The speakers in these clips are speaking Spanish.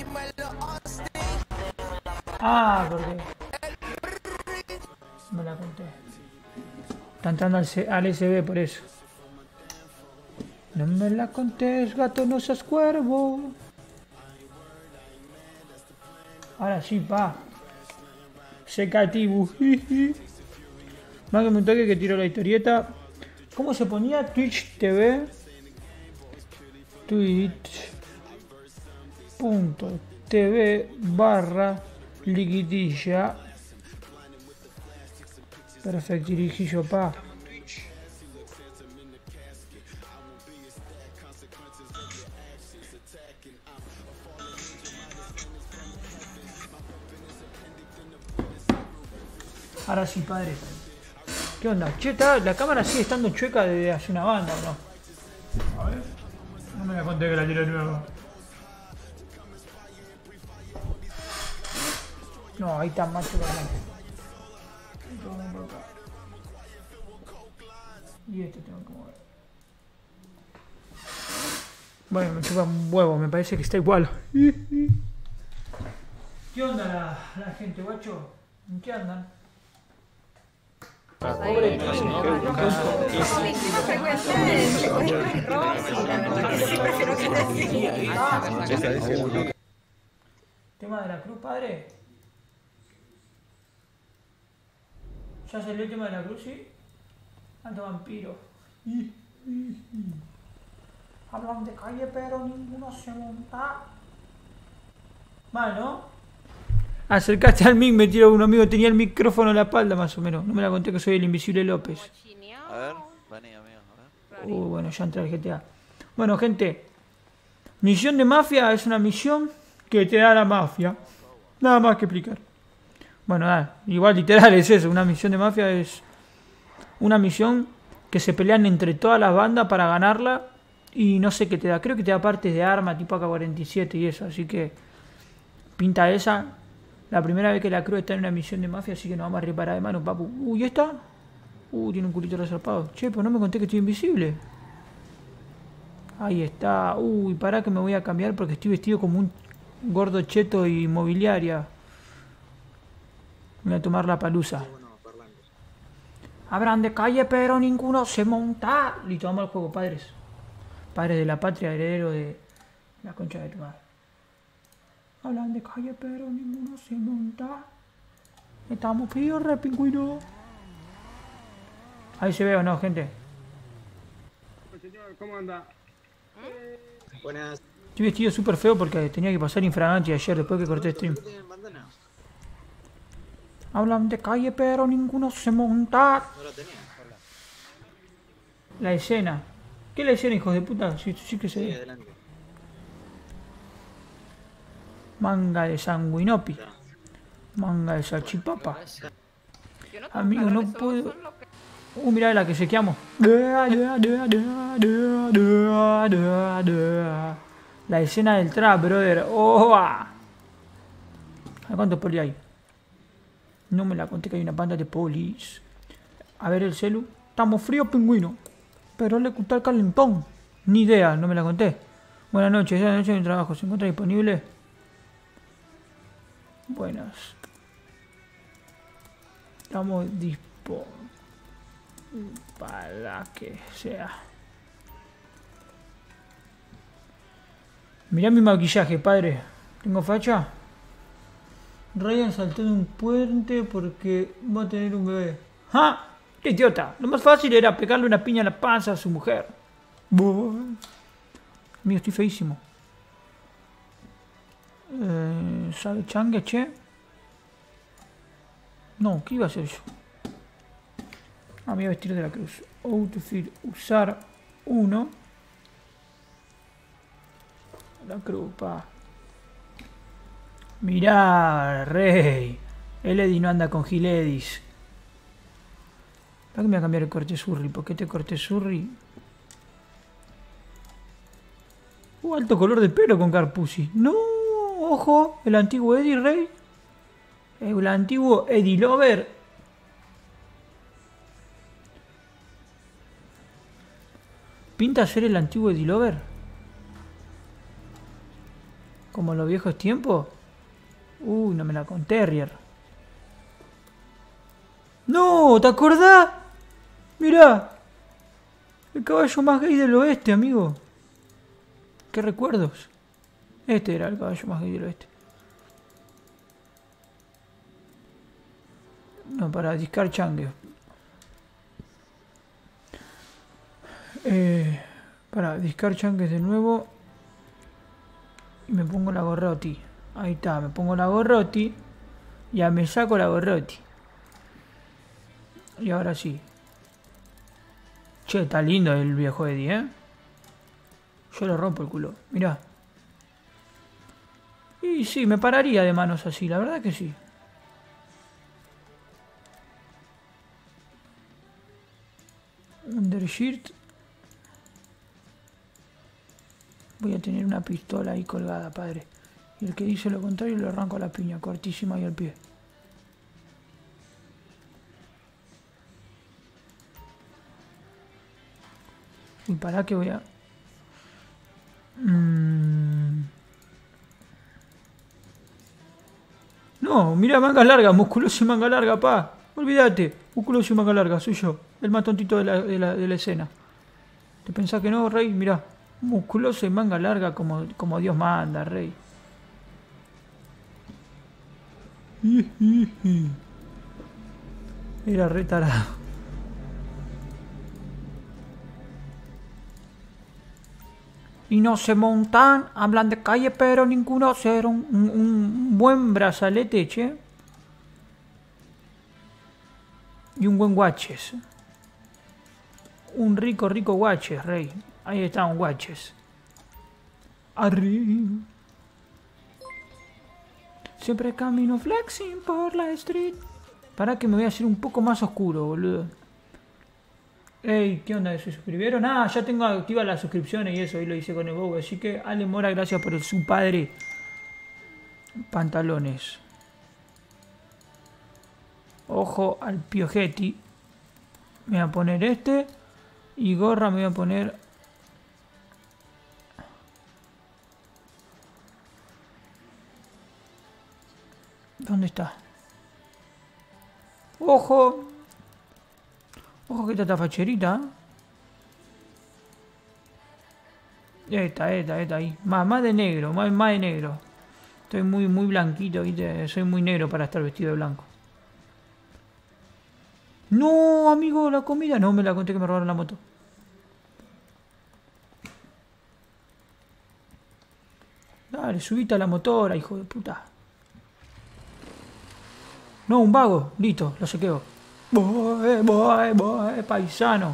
Ah, porque me la conté. Está entrando al SB por eso. No me la contés, gato, no seas cuervo. Ahora sí, pa. Secativo. Más que me toque que tiro la historieta. ¿Cómo se ponía? Twitch TV. Twitch.tv/liquidilla. Perfecto, dirigillo, pa. Ahora sí, padre. ¿Qué onda? Che, la cámara sigue estando chueca desde hace una banda, ¿o no? A ver. No me la conté que la tiro de nuevo. No, ahí está más chueca. Y este tengo que mover. Bueno, me chupa un huevo, me parece que está igual. ¿Qué onda la gente, guacho? ¿En qué andan? ¿Tema de la cruz, padre? ¿Ya salió el tema de la cruz, sí? Alto vampiro. Hablan de calle, pero ninguno se monta. Mal, ¿no? Acercaste al mic, me tiró un amigo, tenía el micrófono en la espalda más o menos. No me la conté que soy el invisible López. A ver, vení amigo, a ver. Bueno, ya entré al GTA. Bueno, gente. Misión de mafia es una misión que te da la mafia. Nada más que explicar. Bueno, igual literal es eso. Una misión de mafia es una misión que se pelean entre todas las bandas para ganarla. Y no sé qué te da. Creo que te da partes de arma tipo AK-47 y eso. Así que pinta esa. La primera vez que la cruz está en una misión de mafia, así que nos vamos a reparar de mano, papu. ¿Ya está? Tiene un culito resarpado. Che, pero no me conté que estoy invisible. Ahí está. Pará que me voy a cambiar porque estoy vestido como un gordo cheto inmobiliaria. Me voy a tomar la palusa. Habrán de calle, pero ninguno se monta. Listo, vamos al juego, padres. Padres de la patria, heredero de la concha de tu madre. Hablan de calle, pero ninguno se monta. Estamos fríos, re pingüino. Ahí se ve o no, gente. Señor, ¿cómo anda? Buenas. Estoy vestido súper feo porque tenía que pasar infragante ayer después que corté stream. Hablan de calle, pero ninguno se monta. No lo tenía. La escena. ¿Qué es la escena, hijos de puta? Sí que se ve. Adelante. Manga de sanguinopi. Manga de salchipapa. Amigo, no puedo. Mirá la que sequeamos. La escena del trap, brother. ¿A cuántos poli hay? No me la conté que hay una banda de polis. A ver el celu. Estamos fríos, pingüino. Pero le gusta el calentón. Ni idea, no me la conté. Buenas noches, esta noche mi trabajo se encuentra disponible. Buenas. Estamos disponibles para que sea. Mirá mi maquillaje, padre. ¿Tengo facha? Ryan saltó de un puente porque va a tener un bebé. ¡Ja! ¡Qué idiota! Lo más fácil era pegarle una piña en la panza a su mujer. Amigo, estoy feísimo. ¿Sabe changue, che? No, ¿qué iba a hacer yo? Me voy a vestir de la cruz. Outfit, usar 1. La cruz, pa. Mirá, rey. El Eddie no anda con Giledis. ¿Para qué me voy a cambiar el corte surri? ¿Por qué te corté surri? Alto color de pelo con Carpusi. No, ojo, el antiguo Eddie Rey. El antiguo Eddie Lover. ¿Pinta ser el antiguo Eddie Lover? Como los viejos tiempos. No me la conté, Terrier. ¡No! ¿Te acordás? Mirá. El caballo más gay del oeste, amigo. ¿Qué recuerdos? Este era el caballo más gay del oeste. No, para discar changue. Para discar changues de nuevo. Y me pongo la gorroti. Ahí está, me pongo la gorroti. Ya me saco la gorroti. Y ahora sí. Che, está lindo el viejo Eddie, ¿eh? Yo le rompo el culo, mirá. Y sí, me pararía de manos así, la verdad que sí. Undershirt. Voy a tener una pistola ahí colgada, padre. Y el que dice lo contrario le arranco la piña, cortísima y al pie. Y para que voy a... No, mira, manga larga, musculoso y manga larga, pa. Olvídate, musculoso y manga larga, soy yo, el más tontito de la escena. ¿Te pensás que no, rey? Mirá, musculoso y manga larga como Dios manda, rey. Era re tarado. Y no se montan, hablan de calle, pero ninguno hacer un buen brazalete, che. Y un buen guaches. Un rico guaches, rey. Ahí está un guaches. Arriba. Siempre camino flexing por la street. Para que me voy a hacer un poco más oscuro, boludo. Ey, ¿qué onda? ¿Se suscribieron? Ah, ya tengo activas las suscripciones y eso, ahí lo hice con el Bobo. Así que, Ale Mora, gracias por su padre. Pantalones. Ojo al Piojetti. Me voy a poner este. Y gorra me voy a poner... ¿Dónde está? ¡Ojo! Ojo que esta facherita. Esta, ahí. Más de negro, más de negro. Estoy muy blanquito, ¿viste? Soy muy negro para estar vestido de blanco. No, amigo, la comida. No, me la conté que me robaron la moto. Dale, subite a la motora, hijo de puta. No, un vago. Listo, lo sequeo. Voy, paisano.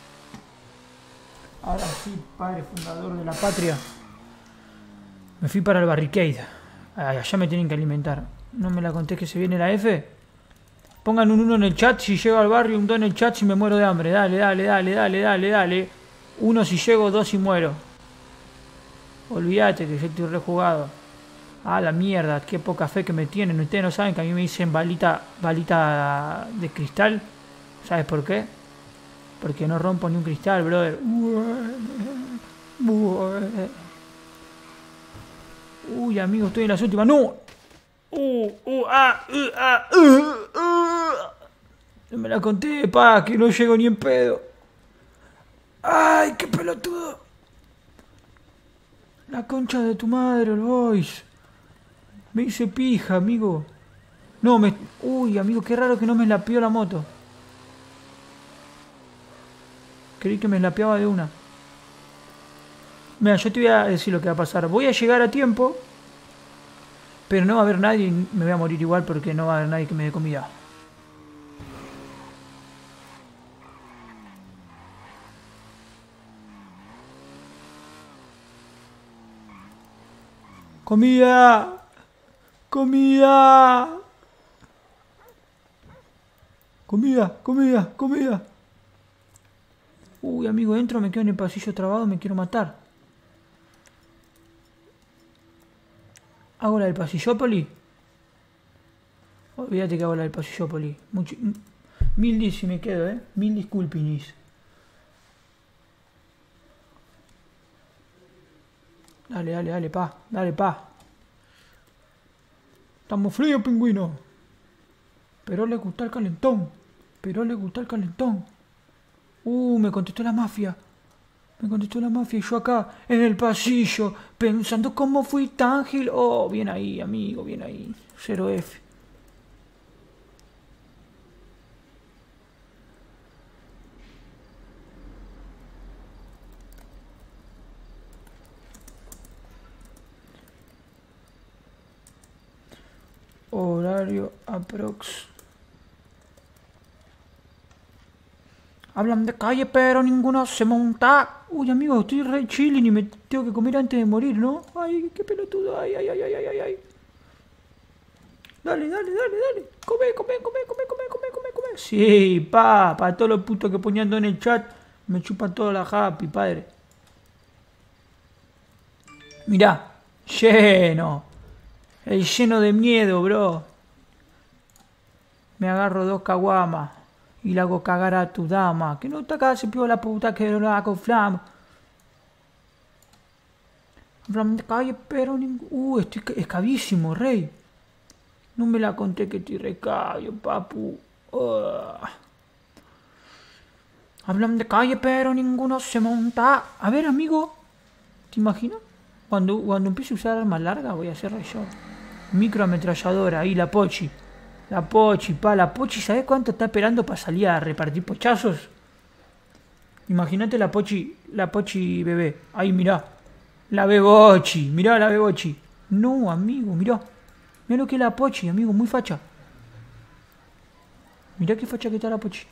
Ahora sí, padre fundador de la patria. Me fui para el barricade. Allá me tienen que alimentar. No me la conté que se viene la F. Pongan un 1 en el chat si llego al barrio, un 2 en el chat si me muero de hambre. Dale. 1 si llego, 2 si muero. Olvídate que yo estoy rejugado. Ah, la mierda, qué poca fe que me tienen. Ustedes no saben que a mí me dicen balita de cristal. ¿Sabes por qué? Porque no rompo ni un cristal, brother. Uy, amigo, estoy en las últimas. ¡No! No me la conté, pa, que no llego ni en pedo. ¡Ay, qué pelotudo! La concha de tu madre, el boys. Me hice pija, amigo. No, Uy, amigo, qué raro que no me lapeó la moto. Creí que me lapeaba de una. Mira, yo te voy a decir lo que va a pasar. Voy a llegar a tiempo. Pero no va a haber nadie y me voy a morir igual porque no va a haber nadie que me dé comida. ¡Comida! ¡Comida! ¡Comida! Uy, amigo, entro, me quedo en el pasillo trabado, me quiero matar. ¿Hago la del pasillópoli? Olvídate que hago la del pasillópoli. Mil si me quedo, Mil disculpinis. Dale, pa. Estamos fríos, pingüino. Pero le gusta el calentón. Pero le gusta el calentón. Me contestó la mafia. Me contestó la mafia y yo acá, en el pasillo, pensando cómo fui tan gil. Oh, bien ahí, amigo, bien ahí. 0F. Horario aprox. Hablan de calle, pero ninguno se monta. Uy, amigo, estoy re chilling y me tengo que comer antes de morir, ¿no? Ay, qué pelotudo. Ay, ay, ay, ay, ay, ay. Dale, dale, dale, dale. Come, come, come, come, come, come, come, come. Sí, para todos los putos que ponían en el chat, me chupan toda la happy, padre. Mirá, lleno. El lleno de miedo, bro. Me agarro 2 caguamas y le hago cagar a tu dama. Que no te acá se pio la puta que no la hago flama. Hablan de calle, pero ningún. Estoy escabísimo, rey. No me la conté que estoy recabio, papu. Hablan de calle, pero ninguno se monta. A ver, amigo. ¿Te imaginas? Cuando empiece a usar armas largas voy a hacer yo. Microametralladora, ahí la Pochi. La Pochi, la Pochi, ¿sabes cuánto está esperando para salir a repartir pochazos? Imagínate la Pochi bebé. Ahí, mirá. La Bebochi, mirá la Bebochi. No, amigo, mirá. Mirá lo que es la Pochi, amigo, muy facha. Mirá qué facha que está la Pochi.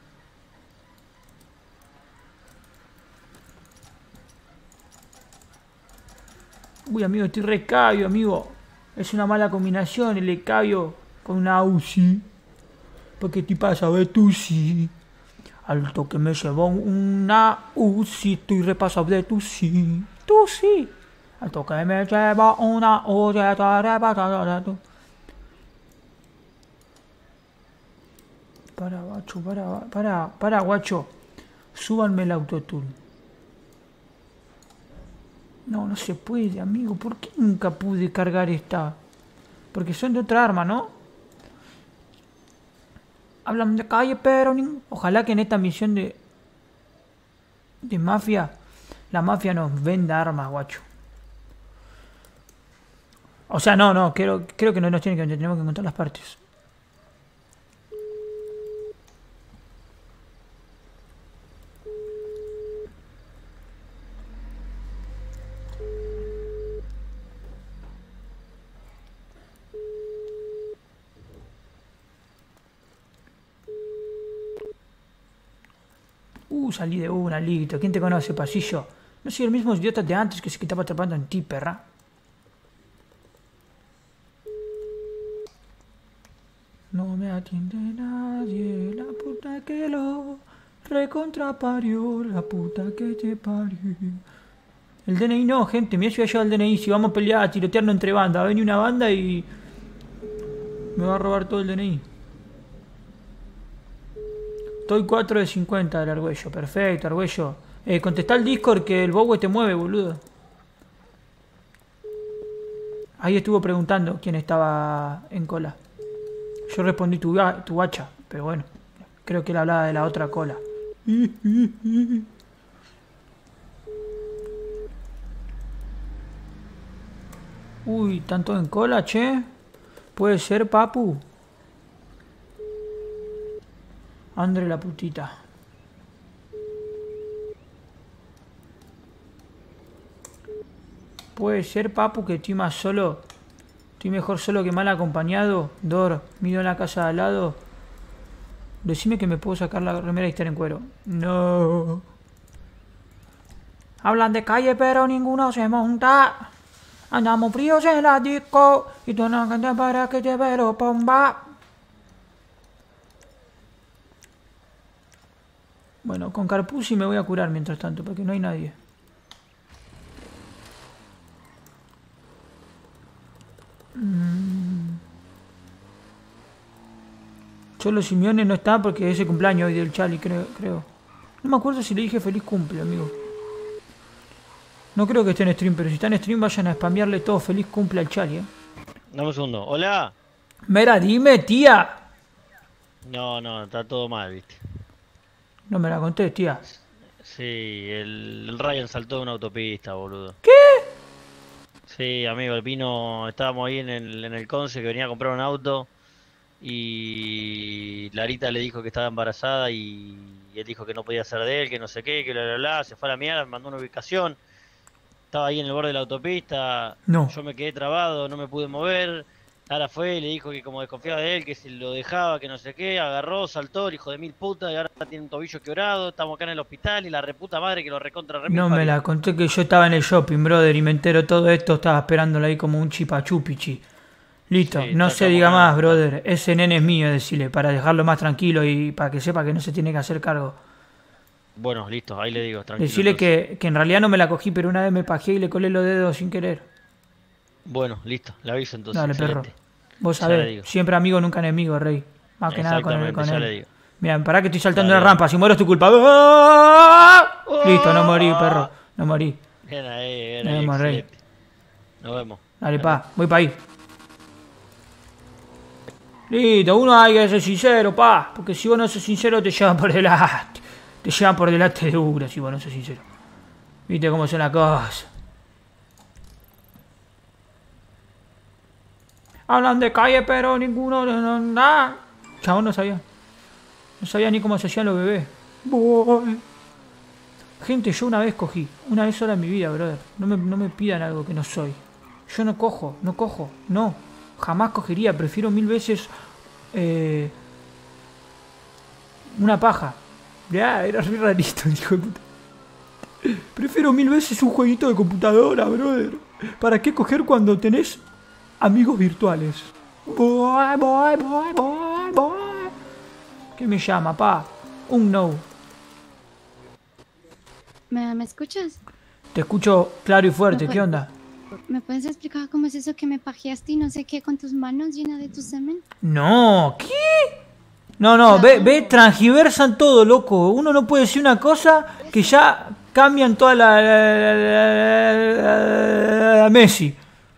Uy, amigo, estoy recabio, amigo. Es una mala combinación el escabio con una UCI. Porque te pasa, ve tú sí. Alto que me llevó una UCI, estoy repasado de tú sí. Tú sí. Alto que me lleva una UCI, estoy repasado de tú. Para, guacho, para, guacho. Súbanme el autotune. No se puede, amigo. ¿Por qué nunca pude cargar esta? Porque son de otra arma, ¿no? Hablan de calle, pero ojalá que en esta misión de mafia, la mafia nos venda armas, guacho. O sea, no, creo que no nos tienen que vender, tenemos que encontrar las partes. Salí de una, listo. ¿Quién te conoce, pasillo? No soy el mismo idiota de antes que se estaba atrapando en ti, perra. No me atiende nadie, la puta que lo recontraparió, la puta que te parió. El DNI no, gente, mira si voy a llevar el DNI, si vamos a pelear, a tirotearnos entre bandas. Va a venir una banda y me va a robar todo el DNI. Estoy 4 de 50 del Argüello. Perfecto, Argüello. Contestá al Discord que el Bowie te mueve, boludo. Ahí estuvo preguntando quién estaba en cola. Yo respondí tu hacha, pero bueno. Creo que él hablaba de la otra cola. Uy, ¿tanto en cola, che? Puede ser, papu. Andre la putita. Puede ser, papu, que estoy más solo. Estoy mejor solo que mal acompañado. Dor, miro en la casa de al lado. Decime que me puedo sacar la remera y estar en cuero. No. Hablan de calle, pero ninguno se monta. Andamos fríos en la disco. Y tú no cantas para que te veo pomba. Bueno, con Carpusi me voy a curar mientras tanto, porque no hay nadie. Solo Simeone no está porque es el cumpleaños hoy del Chali, creo. No me acuerdo si le dije feliz cumple, amigo. No creo que esté en stream, pero si está en stream vayan a spamearle todo feliz cumple al Chali, Dame un segundo. Hola. Mira, dime, tía. No, está todo mal, viste. No me la conté, tía. Sí, el Ryan saltó de una autopista, boludo. ¿Qué? Sí, amigo, estábamos ahí en el Conce que venía a comprar un auto y Larita le dijo que estaba embarazada y él dijo que no podía ser de él, que no sé qué, que bla, se fue a la mierda, me mandó una ubicación, estaba ahí en el borde de la autopista, No. yo me quedé trabado, no me pude mover, Lara fue y le dijo que como desconfiaba de él, que si lo dejaba, que no sé qué, agarró, saltó, el hijo de mil putas, y ahora tiene un tobillo quebrado, estamos acá en el hospital y la reputa madre que lo recontra remil No me parió. la conté que yo estaba en el shopping, brother, y me entero todo esto. Estaba esperándola ahí como un chipachupichi. Sí, Listo, no se estamos diga acá en el más, hospital. brother. Ese nene es mío, decirle, para dejarlo más tranquilo y para que sepa que no se tiene que hacer cargo. Bueno, listo, ahí le digo, tranquilo Decirle entonces. que en realidad no me la cogí, pero una vez me pajeé y le colé los dedos sin querer. Bueno, listo, le aviso entonces, Dale, perro. excelente. Vos Ya le sabés, digo. siempre amigo, nunca enemigo, rey. Más que nada con él. Exactamente, Con ya él. le digo. Mira, pará que estoy saltando Dale, una dale. rampa. Si muero es tu culpa. ¡Ah! Listo, no morí, perro. ¡Oh! No morí. Bien Nos ahí, vemos, rey. excelente. Nos vemos. Dale, Dale. pa. Voy pa' ahí. Listo, uno hay que ser sincero, pa. Porque si vos no sos sincero, te llevan por delante. Te llevan por delante de una si vos no sos sincero. Viste cómo son las cosas. Hablan de calle, pero ninguno nada. Chabón no sabía. No sabía ni cómo se hacían los bebés. Boy. Gente, yo una vez cogí. Una vez sola en mi vida, brother. No me pidan algo que no soy. Yo no cojo. No. Jamás cogería. Prefiero mil veces una paja. Ya, era re rarito, hijo de puta. Prefiero mil veces un jueguito de computadora, brother. ¿Para qué coger cuando tenés amigos virtuales? Boy. ¿Qué me llama, pa? Un no. ¿Me escuchas? Te escucho claro y fuerte. ¿Qué onda? ¿Me puedes explicar cómo es eso que me pajeaste y no sé qué con tus manos llenas de tu semen? No, ¿qué? No, ve, transgiversan todo, loco. Uno no puede decir una cosa que ya cambian toda la Messi.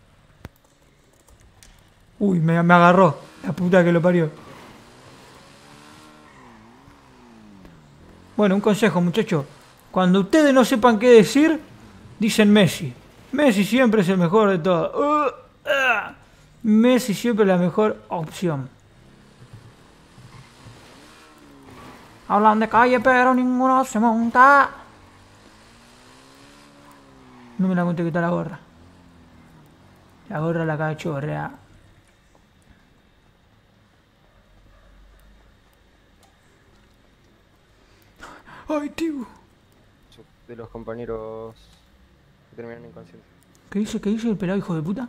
Uy, me agarró. La puta que lo parió. Bueno, un consejo, muchachos. Cuando ustedes no sepan qué decir, dicen Messi. Messi siempre es el mejor de todos. Messi siempre es la mejor opción. Hablan de calle, pero ninguno se monta. No me la conté que está la gorra. La gorra la cachorrea. Ay, tío. De los compañeros que terminan inconscientes. ¿Qué dice el pelado, hijo de puta?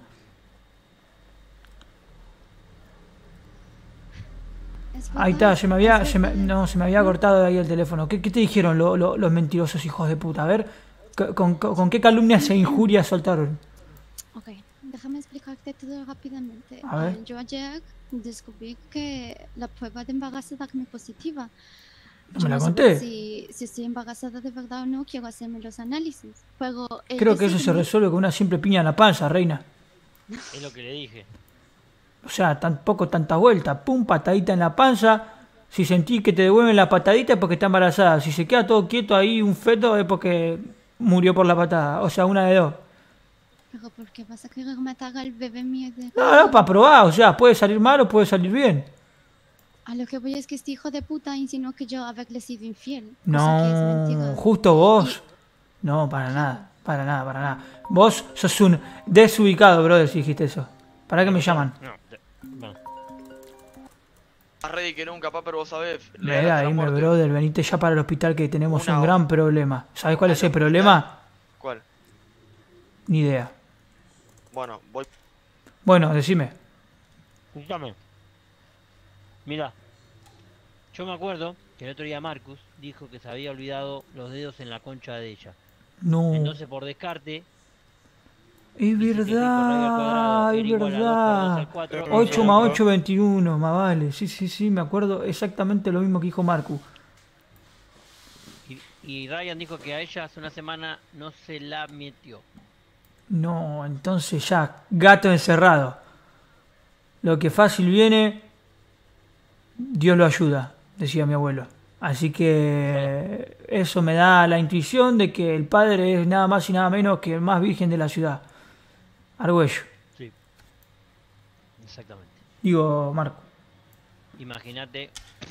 Ahí está, se me había cortado de ahí el teléfono. ¿Qué te dijeron los mentirosos hijos de puta? A ver, ¿con qué calumnias e injurias soltaron? Ok, déjame explicarte todo rápidamente. A ver. Yo ayer descubrí que la prueba de embarazo da positiva. No Yo me la no sé conté. si estoy embarazada de verdad o no, quiero hacerme los análisis. Pero Creo que eso se resuelve con una simple piña en la panza, reina. Es lo que le dije. O sea, tampoco tanta vuelta. Pum, patadita en la panza. Si sentís que te devuelven la patadita es porque está embarazada. Si se queda todo quieto ahí un feto es porque murió por la patada. O sea, una de dos. Pero ¿por qué vas a querer matar al bebé mío? No, para probar. O sea, puede salir mal o puede salir bien. A lo que voy es que este hijo de puta insinuó que yo haberle sido infiel. Cosa que es mentira. No, justo vos. No, para nada. Vos sos un desubicado, brother, si dijiste eso. ¿Para qué me llaman? No, bueno. Más ready que nunca, pa, pero vos sabés. Mira, dime, brother, venite ya para el hospital que tenemos Una un hora. gran problema. ¿Sabés cuál es el problema? ¿Cuál? Ni idea. Bueno, voy. Bueno, decime. Escúchame. Mira, yo me acuerdo que el otro día Marcus dijo que se había olvidado los dedos en la concha de ella. No. Entonces, por descarte, Es dice que 5 radio al cuadrado verdad, es era igual a 2 por 2 verdad. al 4. 8 más 8, 21, más vale. Sí, me acuerdo exactamente lo mismo que dijo Marcu. Y Ryan dijo que a ella hace una semana no se la metió. No, entonces ya, gato encerrado. lo que fácil viene, Dios lo ayuda, decía mi abuelo. Así que eso me da la intuición de que el padre es nada más y nada menos que el más virgen de la ciudad. Argüello. Sí. Exactamente. Digo, Marco. Imagínate.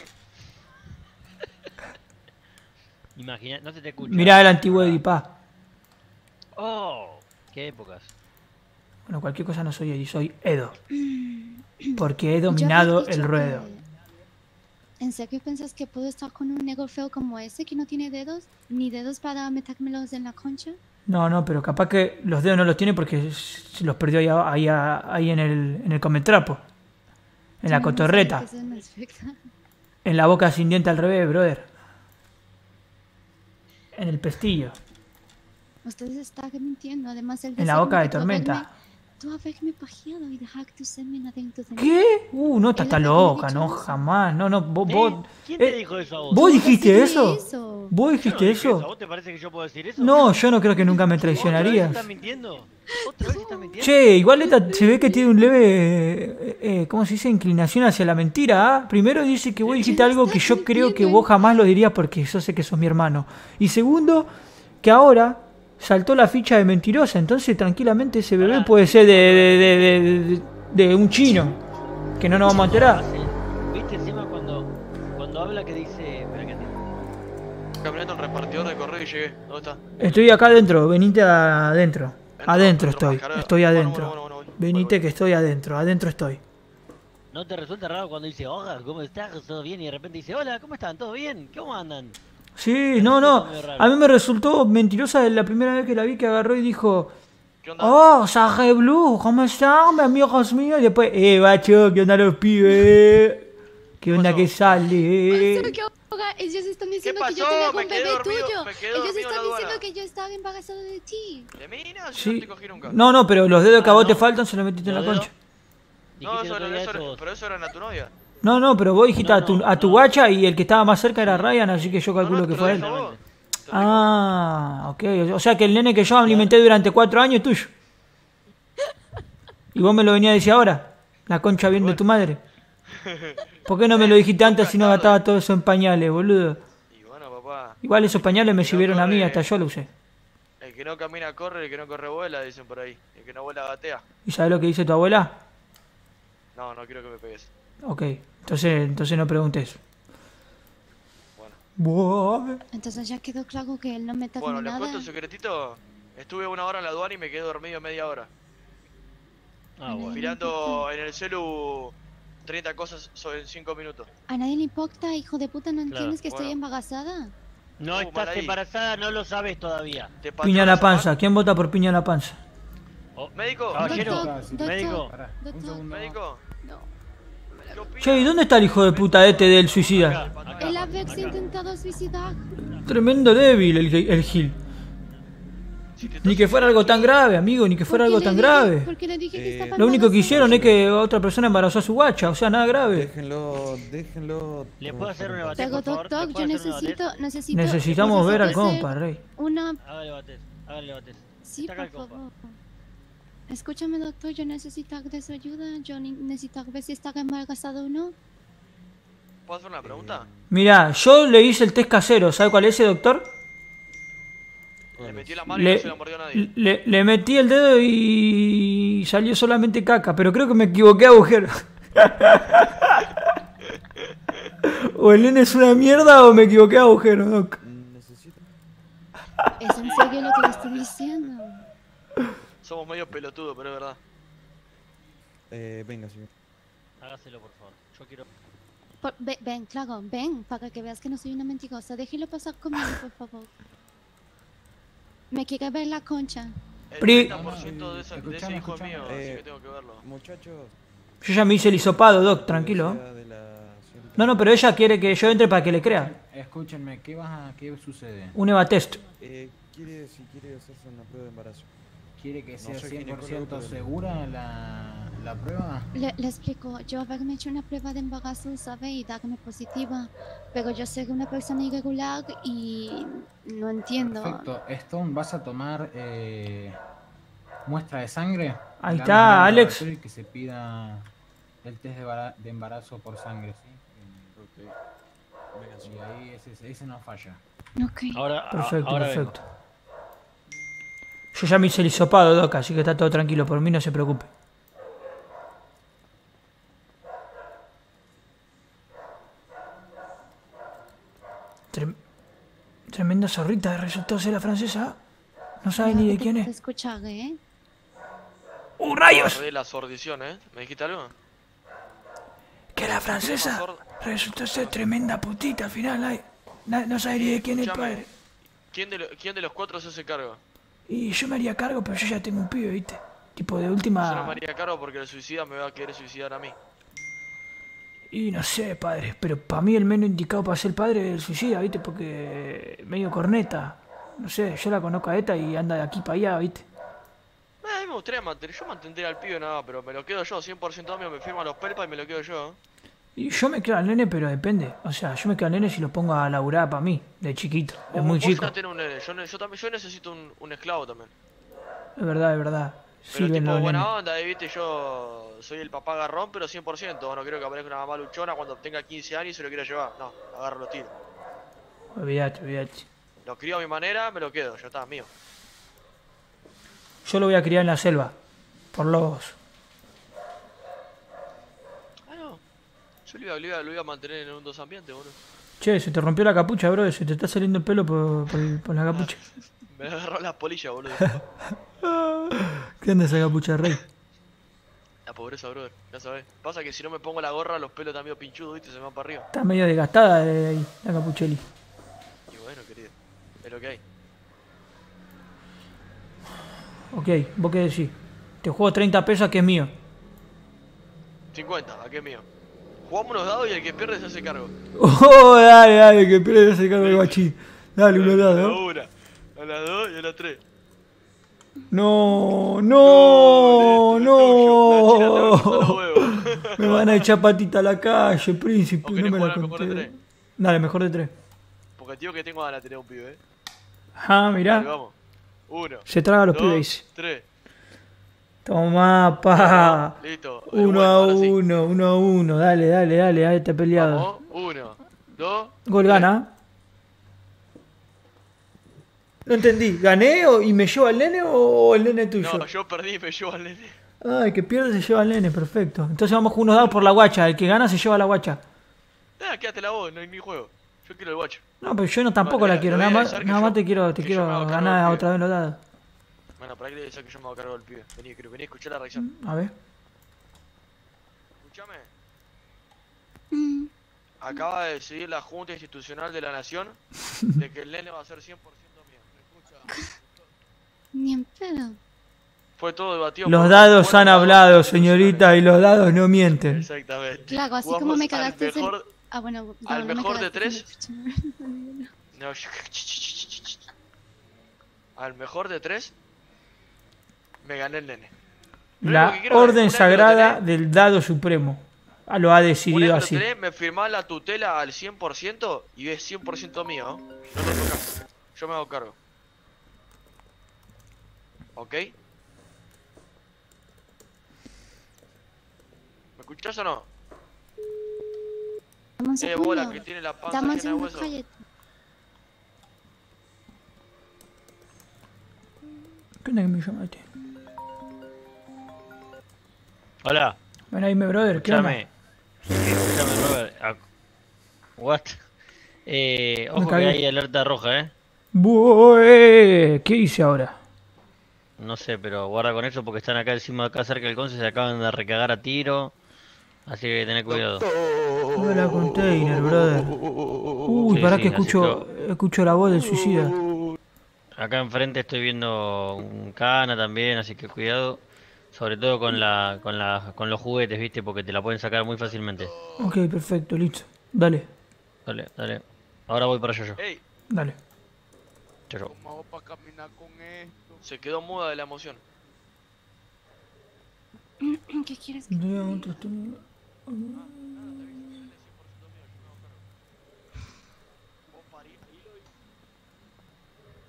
Imagina, no se te escucha. Mirá el antiguo Edipá. Oh, qué épocas. Bueno, cualquier cosa no soy Edi, soy Edo. Porque he Yo dominado había el dicho ruedo. ¿En serio piensas que puedo estar con un negro feo como ese que no tiene dedos? ¿Ni dedos para metérmelos en la concha? No, pero capaz que los dedos no los tiene porque se los perdió ahí en el cometrapo. En la Yo no sé cotorreta. qué es un aspecto. En la boca sin diente al revés, brother. En el pestillo. Ustedes están mintiendo. Además, el En la boca de tormenta. Tú haberme pajeado y dejar tu semen adentro de mí. ¿Qué? No, Él está es loca, dicho no, eso. jamás. No, vos. ¿Quién te dijo eso a vos? ¿Vos Yo dijiste decidí eso? ¿Vos Yo no dijiste dije eso? ¿A vos te parece que yo puedo decir eso? No, yo no creo que nunca me ¿Otra vez traicionarías. estás mintiendo? ¿Otra vez estás mintiendo? Che, igual esta se ve que tiene un leve, ¿cómo se dice? Inclinación hacia la mentira, ¿ah? Primero dice que vos dijiste algo que yo creo que vos jamás lo dirías porque yo sé que sos mi hermano. Y segundo, que ahora saltó la ficha de mentirosa, entonces tranquilamente ese bebé puede ser de un chino, que no nos vamos a enterar. ¿Viste encima cuando habla que dice... Espera que entiendo. Camioneta un repartidor de correo y llegué. ¿Dónde está? Estoy acá adentro, venite adentro. Adentro estoy, mascarada. estoy adentro. Bueno. Venite que estoy adentro estoy. ¿No te resulta raro cuando dice, hola, ¿cómo estás? ¿Todo bien? Y de repente dice, hola, ¿cómo están? ¿Todo bien? ¿Cómo andan? Sí, no. A mí me resultó mentirosa la primera vez que la vi que agarró y dijo... ¿Qué onda? Oh, Sage Blue, ¿cómo están, amigos míos? Y después, bacho, ¿qué onda los pibes? ¿Qué onda que sale? Solo que ahora ellos están diciendo que yo pasó? tenía Me un quedé bebé dormido, tuyo. me quedé Ellos dormido en la están diciendo aduana. que yo estaba embarazada de ti. ¿De mí? No, si Sí. no te cogí nunca. No, pero los dedos que a vos no. te faltan se los metiste en la ¿Los dedos? concha. No, Dijiste el otro día eso. pero eso era a tu novia. No, pero vos dijiste a tu guacha y el que estaba más cerca era Ryan, así que yo calculo No, que te fue lo él. dije a vos. Ah, ok. O sea que el nene que yo alimenté durante 4 años es tuyo. Y vos me lo venías a decir ahora. La concha bien de tu madre. ¿Por qué no me lo dijiste antes si no gastaba todo eso en pañales, boludo? Y bueno, papá, Igual esos pañales me sirvieron a mí, hasta yo lo usé. el que no camina corre, el que no corre vuela, dicen por ahí. El que no vuela gatea. ¿Y sabés lo que dice tu abuela? No quiero que me pegues. Ok, entonces no preguntes. Bueno. Entonces ya quedó claro que él no me está Bueno, ni les nada. cuento un secretito. Estuve 1 hora en la aduana y me quedé dormido media hora. Ah, bueno. Mirando en el celu 30 cosas en 5 minutos. A nadie le importa, hijo de puta, ¿no entiendes que estoy bueno. embarazada? No estás mal ahí. embarazada, no lo sabes todavía. ¿Te pateó Piña a la semana? panza. ¿Quién vota por piña a la panza? Oh, ¿Médico? Caballero, Doctor, médico. doctor, ¿Médico? no. ¿Qué opina? Che, ¿y dónde está el hijo de puta del suicida? Acá, Él haberse intentado suicidar. Tremendo débil el Gil. Si te Ni que fuera algo tan grave, amigo, ni que fuera algo tan grave. Porque le dije que estaba Lo único que embarazada. hicieron es que otra persona embarazó a su guacha, o sea, nada grave. Déjenlo. ¿Le puedo hacer una batez, Pero por favor? doctor, ¿Le yo puedo hacer una batez? Necesitamos ver al necesito compa, rey. Una... Hágale batez, hágale batez. Sí, Está acá por el compa. favor. Escúchame, doctor, yo necesito de su ayuda. Yo necesito ver si está embarazada o no. ¿Puedo hacer una pregunta? Mirá, yo le hice el test casero, ¿sabe cuál es ese, doctor? Le metí la mano y no se la mordió a nadie. Le metí el dedo y salió solamente caca, pero creo que me equivoqué de agujero. O el nene es una mierda o me equivoqué de agujero, doc. ¿Es en serio lo que le estoy diciendo? Somos medio pelotudos, pero es verdad. Venga, señor. Hágaselo, por favor. Yo quiero... Ven, claro, ven, para que veas que no soy una mentirosa. Déjelo pasar conmigo, por favor. Me quiere ver la concha. El Pri- 30% de ese hijo es mío, así que tengo que verlo. Muchachos. Yo ya me hice el hisopado, doc, tranquilo. No, pero ella quiere que yo entre para que le crea. Escúchenme, ¿qué sucede? Un EVA test. Si quiere hacerse una prueba de embarazo. ¿Quiere que sea soy 100% ginecólogo, pero- segura la prueba? Le explico, yo haberme hecho una prueba de embarazo, ¿sabe? Y darme positiva. Pero yo soy una persona irregular y no entiendo. Perfecto. Stone, ¿vas a tomar muestra de sangre? Ahí Le está, damos un Alex. laboratorio y que se pida el test de embarazo por sangre, ¿sí? Ok. Vengan, Y ahí ese no falla. Ok. Perfecto, ahora perfecto. Yo ya me hice el hisopado, Doc, así que está todo tranquilo. Por mí no se preocupe. Tremenda zorrita de resultado ser la francesa. No sabe ni de quién Te es. escucha, ¿eh? ¡Rayos! Agarré la sordición, ¿Me dijiste algo? Que la francesa resultó ser tremenda putita al final. No sabe ni de quién es, Escuchame, padre. ¿Quién de los cuatro se hace cargo? Y yo me haría cargo, pero yo ya tengo un pibe, ¿viste? Tipo de Yo no última... me haría cargo porque el suicida me va a querer suicidar a mí. Y no sé, padre, pero para mí el menos indicado para ser padre es el suicida, ¿viste? Porque medio corneta. No sé, yo la conozco a esta y anda de aquí para allá, ¿viste? A mí me gustaría yo mantendría al pibe nada, pero me lo quedo yo, 100% mío, me firman los pelpas y me lo quedo yo. Y yo me quedo al nene, pero depende. O sea, yo me quedo al nene si lo pongo a laburar para mí, de chiquito. Es muy Vos chico. ya tenés un nene, yo necesito un esclavo también. Es verdad, es verdad. Pero Sirven tipo los buena nenes. onda, viste, yo soy el papá garrón, pero 100%. No quiero que aparezca una mamá luchona cuando tenga 15 años y se lo quiera llevar. No, agarro los tiros. Olvídate, olvídate. Lo crío a mi manera, me lo quedo, ya está, mío. Yo lo voy a criar en la selva. Por lobos. Ah, no. Yo lo iba a mantener en un dos ambiente, boludo. Che, se te rompió la capucha, bro. Se te está saliendo el pelo por la capucha. Me agarró las polillas, boludo. ¿Qué onda esa capucha, rey? La pobreza, brother, ya sabes. Pasa que si no me pongo la gorra, los pelos están medio pinchudos, viste, se me van para arriba. Está medio desgastada de ahí, la capucheli. Y bueno, querido, es lo que hay. Ok, ¿vos qué decís? Te juego 30 pesos que es mío. 50, ¿a qué es mío? Jugamos unos dados y el que pierde se hace cargo. Oh, dale, que pierde ese cargo de guachín. Dale, uno A la dado. una, a las dos y a las tres. No, No, no, listo, no. Me van a echar patita a la calle, príncipe. ¿O No querés me la jugar al mejor de conté. tres? Dale, mejor de 3. Porque tío que tengo ganas de tener un pibe, Ah, Dale, mirá. vamos. Uno, Se traga a los dos, pibes. tres. Toma, pa. Listo. 1 a 1, 1 a 1. Dale, dale, dale. Ahí está peleado. Vamos, uno, dos. Gol tres. gana. No entendí. ¿Gané y me llevo al nene o el nene tuyo? No, yo perdí y me llevo al nene. Ah, el que pierde se lleva al nene, perfecto. Entonces vamos con unos dados por la guacha. El que gana se lleva la guacha. Quédate la voz, no hay ni juego. Yo quiero el guacho. No, pero yo no tampoco Vale, la quiero. le voy Nada a más, avisar que nada más yo- te quiero que yo me hago cargo ganar del otra vez los dados. Bueno, para que le decís que yo me hago cargo del pibe. Vení, escuchá la reacción. A ver. Escuchame. Mm, Acaba de decidir la Junta Institucional de la Nación de que el nene va a ser 100% mío. ni en pedo. Fue todo debatido. Los por dados buenos han dados hablado, institucionales. señorita, y los dados no mienten. Exactamente. Claro, así Jugamos como me al cagaste mejor- Ah, bueno, no, al no me mejor de cagaste, tres. No, al mejor de tres me gané el nene. Lo único La que quiero es, orden una vez que lo sagrada tenés, del dado supremo lo ha una vez decidido que lo así. tenés, me firmás la tutela al 100% y es 100% mío, ¿no? No lo tocas. Yo me hago cargo. ¿Ok? ¿Me escuchás o no? Dame un segundo. Bola, que tiene la panza Dame un llena de segundo, hueso. cállate. ¿Qué onda que me llamaste? Hola, Ven ahí, mi brother, ¿qué onda? escúchame, Robert. What? Ojo que cagué. hay alerta roja, ¿Qué hice ahora? No sé, pero guarda con eso porque están acá encima, acá cerca del conce, se acaban de recagar a tiro. Así que tener cuidado. Hola, container, brother. Uy, Sí, pará sí, que así escucho la voz del suicida. Acá enfrente estoy viendo un cana también, así que cuidado. Sobre todo con los juguetes, ¿viste? Porque te la pueden sacar muy fácilmente. Ok, perfecto, listo. Dale, Dale, dale. Ahora voy para allá yo. ¡Ey! dale. Yo, yo. ¿Cómo hago para caminar con esto? Se quedó muda de la emoción. ¿Qué quieres que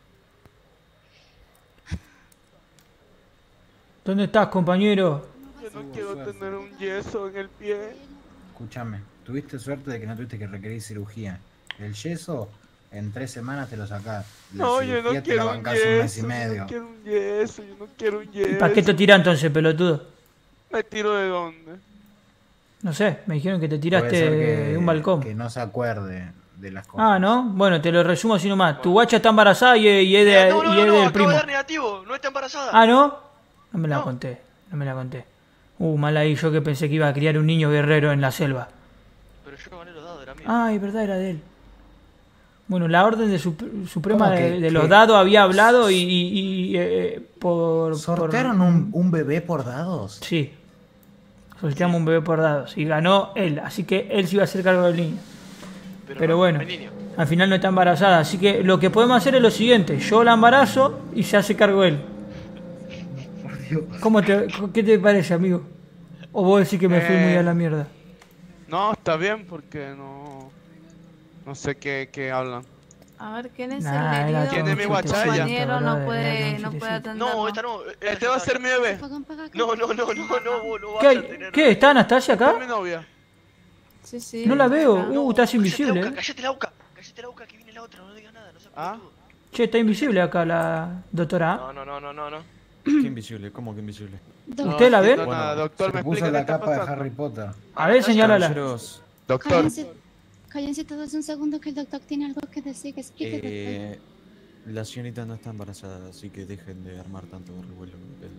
¿Dónde estás, compañero? Tuvo quiero suerte. tener un yeso en el pie. Escúchame, tuviste suerte de que no tuviste que requerir cirugía. El yeso, en 3 semanas te lo sacás. La No, yo cirugía no te la quiero un bancás un mes y yeso, yo medio. no quiero un yeso, yo no quiero un ¿Y yeso. para qué te tirás entonces, pelotudo? ¿Me tiro de dónde? No sé, me dijeron que te Puede tiraste ser de un balcón. que no se acuerde de las cosas. Ah, ¿no? Bueno, te lo resumo así nomás. Tu guacha está embarazada y es, No, no, y es no, del acabo primo. de dar negativo, no está embarazada. Ah, ¿no? No me la No. conté, no me la conté. Mal ahí, yo que pensé que iba a criar un niño guerrero en la selva. Pero yo gané los dados, era mío. Ah, es verdad, era de él. Bueno, la orden de suprema ¿Cómo que- de los que- dados había hablado por... ¿Sortearon un bebé por dados? Sí. Sorteamos un bebé por dados. Y ganó él, así que él se iba a hacer cargo del niño. Pero no, bueno, el niño. al final no está embarazada. Así que lo que podemos hacer es lo siguiente. Yo la embarazo y se hace cargo él. Por Dios. ¿Qué te parece, amigo? ¿O vos decís que me fui muy a la mierda? No, está bien porque no sé qué hablan. A ver, ¿quién es Nah, el era herido? ¿Quién es mi todo un guachaya? chistecito, Compañero no brother, era puede, un no puede chistecito. atenderlo. No, esta no. Este va a ser mi bebé. Pagan para acá. No, vos no vas ¿Qué, a hay? tener. ¿Qué? ¿Está Anastasia Esta es acá? mi novia. Sí, sí. No la veo. acá. Estás invisible. Cállate la boca, cállate la boca que viene la otra, no digas nada, no seas ¿Ah? pelotudo. Che, está invisible acá la doctora. No. ¿Qué invisible? ¿Cómo que invisible? ¿Usted la ve? entiendo nada. Doctor, Se me puso explica qué la está capa de pasando. Harry Potter. A ver, señálala. Caballeros, Doctor, Cállense todos un segundo que el doctor tiene algo que decir. Explique, doctor. la señorita no está embarazada, así que dejen de armar tanto revuelo.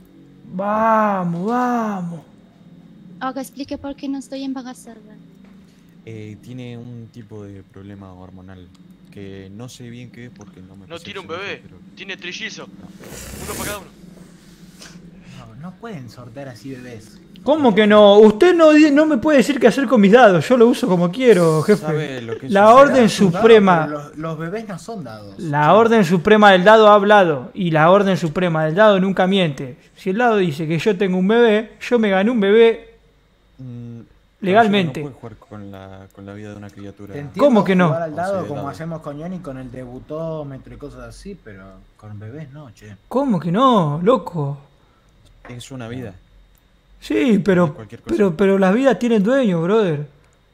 Vamos. Ahora explique por qué no estoy embarazada. Tiene un tipo de problema hormonal que no sé bien qué es porque no me No tiene un percepcioné, bebé, pero- tiene trillizo. Uno para cada uno. No pueden sortear así bebés. ¿Cómo que no? Usted no me puede decir qué hacer con mis dados. Yo lo uso como quiero, jefe. ¿Sabe lo que es La un- orden Es un dado, suprema. pero los bebés no son dados. La orden suprema del dado ha hablado. Y la orden suprema del dado nunca miente. Si el dado dice que yo tengo un bebé, yo me gané un bebé. Mm, Legalmente. No puede jugar con la vida de una criatura. Te entiendo ¿Cómo que no? jugar al dado O sea, como dado. hacemos con Johnny con el debutómetro y cosas así, pero con bebés no, che. ¿Cómo que no, loco? Es una vida. Sí, pero Cualquier cosa. pero las vidas tienen dueño, brother.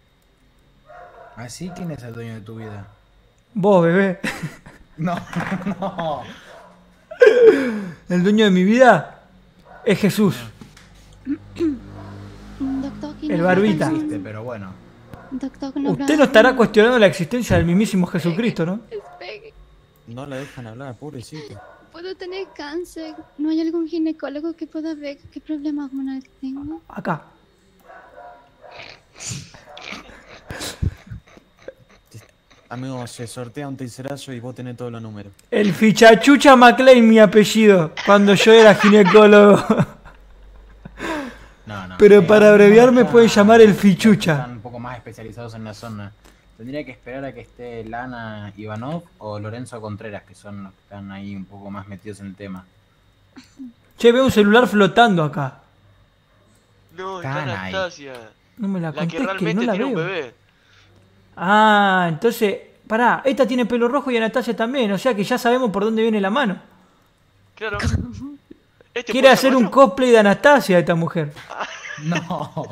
¿Así quién es el dueño de tu vida? Vos, bebé. No, no. El dueño de mi vida es Jesús. Doctor, ¿quién El habla barbita. con- Existe, pero bueno. Doctor, ¿no habla Usted no estará con- cuestionando la existencia del mismísimo Jesucristo, ¿no? Espere, No la dejan hablar, pobrecito. puedo tener cáncer. ¿No hay algún ginecólogo que pueda ver qué problema hormonal tengo? Acá. Amigo, se sortea un tercerazo y vos tenés todos los números. El fichachucha McLean, mi apellido, cuando yo era ginecólogo. No. Pero para abreviar me ahora pueden llamar el los que fichucha. Están un poco más especializados en la zona. Tendría que esperar a que esté Lana Ivanov o Lorenzo Contreras, que son los que están ahí un poco más metidos en el tema. Che, veo un celular flotando acá. No, está Están ahí. Anastasia. No me la La conté, que que no realmente la tiene un veo. bebé. Ah, entonces, pará, esta tiene pelo rojo y Anastasia también, o sea que ya sabemos por dónde viene la mano. Claro. Este Quiere puede ser hacer un nuestro. cosplay de Anastasia esta mujer. No.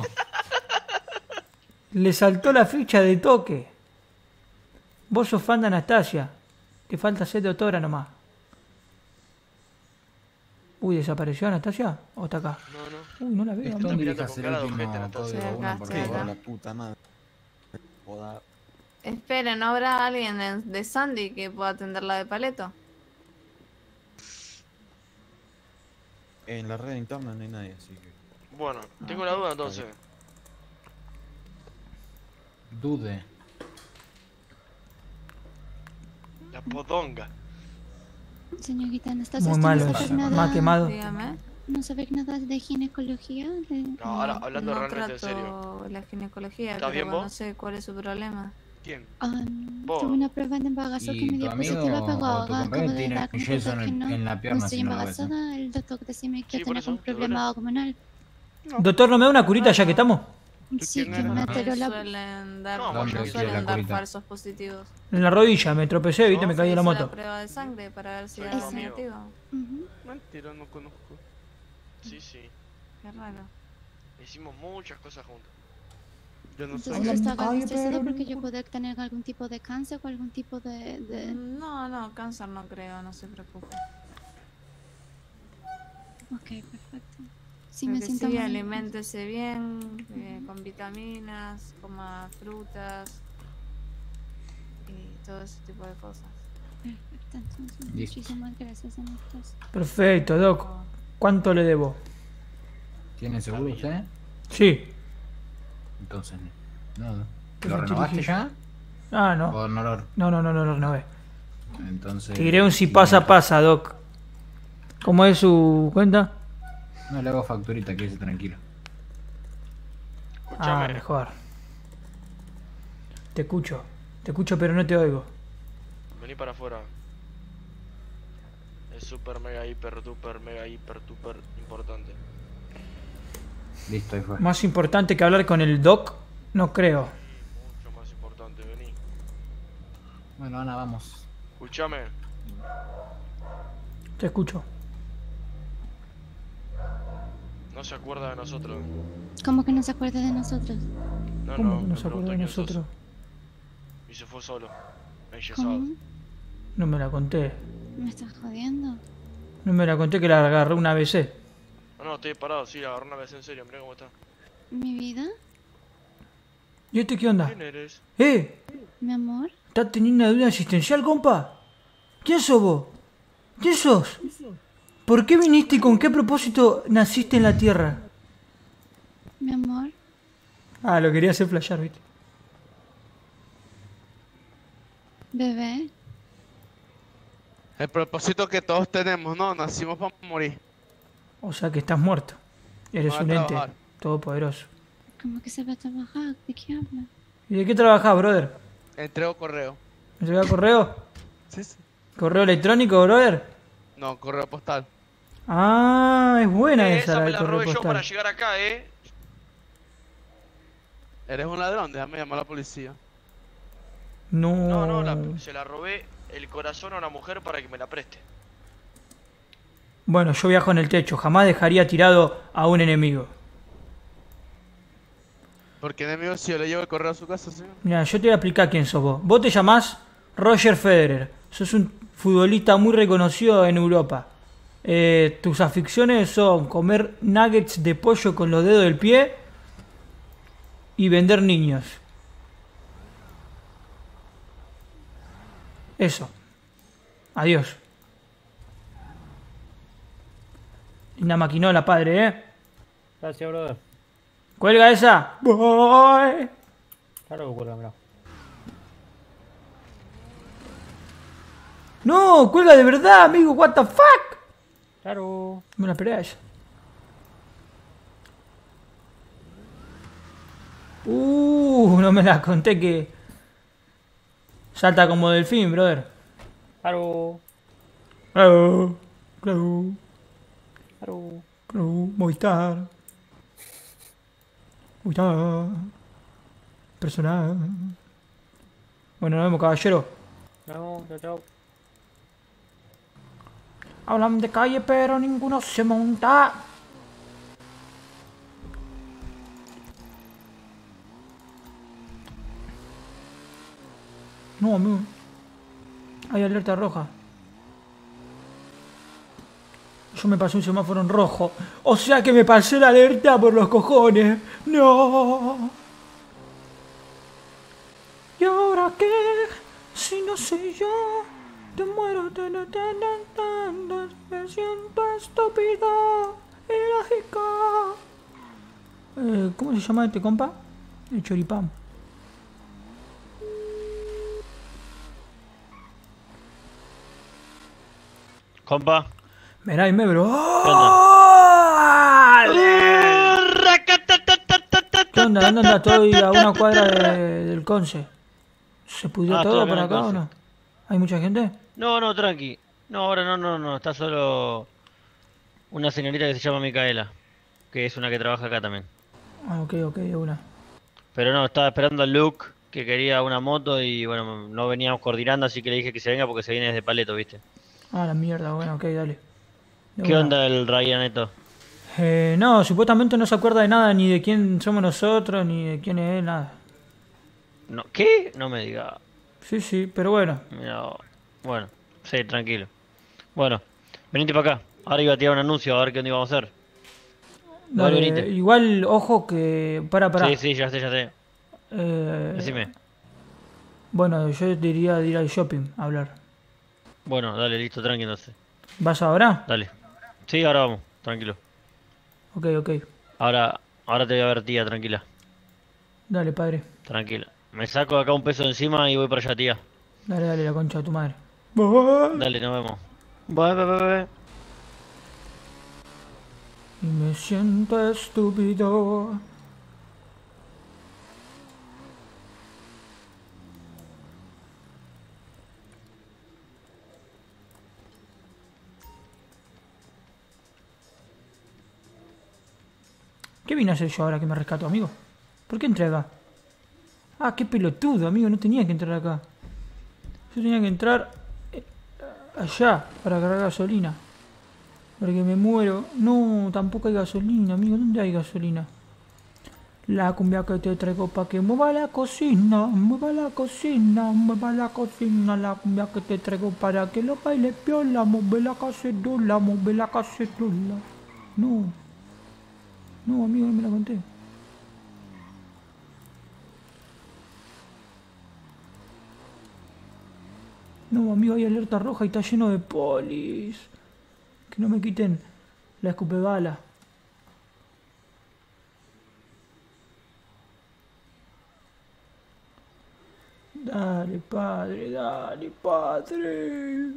Le saltó la ficha de toque. Vos sos fan de Anastasia. Te falta ser de autora nomás. Uy, ¿desapareció Anastasia? ¿O está acá? No. Uy, no la veo. Esto amigo. indica con ser cara el de último ojete, Anastasia. código Estoy acá, 1, por estoy favor. acá. La puta madre. Joda. Esperen, ¿no habrá alguien de Sandy que pueda atenderla de paleto? En la red interna no hay nadie, así que. Bueno, tengo una duda entonces. Dude. La podonga. Señorita Anastasia, Muy ¿usted malo no eso. sabe nada? Más quemado. Dígame. ¿No sabe nada de ginecología? No, ahora hablando no realmente en trato serio. la ginecología, ¿Estás pero bien vos? no sé cuál es su problema. ¿Quién? Vos. Tuve una prueba de embarazo que ¿Y me tu dio amigo positiva, pero o tu ahora acabo compañero de tiene dar con yeso que en no. la pierna No estoy si no lo ves? embarazada, el doctor decime que Sí, por tengo eso, un ¿te problema hormonal. Doctor, ¿no me da una curita ya que estamos? Sí, quién que eres? me No alteró la... suelen dar, No, no ¿dónde quiere suelen la dar curita? falsos positivos. En la rodilla, me tropecé, viste, me caí de la Se hizo moto. la prueba de sangre para ver si Soy era tu amigo. negativo. Ujú. Mentira, no conozco. Sí. Qué raro. Hicimos muchas cosas juntos. Yo no sé. Entonces está abastecido porque yo puedo tener algún tipo de cáncer o algún tipo de... No, cáncer no creo, no se preocupe. Ok, perfecto. Sí, Lo me que siento sí, muy... aliméntese bien, con vitaminas, coma frutas y todo ese tipo de cosas. Perfecto, entonces Listo. muchísimas gracias, señoritas. Perfecto, Doc. ¿Cuánto le debo? ¿Tiene seguro usted? Sí. Entonces, no. ¿Qué ¿Lo me renovaste dirigí? ya? Ah, no. ¿O no lo...? No lo renové. Entonces... Te diré un si pasa, pasa, Doc. ¿Cómo es su cuenta? No le hago facturita, quédese tranquilo. Ah, Escuchame. mejor. Te escucho pero no te oigo. Vení para afuera. Es super mega hiper duper importante. Listo, ahí fue. Más importante que hablar con el Doc, no creo. Mucho más importante, vení. Bueno, Ana, vamos. Escuchame. Te escucho. No se acuerda de nosotros. ¿Cómo que no se acuerda de nosotros? No, ¿Cómo que me no se acuerda preguntó de quién sos. nosotros? Y se fue solo. Enyesado. ¿Cómo? No me la conté. ¿Me estás jodiendo? No me la conté que la agarré una ABC. No, estoy parado, sí, agarró una vez en serio, mirá cómo está. ¿Mi vida? ¿Y este qué onda? ¿Quién eres? ¿Mi amor? ¿Estás teniendo una duda existencial, compa? ¿Quién sos vos? ¿Quién sos? ¿Por qué viniste y con qué propósito naciste en la Tierra? ¿Mi amor? Ah, lo quería hacer flashear, ¿viste? ¿Bebé? El propósito que todos tenemos, ¿no? Nacimos para morir. O sea que estás muerto. Eres No va a un ente trabajar. todopoderoso. ¿Cómo que se va a trabajar? ¿De qué habla? ¿Y de qué trabajás, brother? Entrego correo. ¿Entregar correo? Sí, sí. ¿Correo electrónico, brother? No, correo postal. Ah, es buena esa, Esa la me del la correo robé yo postal. para llegar acá, Eres un ladrón, déjame llamar a la policía. No. No, se la robé el corazón a una mujer para que me la preste. Bueno, yo viajo en el techo. Jamás dejaría tirado a un enemigo. Porque enemigo, si yo le llevo el correo a su casa, señor. Mira, yo te voy a explicar quién sos vos. Vos te llamás Roger Federer. Sos un futbolista muy reconocido en Europa. Tus aficiones son comer nuggets de pollo con los dedos del pie y vender niños. Eso. Adiós. Linda maquinola, padre, ¿eh? Gracias, brother. ¿Cuelga esa? Voy. Claro que cuelga, mirá. No, cuelga de verdad, amigo. What the fuck? Claro. Me la esperé a ella. No me la conté que salta como delfín, brother. Claro. Claro, claro, Claro. claro. Movistar. Movistar. Personal. Bueno, nos vemos, caballero. No, chao, chao. Hablan de calle, pero ninguno se monta. No, amigo. Hay alerta roja. Yo me pasé un semáforo en rojo. O sea que me pasé la alerta por los cojones. No. ¿Y ahora qué? Si no soy yo. Te muero. Me siento estúpido. Ilógico. ¿Cómo se llama este compa? El choripán. Compa. Mirá y me, bro. ¿Qué onda? ¿Qué onda? ¿Dónde andas? Estoy a una cuadra del Conce. ¿Se pudrió Ah, todo estoy por acá en acá el o Conce. no? ¿Hay mucha gente? No, tranqui. No, ahora no. Está solo una señorita que se llama Micaela. Que es una que trabaja acá también. Ah, ok, de una. Pero no, estaba esperando a Luke, que quería una moto y bueno, no veníamos coordinando, así que le dije que se venga porque se viene desde Paleto, ¿viste? Ah, la mierda, bueno, ok, dale. De ¿Qué una. onda el Ryaneto? No, supuestamente no se acuerda de nada, ni de quién somos nosotros, ni de quién es él, nada. No, ¿qué? No me diga. Sí, sí, pero bueno. Mira, bueno, sí, tranquilo. Bueno, venite para acá. Ahora iba a tirar un anuncio a ver qué onda íbamos a hacer. Dale, Dale, venite. igual, ojo que... Pará. Sí, sí, ya sé, ya sé. Decime. Bueno, yo diría de ir al shopping a hablar. Bueno, dale, listo, tranqui entonces. ¿Vas ahora? Dale. Sí, ahora vamos, tranquilo. Ok, ok. Ahora te voy a ver, tía, tranquila. Dale, padre. Tranquila. Me saco acá un peso de encima y voy para allá, tía. Dale, la concha de tu madre. Dale, nos vemos. Bye, bye, bye, bye. Y me siento estúpido. ¿Qué vine a hacer yo ahora que me rescato, amigo? ¿Por qué entré acá? Ah, qué pelotudo, amigo, no tenía que entrar acá. Yo tenía que entrar allá para cargar gasolina. Porque me muero. No, tampoco hay gasolina, amigo. ¿Dónde hay gasolina? La cumbia que te traigo pa' que mueva la cocina, mueva la cocina, mueva la cocina. La cumbia que te traigo para que lo baile piola, mueve la cacerola, mueve la cacerola. No. No, amigo, no me la conté. No, amigo, hay alerta roja y está lleno de polis. Que no me quiten la escupebala. Dale, padre, dale, padre.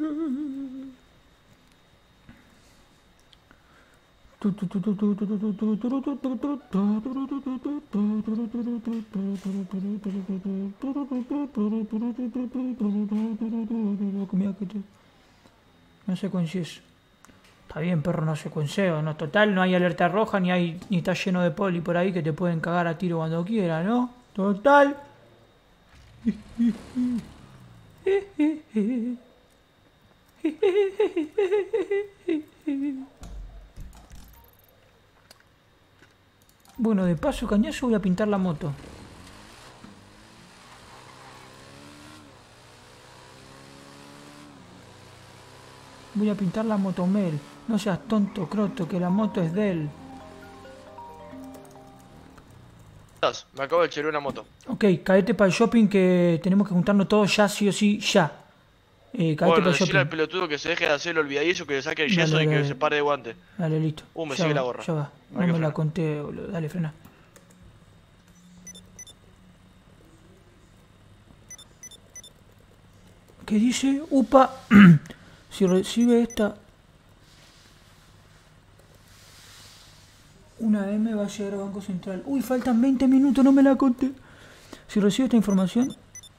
No secuencies. Está bien, perro, no secuenceo. No, total, no hay alerta roja ni está lleno de poli por ahí que te pueden cagar a tiro cuando quieran, ¿no? Total. Bueno, de paso, cañazo, voy a pintar la moto. Voy a pintar la motomel. No seas tonto, croto, que la moto es de él. Me acabo de echar una moto. Ok, caete para el shopping que tenemos que juntarnos todos ya, sí o sí, ya. Caete para Bueno, el decirle al shopping. pelotudo que se deje de hacer el olvidadizo, que le saque el Dale, yeso y dale, que dale. se pare de guante. Dale, listo. Me Ya sigue va, la gorra. ya va. Hay No que me la frenar. conté, boludo. Dale, frena. ¿Qué dice? Upa. Si recibe esta... Una M va a llegar a Banco Central. Uy, faltan 20 minutos, no me la conté. Si recibe esta información...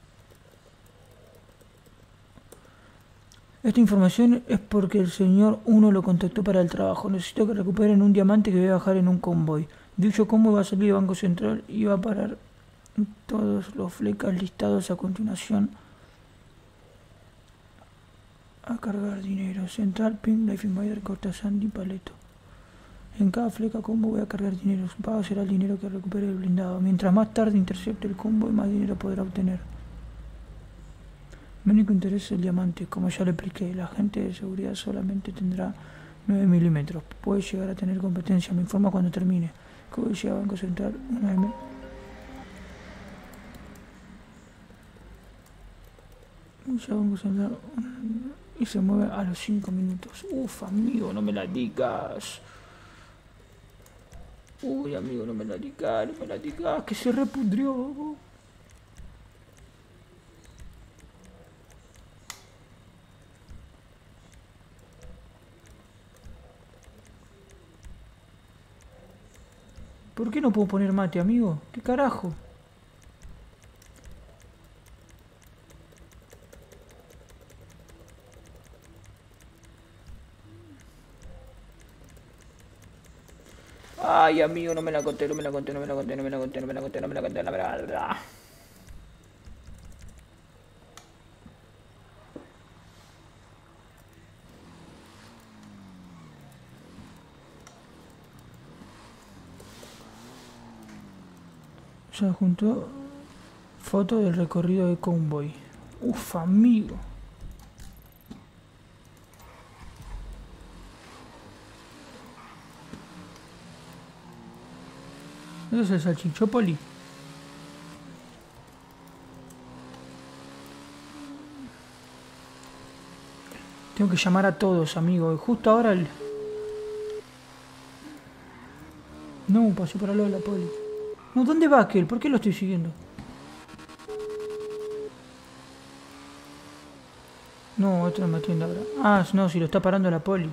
Esta información es porque el señor 1 lo contactó para el trabajo. Necesito que recuperen un diamante que voy a bajar en un convoy. Dicho convoy va a salir de Banco Central y va a parar todos los flecas listados a continuación a cargar dinero. Central, Pin, Life Invader, Costa Sandy, Paleto. En cada fleca combo voy a cargar dinero. Su pago será el dinero que recupere el blindado. Mientras más tarde intercepte el combo, más dinero podrá obtener. Mi único interés es el diamante. Como ya le expliqué, la agente de seguridad solamente tendrá 9 milímetros. Puede llegar a tener competencia. Me informa cuando termine. Que voy a llegar a Banco Central 1M. Voy a llegar a Banco Central y se mueve a los 5 minutos. Uf, amigo, no me la digas. Uy, amigo, no me la digas, no me la digas, que se repudrió. ¿Por qué no puedo poner mate, amigo? ¿Qué carajo? Ay, amigo, no me la conté, no me la conté, no me la conté, no me la conté, no me la conté, no me la conté, no me la conté. Se juntó foto del recorrido de convoy. Uf, amigo. ¿Eso es el salchichópoli? Tengo que llamar a todos, amigo. Y justo ahora el... No, pasó por al lado de la poli. No, ¿dónde va aquel? ¿Por qué lo estoy siguiendo? No, otro me atiende ahora. Ah, no, si lo está parando la poli.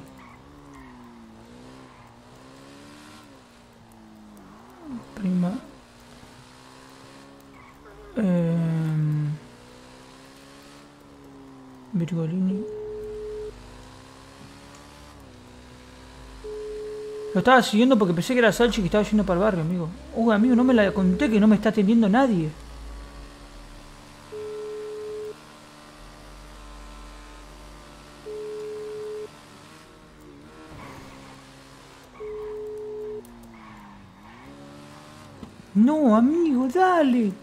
Prima. Virgolini. Lo estaba siguiendo porque pensé que era Salchi que estaba yendo para el barrio, amigo. Amigo, no me la conté que no me está atendiendo nadie. No, amigo, dale.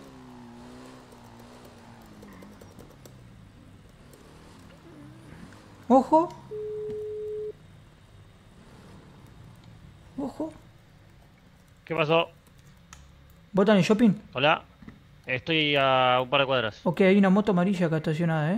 Ojo. Ojo. ¿Qué pasó? ¿Vos estás en el shopping? Hola. Estoy a un par de cuadras. Ok, hay una moto amarilla acá estacionada,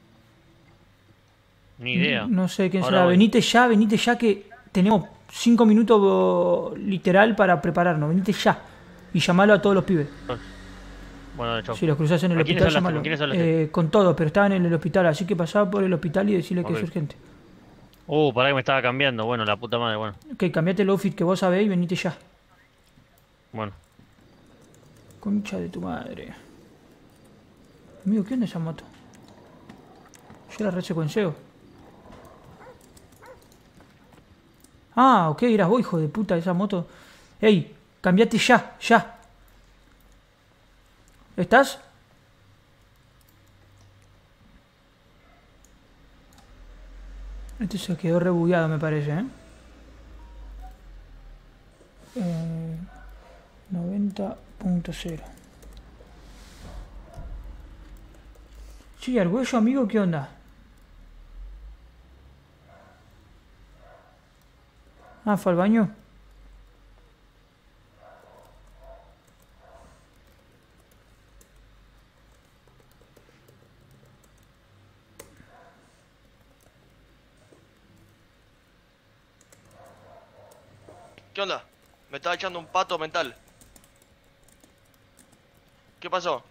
Ni idea. No sé quién Ahora será. voy. Venite ya que tenemos 5 minutos literal para prepararnos. Venite ya. Y llamalo a todos los pibes. Bueno, chau. Si los cruzás en el ¿A quiénes hospital, hablaste? llamalo. ¿Con quiénes hablaste? Con todos, pero estaban en el hospital, así que pasá por el hospital y decirle que Ok. es urgente. Pará que me estaba cambiando. Bueno, la puta madre, bueno. Ok, cambiate el outfit que vos sabés y venite ya. Bueno. Concha de tu madre. Amigo, ¿qué onda esa moto? Yo la resecuenceo. Ah, ok, eras vos, hijo de puta, esa moto. Ey, cambiate ya, ya. ¿Estás? Este se quedó rebugueado, me parece, 90.0. Sí, Argüello, amigo, ¿qué onda? Ah, ¿fue al baño? ¿Qué onda? Me estaba echando un pato mental. ¿Qué pasó?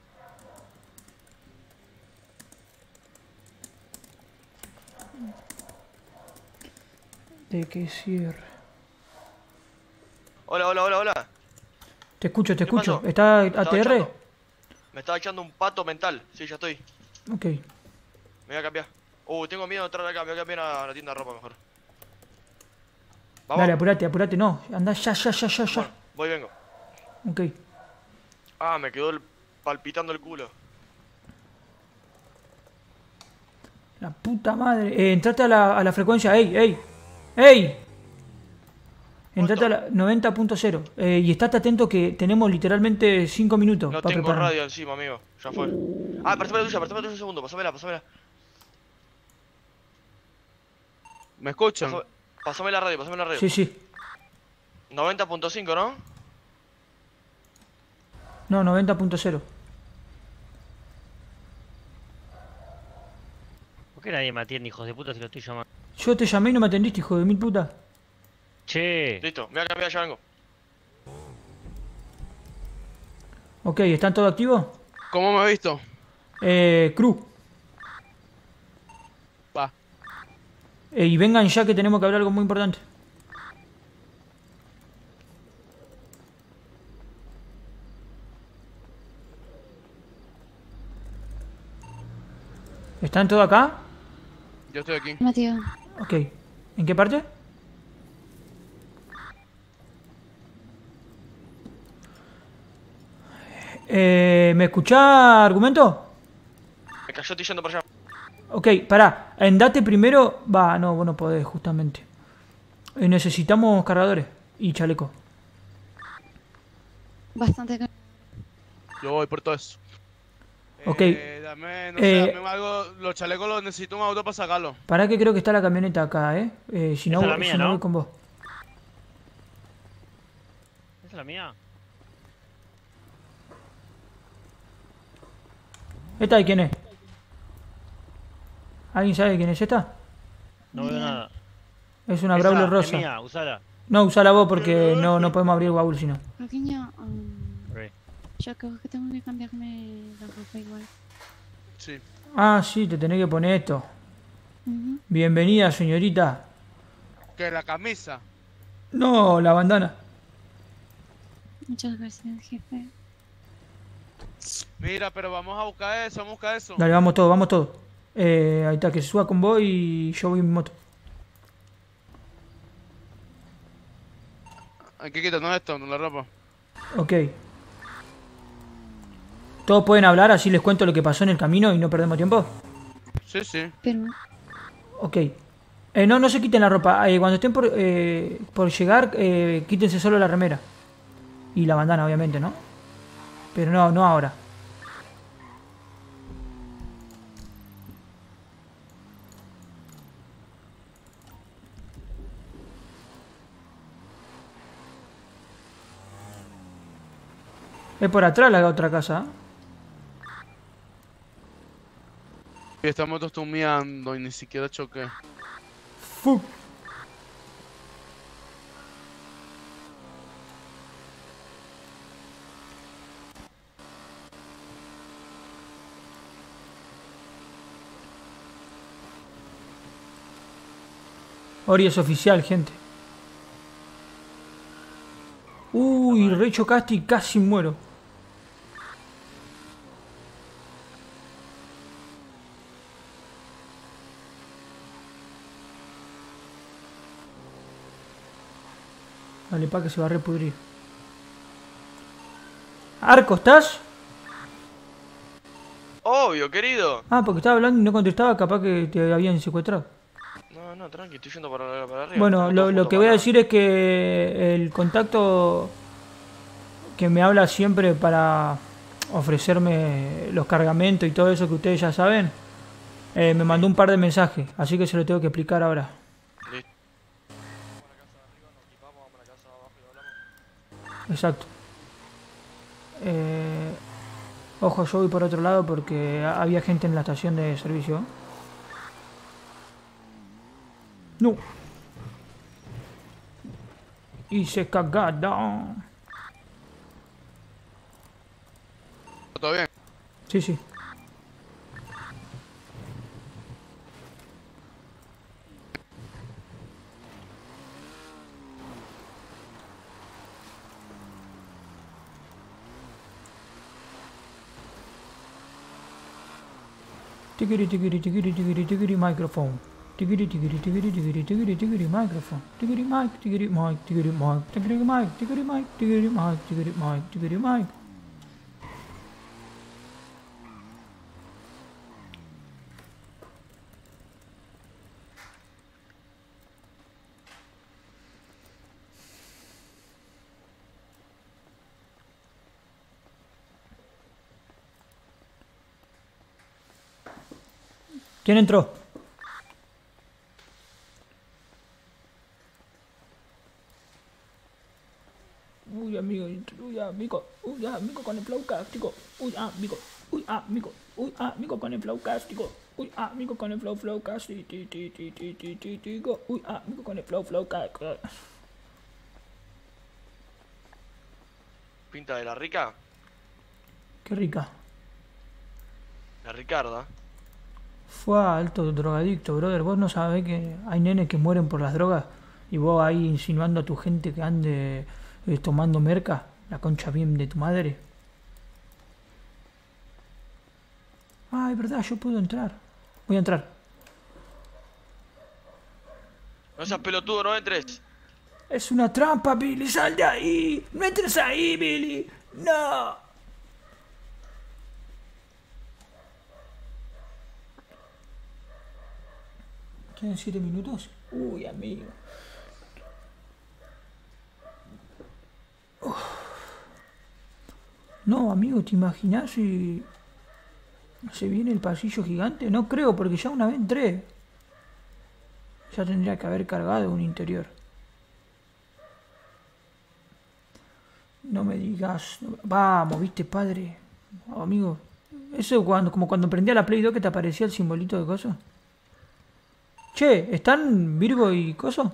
De que cierre. Hola, hola, hola, hola. Te escucho, te ¿Qué escucho. pasó? ¿Está Me estaba ATR? echando- Me estaba echando un pato mental. Sí, ya estoy. Ok. Me voy a cambiar. Tengo miedo de entrar acá. Me voy a cambiar a la tienda de ropa mejor. Vamos. Dale, apurate, apurate. No, anda ya, ya, ya, ya, ya. Voy y vengo. Ok. Ah, me quedó palpitando el culo. La puta madre. Entrate a la frecuencia. ¡Ey, ey! ¡Ey! Entrate a la 90.0. Y estate atento que tenemos literalmente 5 minutos. No para tengo prepararnos. radio encima, amigo. Ya fue. Ah, préstame la tuya un segundo. Pásamela. ¿Me escuchan? Pásame la radio. Sí, sí. 90.5, ¿no? No, 90.0. ¿Por qué nadie me atiende, hijos de puta, si lo estoy llamando? Yo te llamé y no me atendiste, hijo de mil puta. Che. Listo, me voy a cambiar, ya vengo. Ok, ¿están todos activos? ¿Cómo me he visto? Cruz. Va. Y vengan ya que tenemos que hablar algo muy importante. ¿Están todos acá? Yo estoy aquí. Mateo. Ok. ¿En qué parte? ¿Me escuchá, argumento? Me cayó, estoy yendo para allá. Ok, pará. Andate primero. Va, no, vos no podés, justamente. Necesitamos cargadores y chaleco. Bastante. Yo voy por todo eso. Ok. Dame, no sé, dame algo. Los chalecos los necesito un auto para sacarlo. Pará que creo que está la camioneta acá, si no, Esa es la mía, si no ¿no? voy con vos. ¿Esa es la mía? ¿Esta de quién es? ¿Alguien sabe quién es esta? No veo nada. Es una Esa Brawler es rosa. mía, usala. No, usala vos porque no podemos abrir el baúl si no. Pequeño, Ok. yo creo que tengo que cambiarme la ropa igual. Sí. Ah, sí, te tenés que poner esto. Ujú. Bienvenida, señorita. ¿Qué? ¿La camisa? No, la bandana. Muchas gracias, jefe. Mira, pero vamos a buscar eso, vamos a buscar eso. Dale, vamos todos, vamos todos. Ahí está, que se suba con vos y yo voy en mi moto. Hay que quitarnos esto, no la ropa. Ok. Todos pueden hablar, así les cuento lo que pasó en el camino y no perdemos tiempo. Sí, sí. Pero, Ok. No se quiten la ropa. Cuando estén por llegar, quítense solo la remera. Y la bandana, obviamente, ¿no? Pero no ahora. Es por atrás la otra casa. Y estamos todos tumeando y ni siquiera choqué. Fuck. Ori es oficial, gente. Uy, re chocaste y casi muero. Dale, pa' que se va a repudrir. Arco, ¿estás? Obvio, querido. Ah, porque estaba hablando y no contestaba, capaz que te habían secuestrado. No, tranqui, estoy yendo para arriba. Bueno, Estamos lo todos que juntos voy a para decir es que el contacto que me habla siempre para ofrecerme los cargamentos y todo eso que ustedes ya saben, me mandó un par de mensajes, así que se lo tengo que explicar ahora. Listo. Exacto. Ojo, yo voy por otro lado porque había gente en la estación de servicio. No. Hice cagada. ¿Todo bien? Sí, sí. Tigiri tigiri tigiri tigiri tigiri microphone. Tigiri tigiri tigiri tigiri tigiri tigiri microphone. Tigiri mic, tigiri mic, tigiri mic, tigiri mic, tigiri mic, tigiri mic, tigiri mic, tigiri mic. ¿Quién entró? Uy, amigo, con el flow cástico. Uy, amigo con el flow cástico. Uy, amigo con el flow cástico. Uy, amigo con el flow cástico. ¿Pinta de la rica? Qué rica. La Ricarda. Fue alto drogadicto, brother. Vos no sabés que hay nenes que mueren por las drogas y vos ahí insinuando a tu gente que ande tomando merca, la concha bien de tu madre. Ah, es verdad, yo puedo entrar. Voy a entrar. No seas pelotudo, no entres. Es una trampa, Billy, sal de ahí. No entres ahí, Billy. No. ¿Quedan 7 minutos? Uy, amigo. No, amigo, ¿te imaginas si se viene el pasillo gigante? No creo, porque ya una vez entré. Ya tendría que haber cargado un interior. No me digas. Vamos, viste, padre. Oh, amigo. Eso como cuando prendía la Play 2 que te aparecía el simbolito de coso. Che, ¿están Virgo y coso?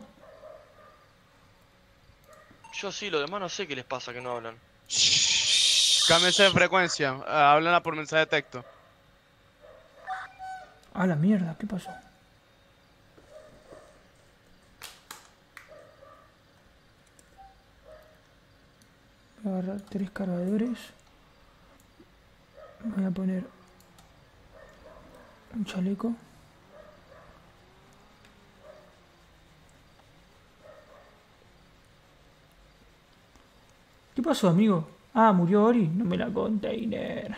Yo sí, los demás no sé qué les pasa que no hablan. Cámbiense de frecuencia. Hablan por mensaje de texto. A la mierda, ¿qué pasó? Voy a agarrar 3 cargadores. Voy a poner un chaleco. ¿Qué pasó, amigo? Ah, murió Ori. No me la container.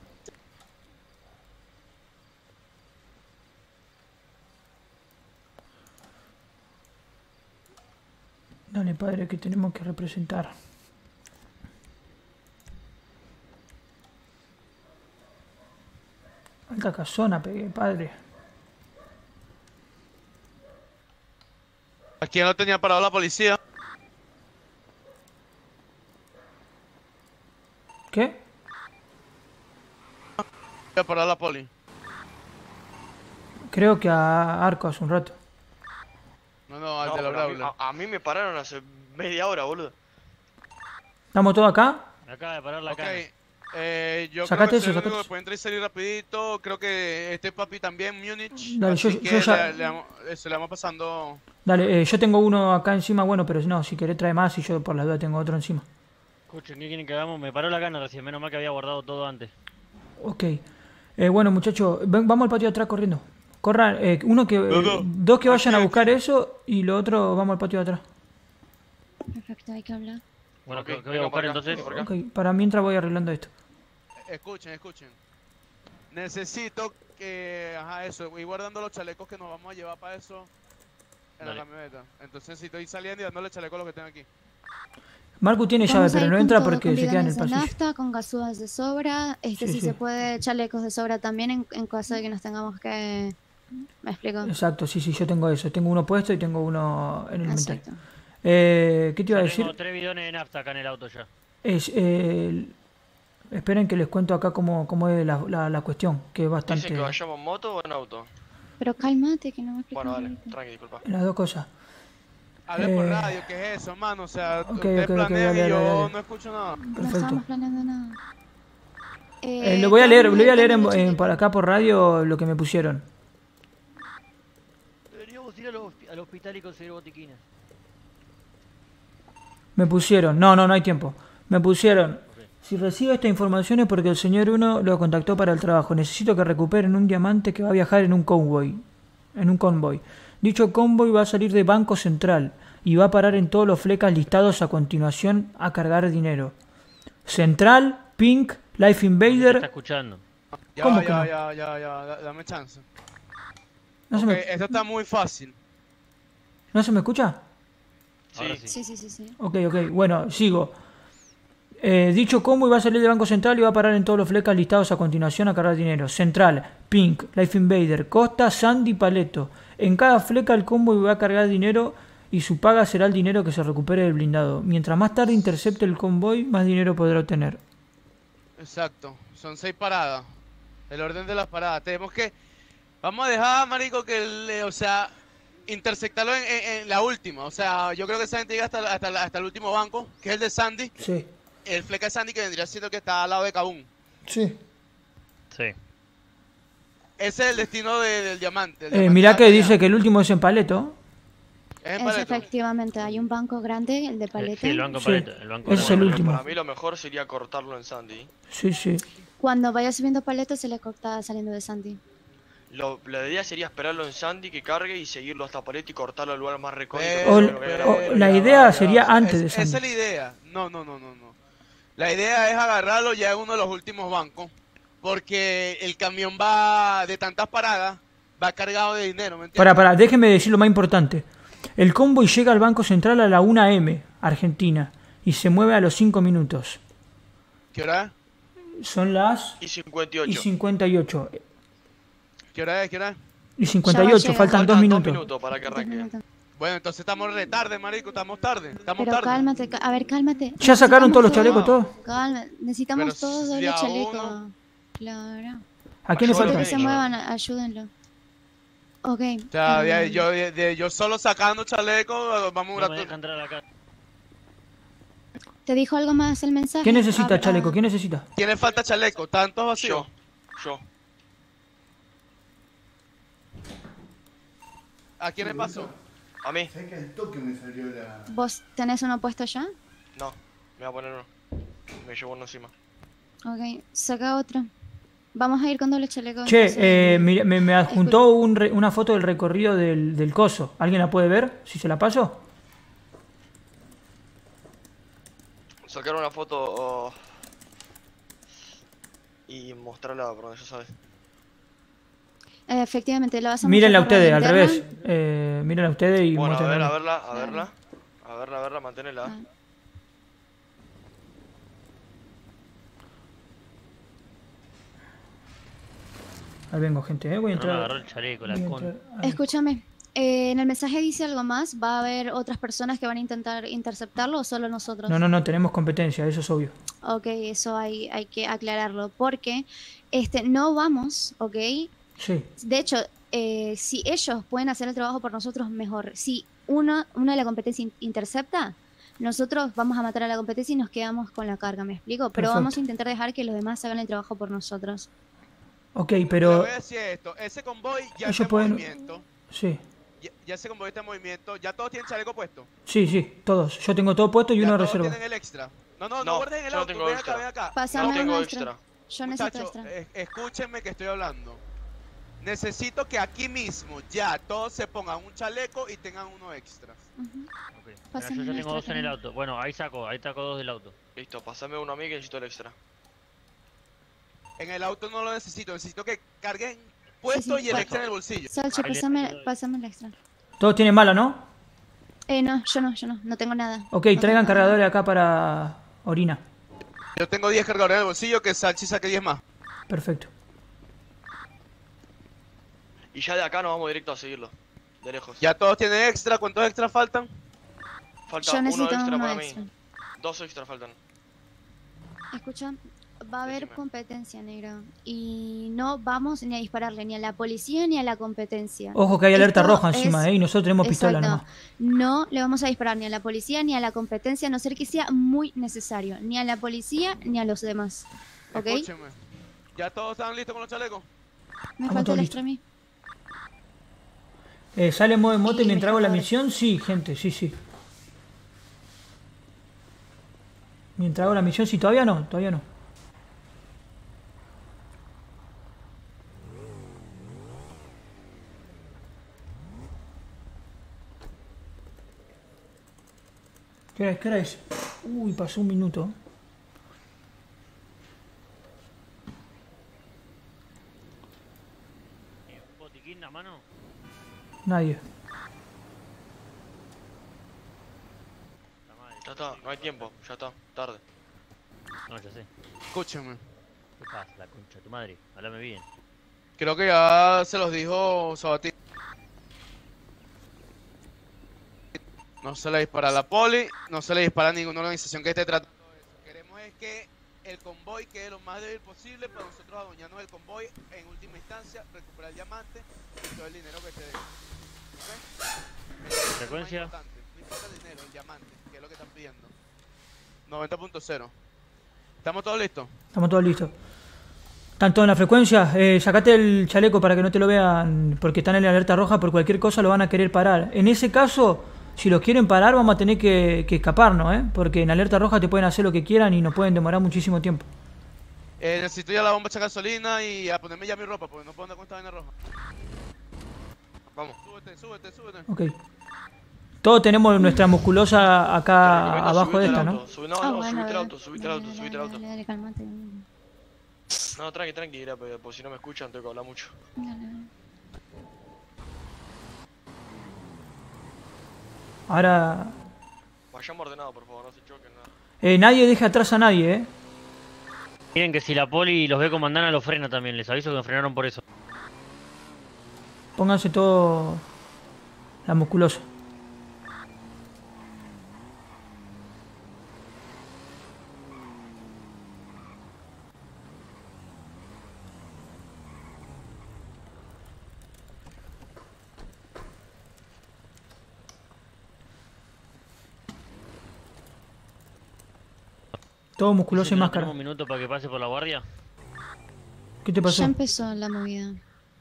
Dale, padre, que tenemos que representar. Alta casona pegué, padre. ¿A quién lo tenía parado la policía? ¿Qué? ¿Tenía parado la poli? Creo que a Arco hace un rato. No, al No, de la pero Brawler. a mí me pararon hace media hora, boludo. ¿Estamos todos acá? Me acaba de parar la Ok, cana. yo Sacate creo que eso, soy el sacate único eso. que puede entrar y salir rapidito. Creo que este papi también, Múnich. Dale, así yo que ya- se le vamos pasando. Dale, yo tengo uno acá encima, bueno, pero no, si querés trae más y yo por la duda tengo otro encima. Escuchen, ¿qué quieren que hagamos? Me paró la cana recién, menos mal que había guardado todo antes. Ok. Bueno, muchachos, vamos al patio de atrás corriendo. Corran, uno que, dos que vayan a buscar eso y lo otro vamos al patio de atrás. Perfecto, hay que hablar. Bueno, Ok, ¿qué voy a venga buscar por acá, entonces? venga por acá. Ok, para mientras voy arreglando esto. Escuchen. Necesito que. Ajá, eso. Voy guardando los chalecos que nos vamos a llevar para eso en Dale. la camioneta. Entonces, si estoy saliendo y dándole chalecos a los que tengo aquí. Marco tiene llave, Vamos a pero ir no con entra todo, porque con se queda en el bidones de pasillo. nafta, con gasúas de sobra, Sí, si sí. se puede, chalecos de sobra también en caso de que nos tengamos que... ¿Me explico? Exacto, sí, yo tengo eso. Tengo uno puesto y tengo uno en el inventario. Exacto. ¿Qué te iba a Yo decir? tengo 3 bidones de nafta acá en el auto ya. Esperen que les cuento acá cómo es la cuestión, que es bastante... ¿Dicen que vayamos en moto o en auto? Pero cálmate, que no me explico. Bueno, dale, tranqui, disculpa. Las dos cosas. Hable por radio, ¿qué es eso, mano? O sea, ok, ustedes ok, planean dale, y yo dale. no escucho nada. No Perfecto. estamos planeando nada. Le voy a leer, ¿cómo le voy a es leer el plan de los por acá por radio lo que me pusieron. Deberíamos ir al hospital y conseguir botiquines. Me pusieron, no hay tiempo. Me pusieron, si recibe esta información es porque el señor 1 lo contactó para el trabajo. Necesito que recuperen un diamante que va a viajar en un convoy. Dicho convoy va a salir de Banco Central y va a parar en todos los flecas listados a continuación a cargar dinero. Central, Pink, Life ¿Te está Invader... escuchando? ¿Cómo que no? Dame chance. ¿No se Ok, me, esto está muy fácil. ¿no se me escucha? Ahora Sí. Sí. Ok, bueno, sigo. Dicho convoy va a salir de Banco Central y va a parar en todos los flecas listados a continuación a cargar dinero. Central, Pink, Life Invader, Costa, Sandy, Paleto. En cada fleca el convoy va a cargar dinero y su paga será el dinero que se recupere del blindado. Mientras más tarde intercepte el convoy, más dinero podrá obtener. Exacto. Son 6 paradas. El orden de las paradas. Tenemos que... Vamos a dejar, marico, que... o sea... Interceptarlo en la última. O sea, yo creo que esa gente llega hasta el último banco, que es el de Sandy. Sí. El fleca de Sandy que vendría siendo que está al lado de Kabum. Sí. Sí. Ese es el destino del diamante. Mirá que dice que el último es en Paleto. Es en Es Paleto. efectivamente, hay un banco grande, el de Paleta. Sí, el banco Sí, Paleto. El banco ese es el Paleto. último. Para mí lo mejor sería cortarlo en Sandy. Sí. Cuando vaya subiendo Paleta se le corta saliendo de Sandy. La idea sería esperarlo en Sandy que cargue y seguirlo hasta Paleto y cortarlo al lugar más recóndito. La idea sería antes de Esa es Sandy. la idea. No. La idea es agarrarlo ya en uno de los últimos bancos. Porque el camión va de tantas paradas, va cargado de dinero, ¿me entiendes? Pará, déjeme decir lo más importante. El convoy llega al Banco Central a la 1 AM, Argentina, y se mueve a los 5 minutos. ¿Qué hora? Son las Y 58. y 58. ¿Qué hora es? ¿Qué hora es? Y 58, faltan 2 minutos. Para que arranque. Bueno, entonces estamos re tarde, marico, estamos tarde. Estamos Pero tarde. cálmate, a ver, cálmate. ¿Ya sacaron todos los chalecos, todo? todos? Calma, necesitamos Pero todos si doble a chaleco. uno- Claro. ¿A quién le Ayúdenme. falta? Que se muevan, ayúdenlo. Ok. O sea, yo solo sacando chaleco, vamos a No durar me deja entrar acá. ¿Te dijo algo más el mensaje? ¿Quién necesita Ah, chaleco? ¿Quién necesita? ¿Quién le falta chaleco? ¿Tantos vacíos? Yo. ¿A quién le pasó? A mí. ¿Sabes que al toque me salió la...? ¿Vos tenés uno puesto ya? No, me voy a poner uno. Me llevo uno encima. Ok, saca otro. Vamos a ir con doble chaleco. Che, mira, me adjuntó una foto del recorrido del coso. ¿Alguien la puede ver? Si se la paso. Sacar una foto y mostrarla por donde ya sabes. Efectivamente, la vas a Mírenla mostrar por ustedes, al linterna. revés. Mírenla ustedes y Bueno, muéstrenla. a verla, manténela. Ahí vengo, gente, voy a No me entrar. agarró el chaleco, la voy a con. entrar ahí. Escúchame, en el mensaje dice algo más. ¿Va a haber otras personas que van a intentar interceptarlo o solo nosotros? No, tenemos competencia, eso es obvio. Ok, eso hay que aclararlo. Porque no vamos, ok. Sí. De hecho, si ellos pueden hacer el trabajo por nosotros, mejor. Si una de la competencia intercepta, nosotros vamos a matar a la competencia y nos quedamos con la carga, ¿me explico? Pero Perfecto. vamos a intentar dejar que los demás hagan el trabajo por nosotros. Ok, Le pero... voy a decir esto, ese convoy ya Ellos está en pueden- movimiento. Sí, Ya ese convoy está en movimiento. ¿Ya todos tienen chaleco puesto? sí, todos. Yo tengo todo puesto y ¿Ya uno de todos reserva. tienen el extra? No No, guarden el yo no auto, tengo ven extra. acá, ven acá. Pásame No tengo uno extra. Yo necesito Muchachos, extra. escúchenme que estoy hablando. Necesito que aquí mismo ya todos se pongan un chaleco y tengan uno extra. Ok. Mira, Pásame yo ya nuestra tengo dos en el cara. auto. Bueno, ahí saco dos del auto. Listo, pasame uno a mí que necesito el extra. En el auto no lo necesito que carguen puesto Sí, sí. y el extra en el bolsillo. Salchi, pásame el extra. Todos tienen mala, ¿no? No, yo no tengo nada. Ok, No traigan tengo- cargadores acá para orina. Yo tengo 10 cargadores en el bolsillo, que Salchi saque 10 más. Perfecto. Y ya de acá nos vamos directo a seguirlo. De lejos. Ya todos tienen extra, ¿cuántos extras faltan? Falta Yo uno necesito extra uno para extra. mí. 2 extra faltan. Escucha, va a haber Decime. competencia, negro. Y no vamos ni a dispararle ni a la policía ni a la competencia. Ojo que hay alerta Esto roja encima, es- y nosotros tenemos pistola Exacto. nomás. No le vamos a disparar ni a la policía ni a la competencia, a no ser que sea muy necesario. Ni a la policía ni a los demás. ¿Ok? Escúchenme. ¿Ya todos están listos con los chalecos? Me Estamos falta todos el listos. extra a mí. ¿Sale modo mote Y mientras hago la mejor. misión? Sí, gente, sí. Mientras hago la misión, sí, todavía no. ¿Qué hora es? Uy, pasó un minuto. ¿Un botiquín a mano? Nadie. Ya está, no hay tiempo, ya está, tarde. No, ya sé. Escúchenme. ¿Qué pasa, la concha de tu madre? Háblame bien. Creo que ya se los dijo Sabatini. No se le dispara a la poli, no se le dispara a ninguna organización que esté tratando de eso. Queremos es que el convoy quede lo más débil posible para nosotros adueñarnos del convoy, en última instancia recuperar el diamante y todo el dinero que esté dentro. ¿Ok? ¿Frecuencia? No importa el dinero, el diamante, que es lo que están pidiendo. 90.0. ¿Estamos todos listos? Estamos todos listos. ¿Están todos en la frecuencia? Sacate el chaleco para que no te lo vean, porque están en la alerta roja, por cualquier cosa lo van a querer parar. En ese caso, si los quieren parar, vamos a tener que escaparnos, ¿eh? Porque en alerta roja te pueden hacer lo que quieran y nos pueden demorar muchísimo tiempo. Necesito ir a la bomba a echar gasolina y a ponerme ya mi ropa, porque no puedo andar con esta vaina roja. Vamos. Súbete. Ok. Todos tenemos nuestra musculosa acá abajo de esta, ¿no? Subite al auto. Dale, calmate. No, tranqui, era, por si no me escuchan tengo que hablar mucho. Dale. Ahora... Vayamos ordenados, por favor, no se choquen nada. nadie deje atrás a nadie, ¿eh? Miren que si la poli los ve con bandana los frena también, les aviso que me frenaron por eso. Pónganse todo la musculosa. Todo musculoso y ¿No máscara. tenemos un minuto para que pase por la guardia? ¿Qué te pasó? Ya empezó la movida.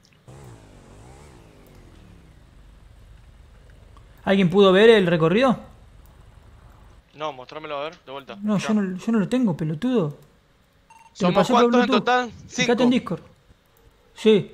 ¿Alguien pudo ver el recorrido? No, mostrámelo a ver, de vuelta. No, Ya. yo no lo tengo, pelotudo. Te lo ¿Somos pasé por cuántos en Bluetooth. total? Fíjate en 5. Discord. Sí.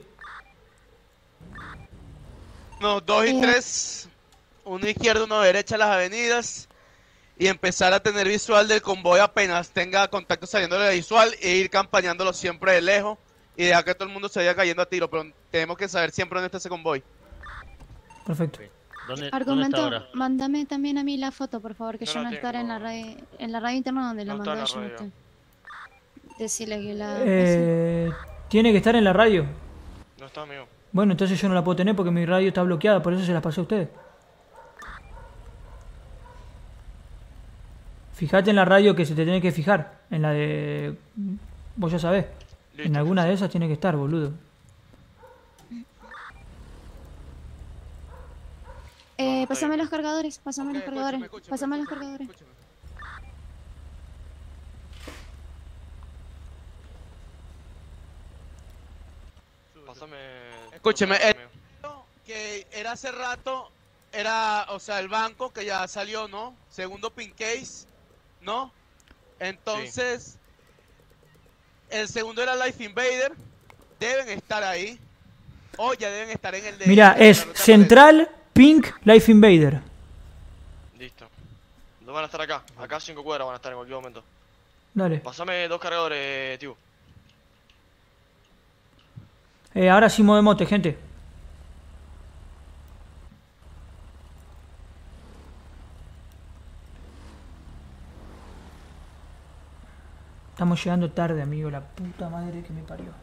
1, 2 y 3. Uno izquierdo, uno derecha las avenidas. Y empezar a tener visual del convoy apenas tenga contacto saliendo de la visual e ir campañándolo siempre de lejos y dejar que todo el mundo se vaya cayendo a tiro, pero tenemos que saber siempre dónde está ese convoy. Perfecto. ¿Dónde está Argumento, ahora? mándame también a mí la foto, por favor, que No yo la no estaré en tengo. la radio interna donde la No está mandó en la yo. radio. Decirle que la... Tiene que estar en la radio. No está, amigo. Bueno, entonces yo no la puedo tener porque mi radio está bloqueada, por eso se las pasé a ustedes. Fíjate en la radio que se te tiene que fijar. En la de... Vos ya sabés. En Listo. alguna de esas tiene que estar, boludo. Pásame los cargadores, pásame Ok, los cargadores, escúchame, pásame los escúchame, cargadores. escúchame. Pásame. Escúcheme, amigo. que era hace rato, era, o sea, el banco que ya salió, ¿no? Segundo pin case, ¿no? Entonces, el segundo era Life Invader, deben estar ahí, o ya deben estar en el de... Mira, de la es ruta Central Pink Life Invader. Listo. No van a estar acá. Acá 5 cuadras van a estar en cualquier momento. Dale. Pásame 2 cargadores, tío. Ahora sí movemote, gente. Estamos llegando tarde, amigo. La puta madre que me parió.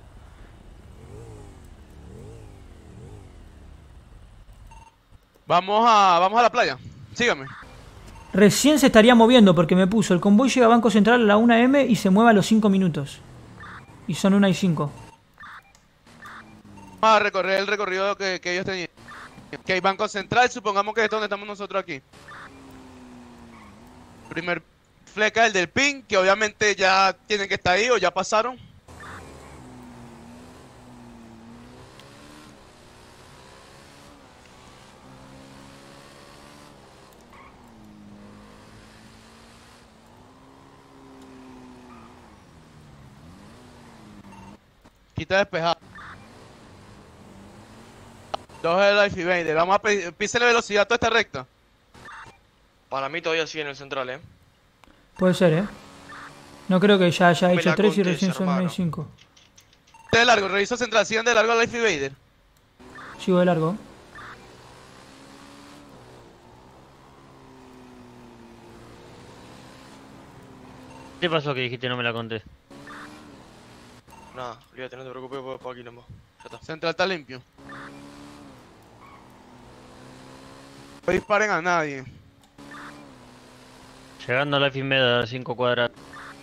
Vamos a la playa, sígame. Recién se estaría moviendo porque me puso el convoy llega a Banco Central a la 1 AM y se mueve a los 5 minutos. Y son 1 y 5. Vamos a recorrer el recorrido que ellos tenían. Que hay Banco Central, supongamos que es donde estamos nosotros aquí. Primer fleca el del PIN, que obviamente ya tienen que estar ahí o ya pasaron. Quita despejado. 2 de Life Invader. Vamos a pisar la velocidad toda esta recta. Para mí todavía sigue en el central, Puede ser, ¿eh? No creo que ya haya Me hecho la 3 y contés, recién son 1 y hermano. 5. De largo, reviso central, sigan de largo a Life Invader. Sigo de largo. ¿Qué pasó que dijiste no me la conté? Nada, olvídate, no te preocupes por aquí nomás. Ya está. Central está limpio. No disparen a nadie. Llegando a Life Invader a 5 cuadras.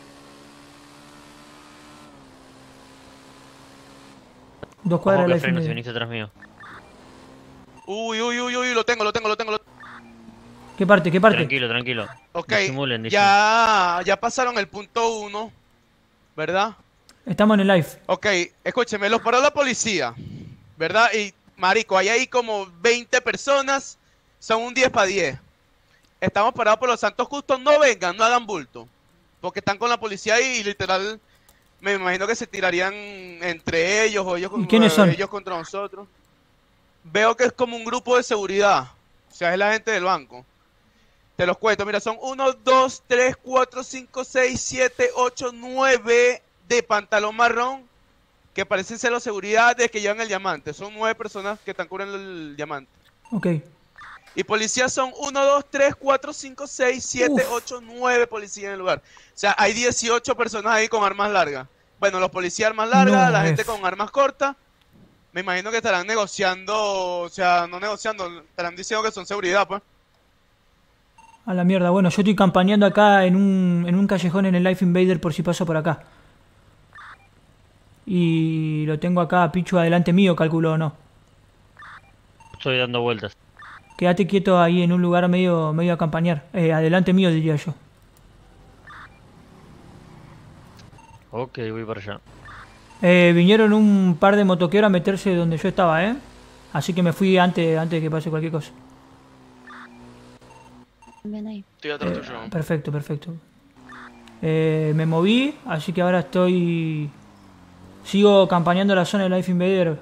Dos cuadras Ojo de que Life freno si Invader. venís atrás mío. Uy, lo tengo. ¿Qué parte? ¿Qué parte? Tranquilo, tranquilo. Ok, Disimulen. ya pasaron el punto 1, ¿verdad? Estamos en el live. Ok, escúcheme, los paró la policía, ¿verdad? Y, marico, hay ahí como 20 personas, son un 10 para 10. Estamos parados por los santos justos, no vengan, no hagan bulto. Porque están con la policía ahí y literal, me imagino que se tirarían entre ellos o ellos, ¿Y quiénes son? ellos contra nosotros. Veo que es como un grupo de seguridad, o sea, es la gente del banco. Te los cuento, mira, son 1, 2, 3, 4, 5, 6, 7, 8, 9 de pantalón marrón que parecen ser los seguridades que llevan el diamante. Son 9 personas que están cubriendo el diamante. Ok. Y policías son 1, 2, 3, 4, 5, 6, 7, 8, 9 policías en el lugar. O sea, hay 18 personas ahí con armas largas. Bueno, los policías armas largas, No, la gente F. con armas cortas. Me imagino que estarán negociando, o sea, no negociando, estarán diciendo que son seguridad, pues. A la mierda. Bueno, yo estoy campaneando acá en un callejón en el Life Invader por si paso por acá. Y lo tengo acá a Pichu adelante mío, calculo o no. Estoy dando vueltas. Quédate quieto ahí en un lugar medio a campañar. Adelante mío, diría yo. Ok, voy para allá. Vinieron un par de motoqueros a meterse donde yo estaba, ¿eh? Así que me fui antes de que pase cualquier cosa. Bien ahí. Estoy atrás tuyo. Perfecto, perfecto. Me moví, así que ahora sigo campañando la zona de Life Invader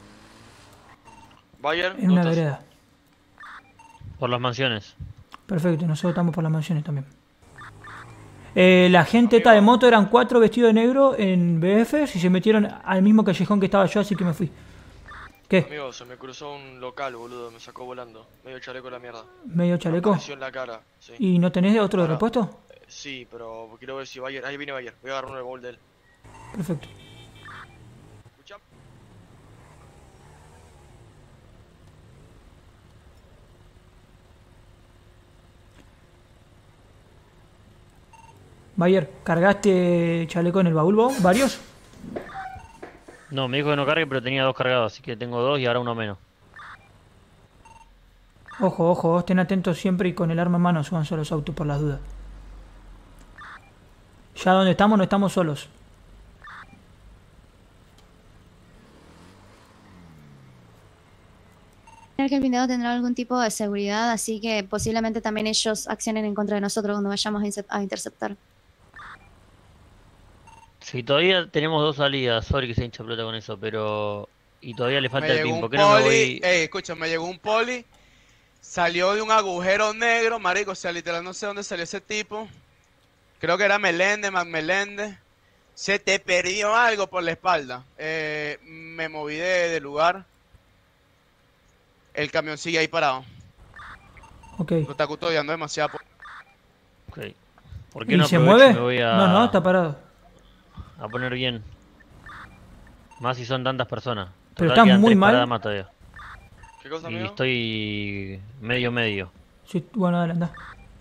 Bayer, en una ¿dónde estás? vereda. Por las mansiones. Perfecto, nosotros estamos por las mansiones también. La gente esta de moto eran 4 vestidos de negro en BF y se metieron al mismo callejón que estaba yo, así que me fui. ¿Qué? Amigo, se me cruzó un local, boludo, me sacó volando. Medio chaleco la mierda. ¿Medio chaleco? Me apareció en la cara, sí. ¿Y no tenés otro de Ahora, repuesto? Sí, pero quiero ver si Bayer. Ahí viene Bayer. Voy a agarrar uno del baúl de él. Perfecto. ¿Escuchá? Bayer, ¿cargaste chaleco en el baúl vos? ¿Varios? No, me dijo que no cargue, pero tenía 2 cargados, así que tengo 2 y ahora uno menos. Ojo, ojo, estén atentos siempre y con el arma en mano súbanse a los autos por las dudas. Ya donde estamos no estamos solos. Creo que el blindado tendrá algún tipo de seguridad, así que posiblemente también ellos accionen en contra de nosotros cuando vayamos a interceptar. Si todavía tenemos 2 salidas, sorry que se hincha pelota con eso, pero... Y todavía le falta Me el llegó pin, un ¿por qué no me poli, voy...? escucha, me llegó un poli, salió de un agujero negro, marico, o sea, literal no sé dónde salió ese tipo. Creo que era Meléndez, Meléndez. Se te perdió algo por la espalda. Me moví de lugar. El camión sigue ahí parado. Ok. Lo está custodiando demasiado. Ok. ¿Por qué ¿Y no se aprovecho mueve? y me voy a... No, está parado. A poner bien. Más si son tantas personas. Pero Total, está quedan muy 3 mal. paradas más todavía. ¿Qué cosa, Y amigo? estoy medio. Sí, bueno, dale, anda.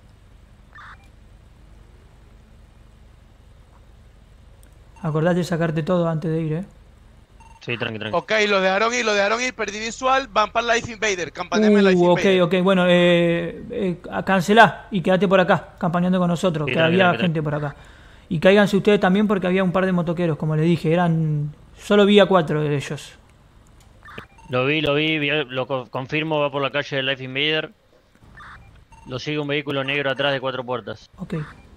Acordate de sacarte todo antes de ir, Sí, tranqui. Ok, lo dejaron ir, perdí visual, van para Life Invader, campañame Life Ok, Invader. ok, bueno, cancelá y quédate por acá, campañando con nosotros, Sí, que tranqui, había tranqui, gente por acá. Y cáiganse ustedes también porque había un par de motoqueros, como les dije, solo vi a 4 de ellos. Lo vi, confirmo, va por la calle de Life Invader. Lo sigue un vehículo negro atrás de 4 puertas. Ok.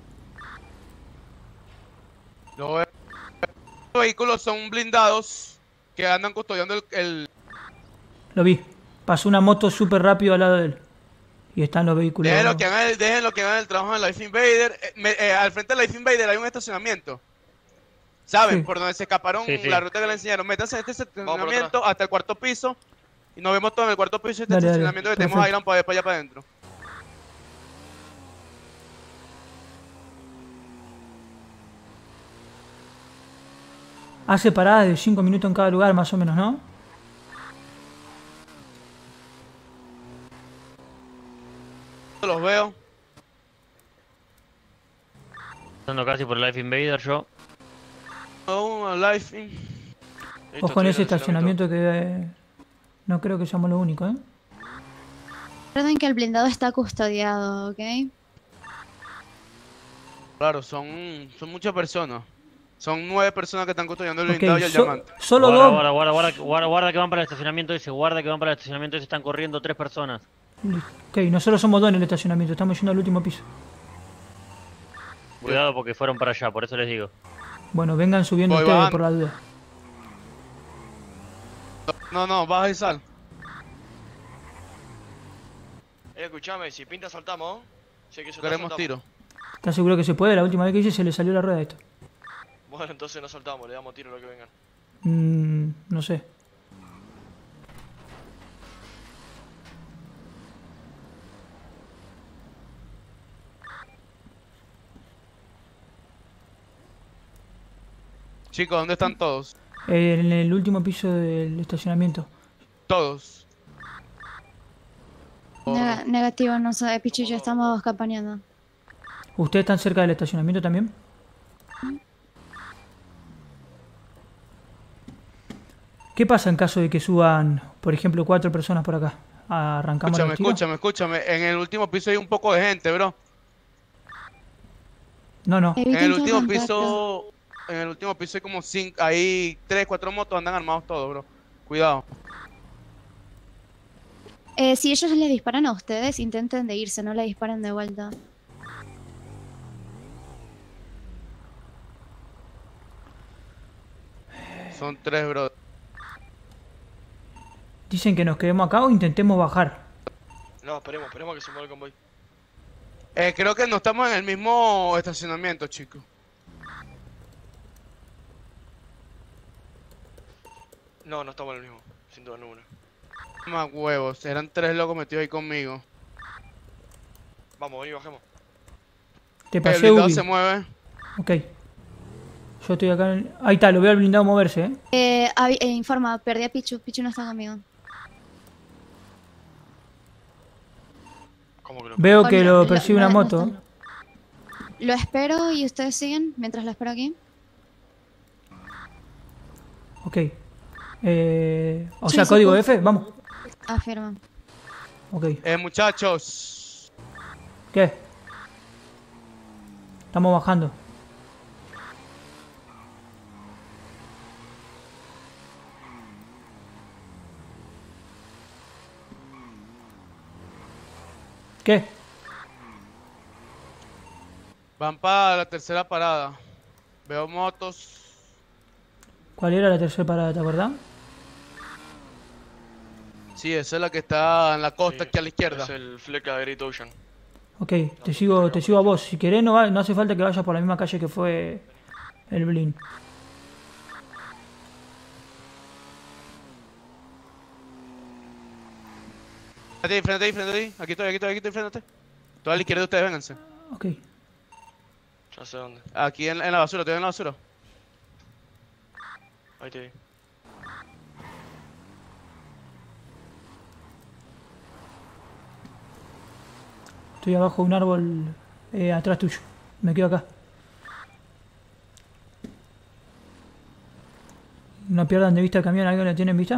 Los vehículos son blindados que andan custodiando el... Lo vi. Pasó una moto súper rápido al lado de él. Y están los vehículos. Déjenlo que hagan el trabajo en Life Invader. Al frente de Life Invader hay un estacionamiento. ¿Saben? Sí. Por donde se escaparon Sí. la ruta que le enseñaron. Métanse en este por estacionamiento hasta el 4.º piso. Y nos vemos todos en el 4.º piso de este Dale, estacionamiento que tenemos perfecto. Iron para allá para adentro. Hace paradas de 5 minutos en cada lugar, más o menos, ¿no? Los veo. Pasando casi por Life Invader yo. Life In. Listo, Ojo en estoy ese estacionamiento que no creo que seamos lo único, ¿eh? Recuerden que el blindado está custodiado, ¿ok? Claro, son muchas personas. Son 9 personas que están custodiando el Ok, blindado y el diamante. solo dos. Guarda que van para el estacionamiento ese, están corriendo 3 personas. Ok, nosotros somos dos en el estacionamiento, estamos yendo al último piso. Cuidado porque fueron para allá, por eso les digo. Bueno, vengan subiendo Voy ustedes bajando. por la duda. No, baja y sal. Escuchame, si pinta saltamos. Si hay que soltar, Queremos soltamos. tiro. ¿Estás seguro que se puede? La última vez que hice se le salió la rueda de esto. Bueno, entonces no soltamos, le damos tiro a lo que vengan. No sé. Chicos, ¿dónde están todos? En el último piso del estacionamiento. Todos. Negativo, no sé, Pichu y yo estamos campañando. ¿Ustedes están cerca del estacionamiento también? ¿Qué pasa en caso de que suban, por ejemplo, 4 personas por acá? ¿Arrancamos los tiros? Escúchame. En el último piso hay un poco de gente, bro. No. En el último piso... En el último piso hay como 5... Hay 3, 4 motos, andan armados todos, bro. Cuidado. Si ellos les disparan a ustedes, intenten de irse, no le disparen de vuelta. Son 3, bro. Dicen que nos quedemos acá o intentemos bajar. No, esperemos que se mueva el convoy. Creo que no estamos en el mismo estacionamiento, chicos. No estamos en el mismo, sin duda alguna. Más huevos, eran 3 locos metidos ahí conmigo. Vamos, vení, bajemos. Te pasé, El blindado Ubi. se mueve. Ok. Yo estoy acá. Ahí está, lo veo al blindado moverse, Informa, perdí a Pichu. Pichu no está conmigo. ¿Cómo que lo Veo que Oye, lo persigue una moto. Lo espero y ustedes siguen mientras lo espero aquí. Ok. O Sí, sea, sí, código puedo. F, vamos. Afirma. Ok. Muchachos. ¿Qué? Estamos bajando. ¿Qué? Van para la tercera parada. Veo motos. ¿Cuál era la tercera parada, te acordás? Sí, esa es la que está en la costa, aquí a la izquierda. Es el fleca de Great Ocean. Ok, te sigo a vos. Si querés, no hace falta que vayas por la misma calle que fue el Blin. Frente ahí. Aquí estoy, frente. Toda a la izquierda de ustedes, vénganse. Ok. Ya sé dónde. Aquí en la basura, estoy en la basura. Ahí te vi. Estoy abajo de un árbol atrás tuyo. Me quedo acá. No pierdan de vista el camión. ¿Alguien lo tiene en vista?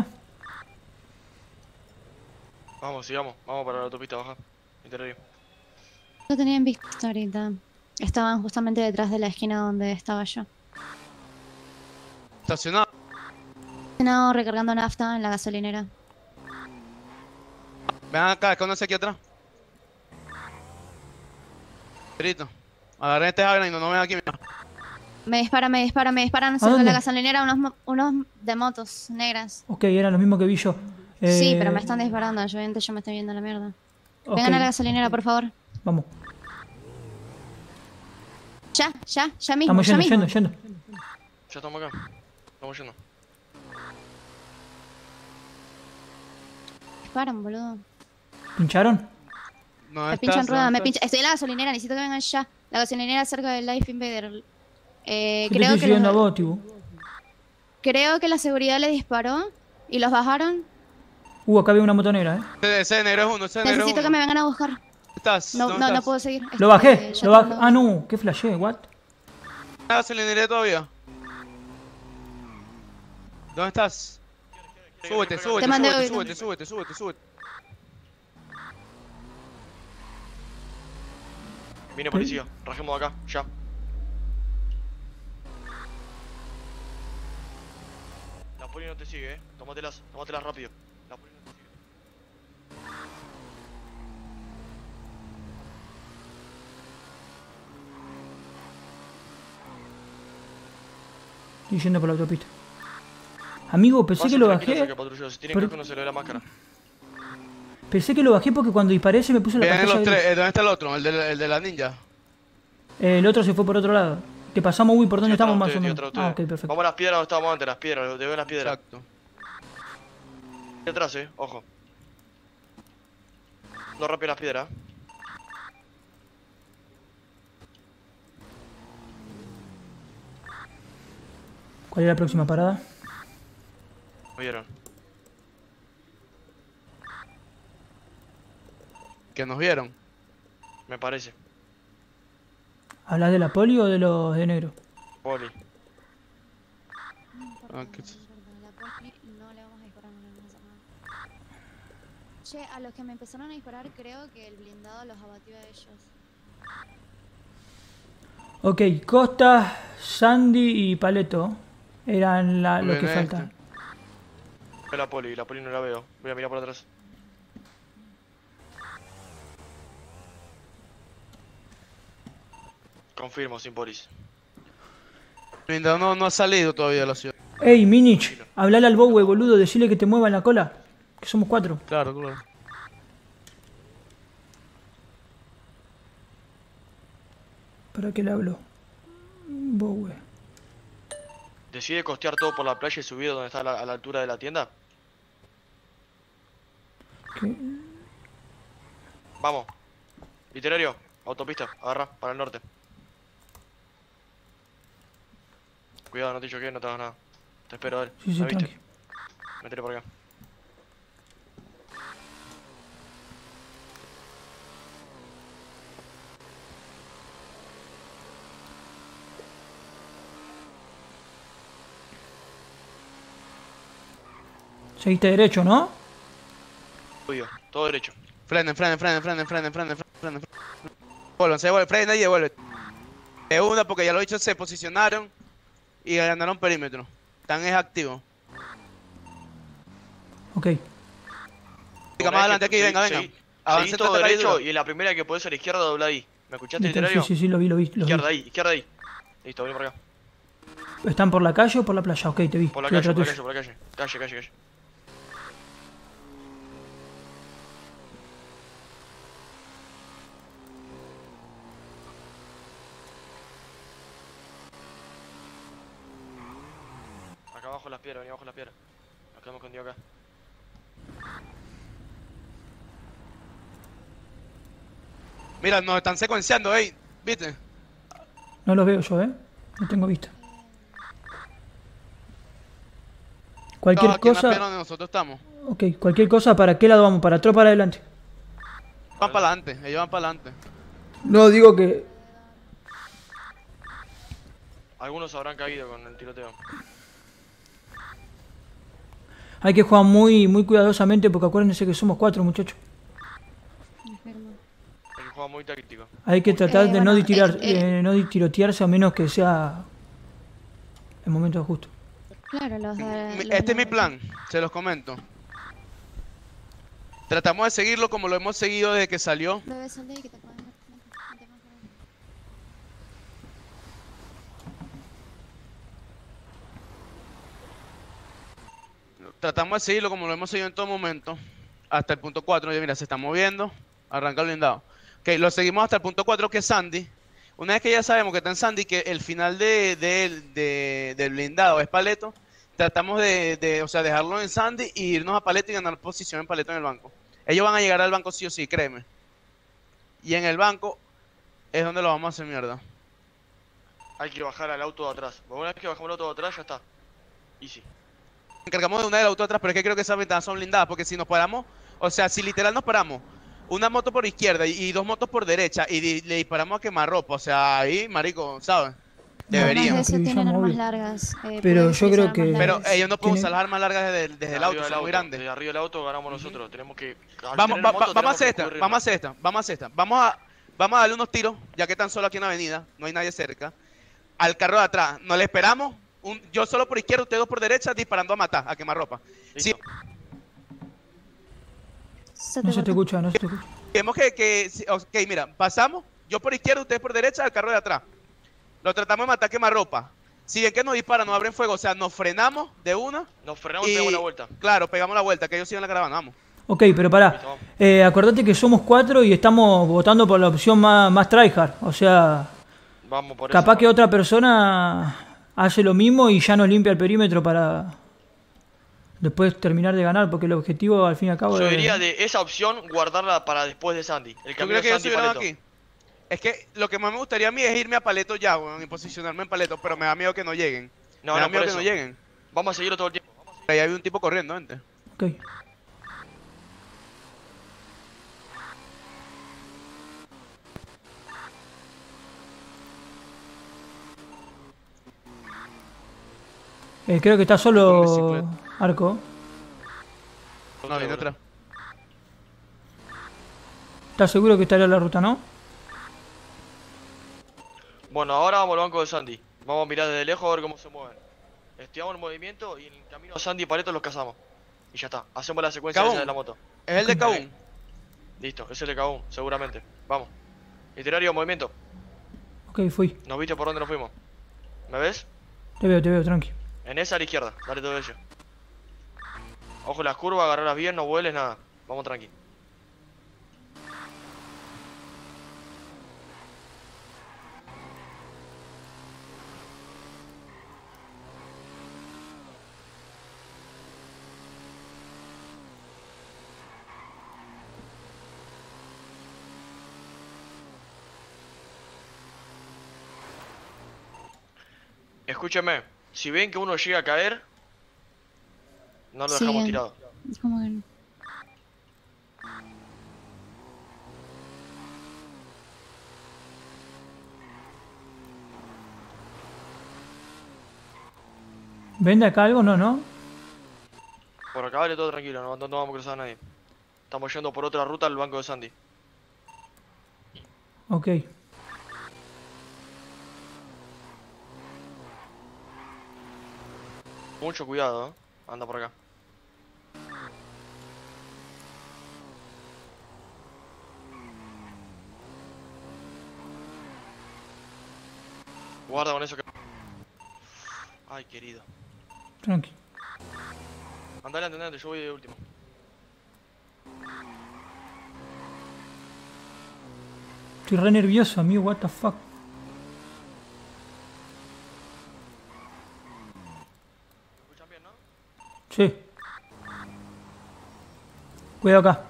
Vamos, sigamos. Vamos para la autopista, baja. Interradio. Lo tenían visto ahorita. Estaban justamente detrás de la esquina donde estaba yo. Estacionado. Estacionado recargando nafta en la gasolinera. Vengan acá, escóndanse aquí atrás. Perito. Agarren este Hagan y no ven aquí, mira. Me disparan cerca de la gasolinera unos de motos negras. Ok, era lo mismo que vi yo. Sí, pero me están disparando, obviamente yo me estoy viendo la mierda. Ok. Vengan a la gasolinera, por favor. Vamos. Ya mismo, Estamos ya mismo. yendo. Ya estamos acá. Estamos yendo. Disparan, boludo. ¿Pincharon? No Me pinchan rueda, Estoy en la gasolinera, necesito que vengan ya. La gasolinera cerca del Life Invader. Yo te Creo estoy que siguiendo a vos, Tibu. creo que la seguridad le disparó y los bajaron. Acá había una moto negra, Ese negro es uno, Necesito que me vengan a buscar. ¿Estás? No ¿Dónde estás? puedo seguir. Lo bajé, Ya lo bajé. tengo- Ah, no, qué flashé, what? ¿La gasolinera todavía? ¿Dónde estás? Súbete. Te mandé hoy. Súbete. Viene policía. Rajemos de acá, ya. La poli no te sigue, Tómatelas rápido. La poli no te sigue. Estoy yendo por la autopista. Amigo, pensé que lo bajé. Si tienen casco no se le ve la máscara. Pensé que lo bajé porque cuando disparé se me puso la Vienen pantalla los tres. gris. ¿Dónde está el otro? El de la ninja. El otro se fue por otro lado. Que pasamos, por dónde estamos más o menos. Ah, ok, perfecto. Vamos a las piedras donde estábamos antes, las piedras, te veo en las piedras. Exacto. Aquí atrás, ojo. No rápido las piedras. ¿Cuál es la próxima parada? ¿Me vieron? Que nos vieron. Me parece. ¿Hablas de la poli o de los de negro? Poli. Ah, que- La poli no le vamos a disparar, no le vamos a hacer nada. Che, a los que me empezaron a disparar creo que el blindado los abatió a ellos. Ok, Costa, Sandy y Paleto eran lo que Bien, faltan. Veo la poli no la veo. Voy a mirar por atrás. Confirmo, sin polis. Blindado no ha salido todavía de la ciudad. Ey, Minich, hablale al Bowie, boludo, decirle que te mueva en la cola. Que somos 4. Claro, claro. ¿Para qué le hablo? Bowie. ¿Decide costear todo por la playa y subir donde está a la altura de la tienda? ¿Qué? Vamos. Literario, autopista, agarra, para el norte. Cuidado, no te choquees, no te hagas nada. Te espero a ver. Sí, sí, ¿Me viste? tranqui. Métele por acá. Seguiste derecho, ¿no? Tuyo, todo derecho. Frenen. Vuelvan, frena y devuelve. De una, porque ya los bichos se posicionaron y ganaron perímetro. Están activos. Ok. Venga, más adelante aquí, venga. Seguí Avancen todo hasta la derecho dura. y en la primera que podés a la izquierda dobla ahí. ¿Me escuchaste, Listo, literario? sí, lo vi. Izquierda ahí. Listo, vení por acá. ¿Están por la calle o por la playa? Ok, te vi. Por la Estoy calle, atrás tuyo. por la calle. Calle. Acá abajo las piedras, vení abajo las piedras. Nos quedamos escondidos acá. Mira, nos están secuenciando, ¿viste? No los veo yo, No tengo vista. Cualquier Aquí en la cosa... piedra donde nosotros estamos. Ok, cualquier cosa, ¿para qué lado vamos? ¿Para atrás o para adelante? Van para adelante, ellos van para adelante. No, digo que... Algunos habrán caído con el tiroteo. Hay que jugar muy cuidadosamente porque acuérdense que somos 4, muchachos. Hay que jugar muy táctico. Hay que tratar de bueno, no tirotearse a menos que sea el momento justo. Claro, Este es mi plan, se los comento. Tratamos de seguirlo como lo hemos seguido desde que salió. Bebé, sal de ahí que te pueden... vente más por ahí. Tratamos de seguirlo como lo hemos seguido en todo momento. Hasta el punto 4. Y mira, se está moviendo. Arranca el blindado. Ok, lo seguimos hasta el punto 4, que es Sandy. Una vez que ya sabemos que está en Sandy, que el final del blindado es Paleto, tratamos o sea, dejarlo en Sandy e irnos a Paleto y ganar posición en Paleto en el banco. Ellos van a llegar al banco sí o sí, créeme. Y en el banco es donde lo vamos a hacer mierda. Hay que bajar al auto de atrás. Una vez que bajamos el auto de atrás, ya está. Easy. Encargamos de una del auto atrás, pero es que creo que esas ventanas son blindadas, porque si nos paramos, o sea, si literal nos paramos, una moto por izquierda y 2 motos por derecha y le disparamos a quemarropa, o sea, ahí, marico, ¿sabes? Deberían. Eso tienen armas largas. Pero yo creo que... Pero ellos no pueden usar las armas largas desde el auto, son muy grandes. Desde arriba del auto ganamos nosotros. Tenemos que... Vamos a hacer esta. Vamos a darle unos tiros, ya que están solo aquí en la avenida, no hay nadie cerca. Al carro de atrás, nos le esperamos. Yo solo por izquierda, ustedes 2 por derecha, disparando a matar, a quemarropa. Sí. No se te escucha. Vemos ok, mira, pasamos, yo por izquierda, ustedes por derecha, al carro de atrás. Lo tratamos de matar a quemarropa. Si ven que nos disparan, nos abren fuego, o sea, nos frenamos de una. Nos frenamos y pegamos la vuelta. Claro, pegamos la vuelta, que ellos sigan la caravana, vamos. Ok, pero pará. Acordate que somos 4 y estamos votando por la opción más tryhard. O sea, vamos por capaz que otra persona hace lo mismo y ya nos limpia el perímetro para después terminar de ganar, porque el objetivo al fin y al cabo yo diría de esa opción guardarla para después de Sandy. El yo creo que Sandy ellos estuvieron aquí. Es que lo que más me gustaría a mí es irme a Paleto ya, weón, y posicionarme en Paleto, pero me da miedo que no lleguen. No, Me da no, por miedo que eso. no lleguen. Vamos a seguirlo todo el tiempo. Ahí había un tipo corriendo, gente. Ok. Creo que está solo Arco. No, viene atrás. ¿Estás seguro que estará en la ruta, no? Bueno, ahora vamos al banco de Sandy. Vamos a mirar desde lejos a ver cómo se mueven. Estudiamos el movimiento y en el camino Sandy y Pareto los cazamos. Y ya está. Hacemos la secuencia Cabún. esa de la moto. Es el de Cabún. Listo, es el de Cabún, seguramente. Vamos. Itinerario, movimiento. Ok, fui. ¿Nos viste por dónde nos fuimos? ¿Me ves? Te veo, tranqui. En esa a la izquierda. Dale todo ello. Ojo las curvas, agarrarlas bien, no vueles, nada. Vamos tranqui. Escúcheme, si ven que uno llega a caer, no lo dejamos Sí, tirado. ¿Cómo que no? ¿Vende acá algo? No. Por acá vale todo tranquilo, no vamos a cruzar a nadie. Estamos yendo por otra ruta al banco de Sandy. Ok. Mucho cuidado, anda por acá. Guarda con eso que... Ay, querido. Tranqui. Andale, andale, yo voy de último. Estoy re nervioso, amigo, what the fuck. Sí. Cuidado acá.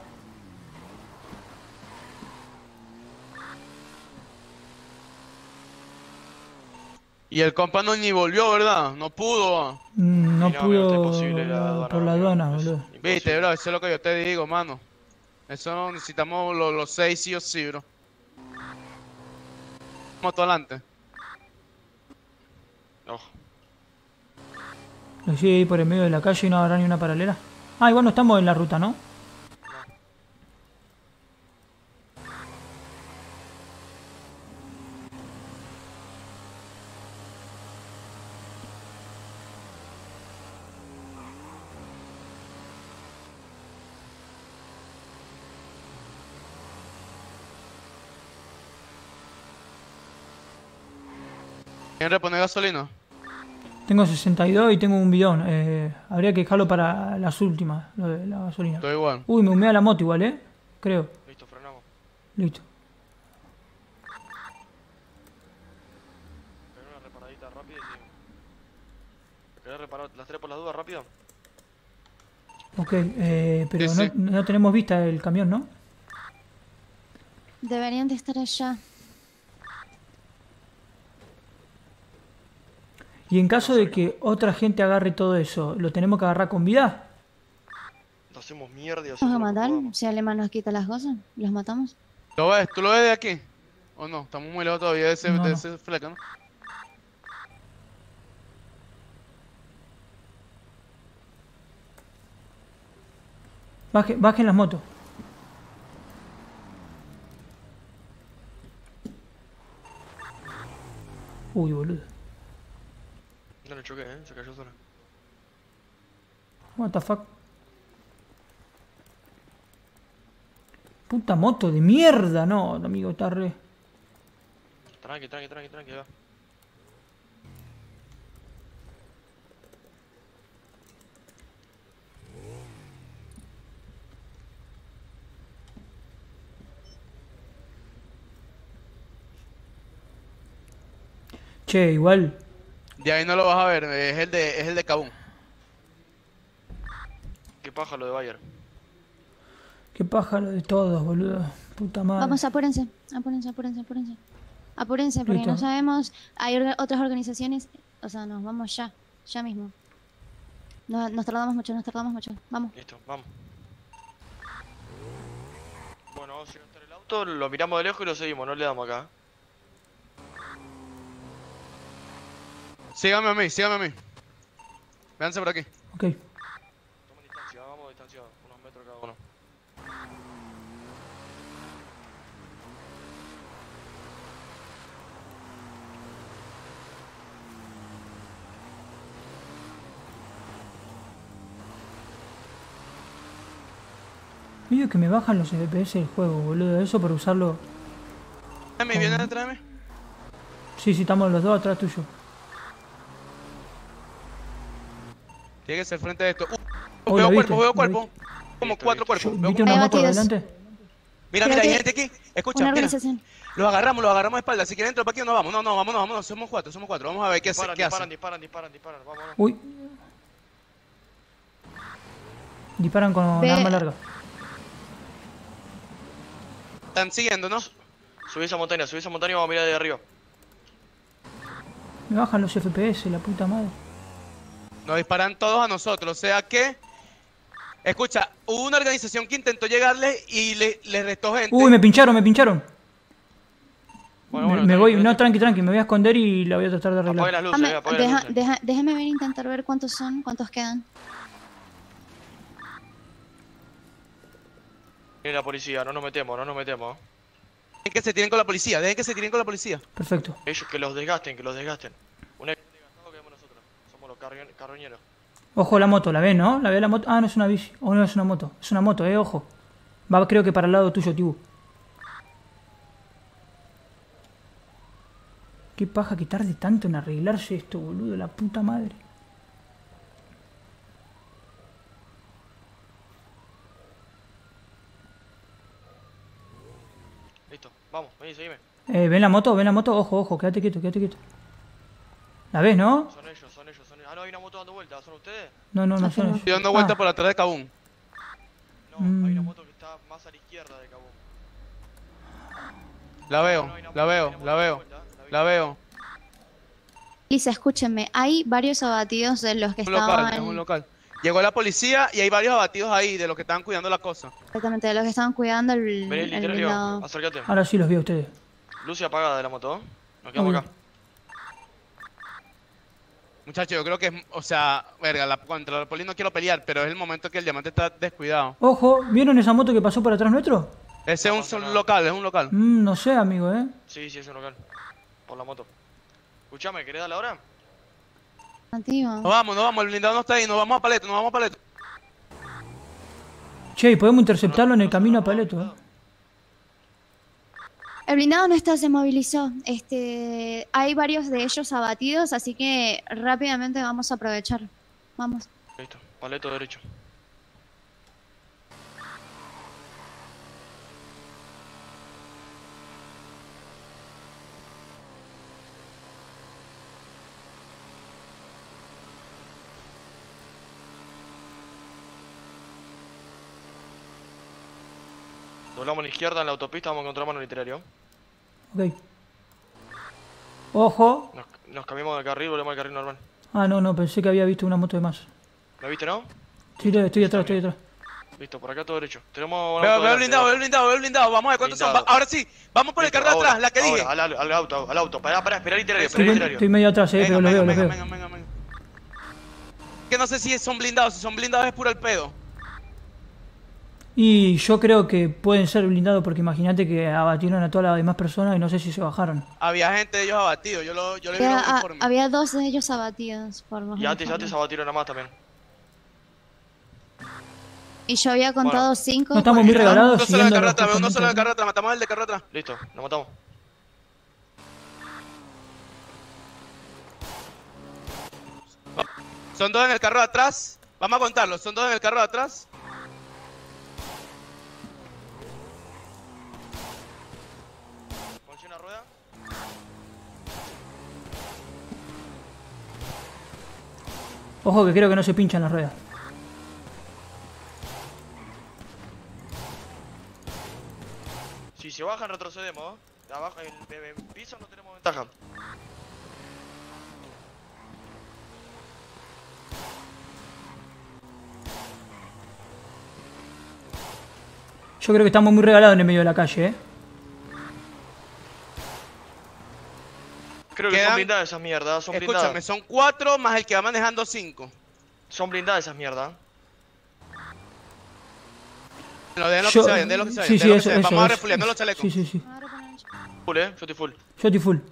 Y el compa no ni volvió, ¿verdad? No pudo. No no, amigo, esto es pudo imposible, la aduana, por la amigo, aduana, boludo. Viste, bro, eso es lo que yo te digo, mano. Eso no necesitamos los 6 sí o sí, bro. Moto adelante. Ojo. Lo sigue ahí por el medio de la calle y no habrá ni una paralela. Ah, igual no estamos en la ruta, ¿no? ¿Quién repone gasolina? Tengo 62 y tengo un bidón. Habría que dejarlo para las últimas, lo de la gasolina. Estoy igual. Uy, me humea la moto igual, creo. Listo, frenamos. Listo. Pegar una reparadita rápida y seguimos. ¿Querés reparar las tres por las dudas rápido? Ok, pero Sí, sí. no tenemos vista del camión, ¿no? Deberían de estar allá. Y en caso de que otra gente agarre todo eso, ¿lo tenemos que agarrar con vida? Lo hacemos mierda y ¿Vamos a hacemos lo que matar? podamos. Si Alemán nos quita las cosas, ¿los matamos? ¿Lo ves? ¿Tú lo ves de aquí? ¿O no? Estamos muy lejos todavía de ese, No, de no. ese fleco, ¿no? Bajen las motos. Uy, boludo. No le choqué, se cayó sola. What the fuck. Puta moto de mierda, no, amigo, está re. Tranqui, va. Che, igual. De ahí no lo vas a ver, es el de Cabún. Qué paja lo de Bayer. Qué paja lo de todos, boludo. Puta madre. Vamos, apúrense. Apúrense, porque Listo. no sabemos. Hay otras organizaciones. O sea, nos vamos ya. ya mismo. No, nos tardamos mucho, Vamos. Listo, vamos. Bueno, vamos a ir hasta el auto, lo miramos de lejos y lo seguimos, no le damos acá. Sígame a mí. Véanse por aquí. Ok. Tomen distancia, vamos distanciados, unos metros cada uno. Medio que me bajan los FPS del juego, boludo. Eso por usarlo. ¿Vienen detrás de mí? Sí, estamos los dos atrás tuyo. Tiene que ser frente a esto. Oh, veo ¿la viste? veo ¿La cuerpo. viste? Como 4 cuerpos. Veo ¿Viste como... una moto batidos. adelante? Mira, Creo hay que- gente aquí. Escucha, Una mira. organización. Los agarramos de espalda. Si quieren entrar para aquí, nos vamos. No, vámonos. Somos cuatro. Vamos a ver qué hacen. Disparan, vámonos. Uy. Disparan con Ve- arma larga. Están siguiendo, ¿no? Subí esa montaña y vamos a mirar de arriba. Me bajan los FPS, la puta madre. Nos disparan todos a nosotros. O sea que... Escucha, hubo una organización que intentó llegarle y le restó gente. Uy, me pincharon. Bueno, me voy, no, tranqui, me voy a esconder y la voy a tratar de Apague arreglar. las luces, apague las luces. Déjame ver, intentar ver cuántos son, cuántos quedan. Viene la policía, no nos metemos. Dejen que se tiren con la policía. Perfecto. Ellos que los desgasten. Un desgastado que vemos nosotros. Somos los carroñeros. Ojo la moto, ¿la ves, no? ¿La ves la moto? Ah, no es una bici. O no es una moto. Es una moto, ojo. Va, creo que para el lado tuyo, Tibu. Qué paja que tarde tanto en arreglarse esto, boludo. La puta madre. Listo, vamos, vení, seguime. ¿Ven la moto? Ojo, quédate quieto. ¿La ves, no? Son ellos. Ah, no, hay una moto dando vueltas, ¿son ustedes? No son ellos. Estoy dando vuelta por atrás de Kabum. No, hay una moto que está más a la izquierda de Cabo. La veo. Lisa, escúchenme, hay varios abatidos de los que Es estaban... un local. Llegó la policía y hay varios abatidos ahí de los que estaban cuidando la cosa. Exactamente, de los que estaban cuidando el Vení, el literario, blindado. acércate. Ahora sí los vi a ustedes. Luz apagada de la moto, ¿eh? Nos quedamos Muy acá. Muchachos, yo creo que es, o sea, verga, contra la poli no quiero pelear, pero es el momento que el diamante está descuidado. Ojo, ¿vieron esa moto que pasó por atrás nuestro? Ese es un local. No sé, amigo, Sí, es un local. Por la moto. Escuchame, ¿querés darle ahora? Antiguo. No vamos, el blindado no está ahí, nos vamos a Paleto. Che, y podemos interceptarlo en el camino a Paleto, El blindado no está, se movilizó. Hay varios de ellos abatidos, así que rápidamente vamos a aprovechar. Vamos. Listo, paleto derecho. Doblamos a la izquierda en la autopista, vamos a encontrar mano literario. Ok. Ojo. Nos cambiamos de carril, volvemos al carril normal. Ah, no, pensé que había visto una moto de más. ¿Me viste, no? Sí, estoy atrás. Listo, por acá todo derecho. Tenemos... Veo el blindado, vamos a ver cuántos son. Ahora sí, vamos por el carro de atrás, la que dije. Al auto. Pará, espera literario, Estoy medio atrás, pero lo veo. Venga. Que no sé si son blindados, es puro el pedo. Y yo creo que pueden ser blindados porque imagínate que abatieron a todas las demás personas y no sé si se bajaron. Había gente de ellos abatidos, yo le vi los uniformes. Había dos de ellos abatidos por los Y antes uniformes. se abatieron a más también. Y yo había contado 5. No estamos muy regalados. Uno solo en el carro atrás, matamos al de carro atrás. Listo, lo matamos. Son dos en el carro de atrás. Vamos a contarlos, son dos en el carro de atrás. Ponche una rueda. Ojo que creo que no se pinchan las ruedas. Si se bajan, retrocedemos. Abajo, en el piso no tenemos ventaja. Yo creo que estamos muy regalados en el medio de la calle, Creo que son blindadas esas mierdas, son Escúchame, blindadas. son 4 más el que va manejando 5. Son blindadas esas mierdas. No, dejen lo Yo- que se vayan, dejen lo que se vayan. sí, dejen lo que eso, se vayan. eso, Vamos a eso. refuleando los chalecos. Sí, sí, sí. Full, yo estoy full. Yo estoy full.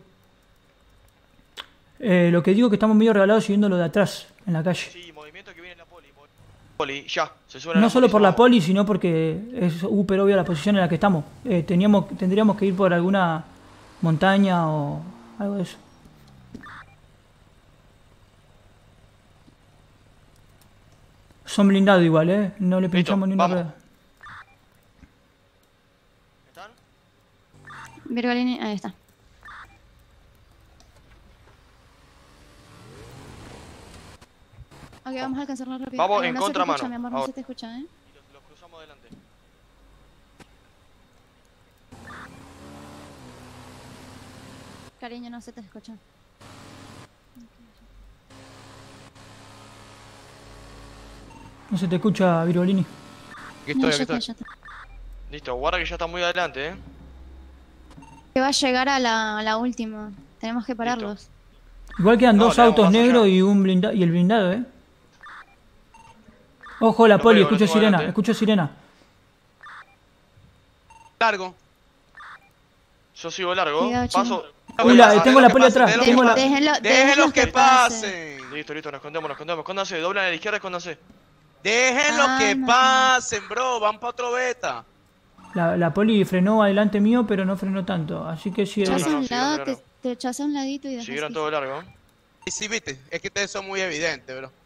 Lo que digo es que estamos medio regalados siguiendo lo de atrás, en la calle. Sí, movimiento que viene la poli. Poli, ya. Se suben a No la solo poli, por la vamos. poli, sino porque es súper obvia la posición en la que estamos. Tendríamos que ir por alguna montaña o algo de eso. Son blindados igual, No le pinchamos ni una rueda. Virgolini, ahí está. Ok, vamos a alcanzarlo rápido. Vamos en no se te contramano. escucha, mi amor, no Ahora. se te escucha, Los cruzamos adelante. Cariño, no se te escucha. No se te escucha, Virgolini. Aquí No, estoy, ya aquí está, estoy. ya está. Listo, guarda que ya está muy adelante, Que va a llegar a la última. Tenemos que pararlos. Igual quedan No, dos le damos autos más allá. negros y y el blindado, Ojo, la Lo poli, veo, lo escucho tengo sirena, adelante. escucho sirena. Largo. Yo sigo largo. Cuidado, Paso. Uy, tengo la poli atrás. Tengo la... Déjenlos que pasen. Listo, nos escondemos. Escóndanse, doblan a la izquierda, escóndanse. Déjenlos que pasen, bro. Van para otro beta. La poli frenó adelante mío, pero no frenó tanto. Así que sí. Echas a un sí, lado, claro. te echas a un ladito y después. Siguieron todo largo. Y sí, viste. Es que ustedes son muy evidentes, bro.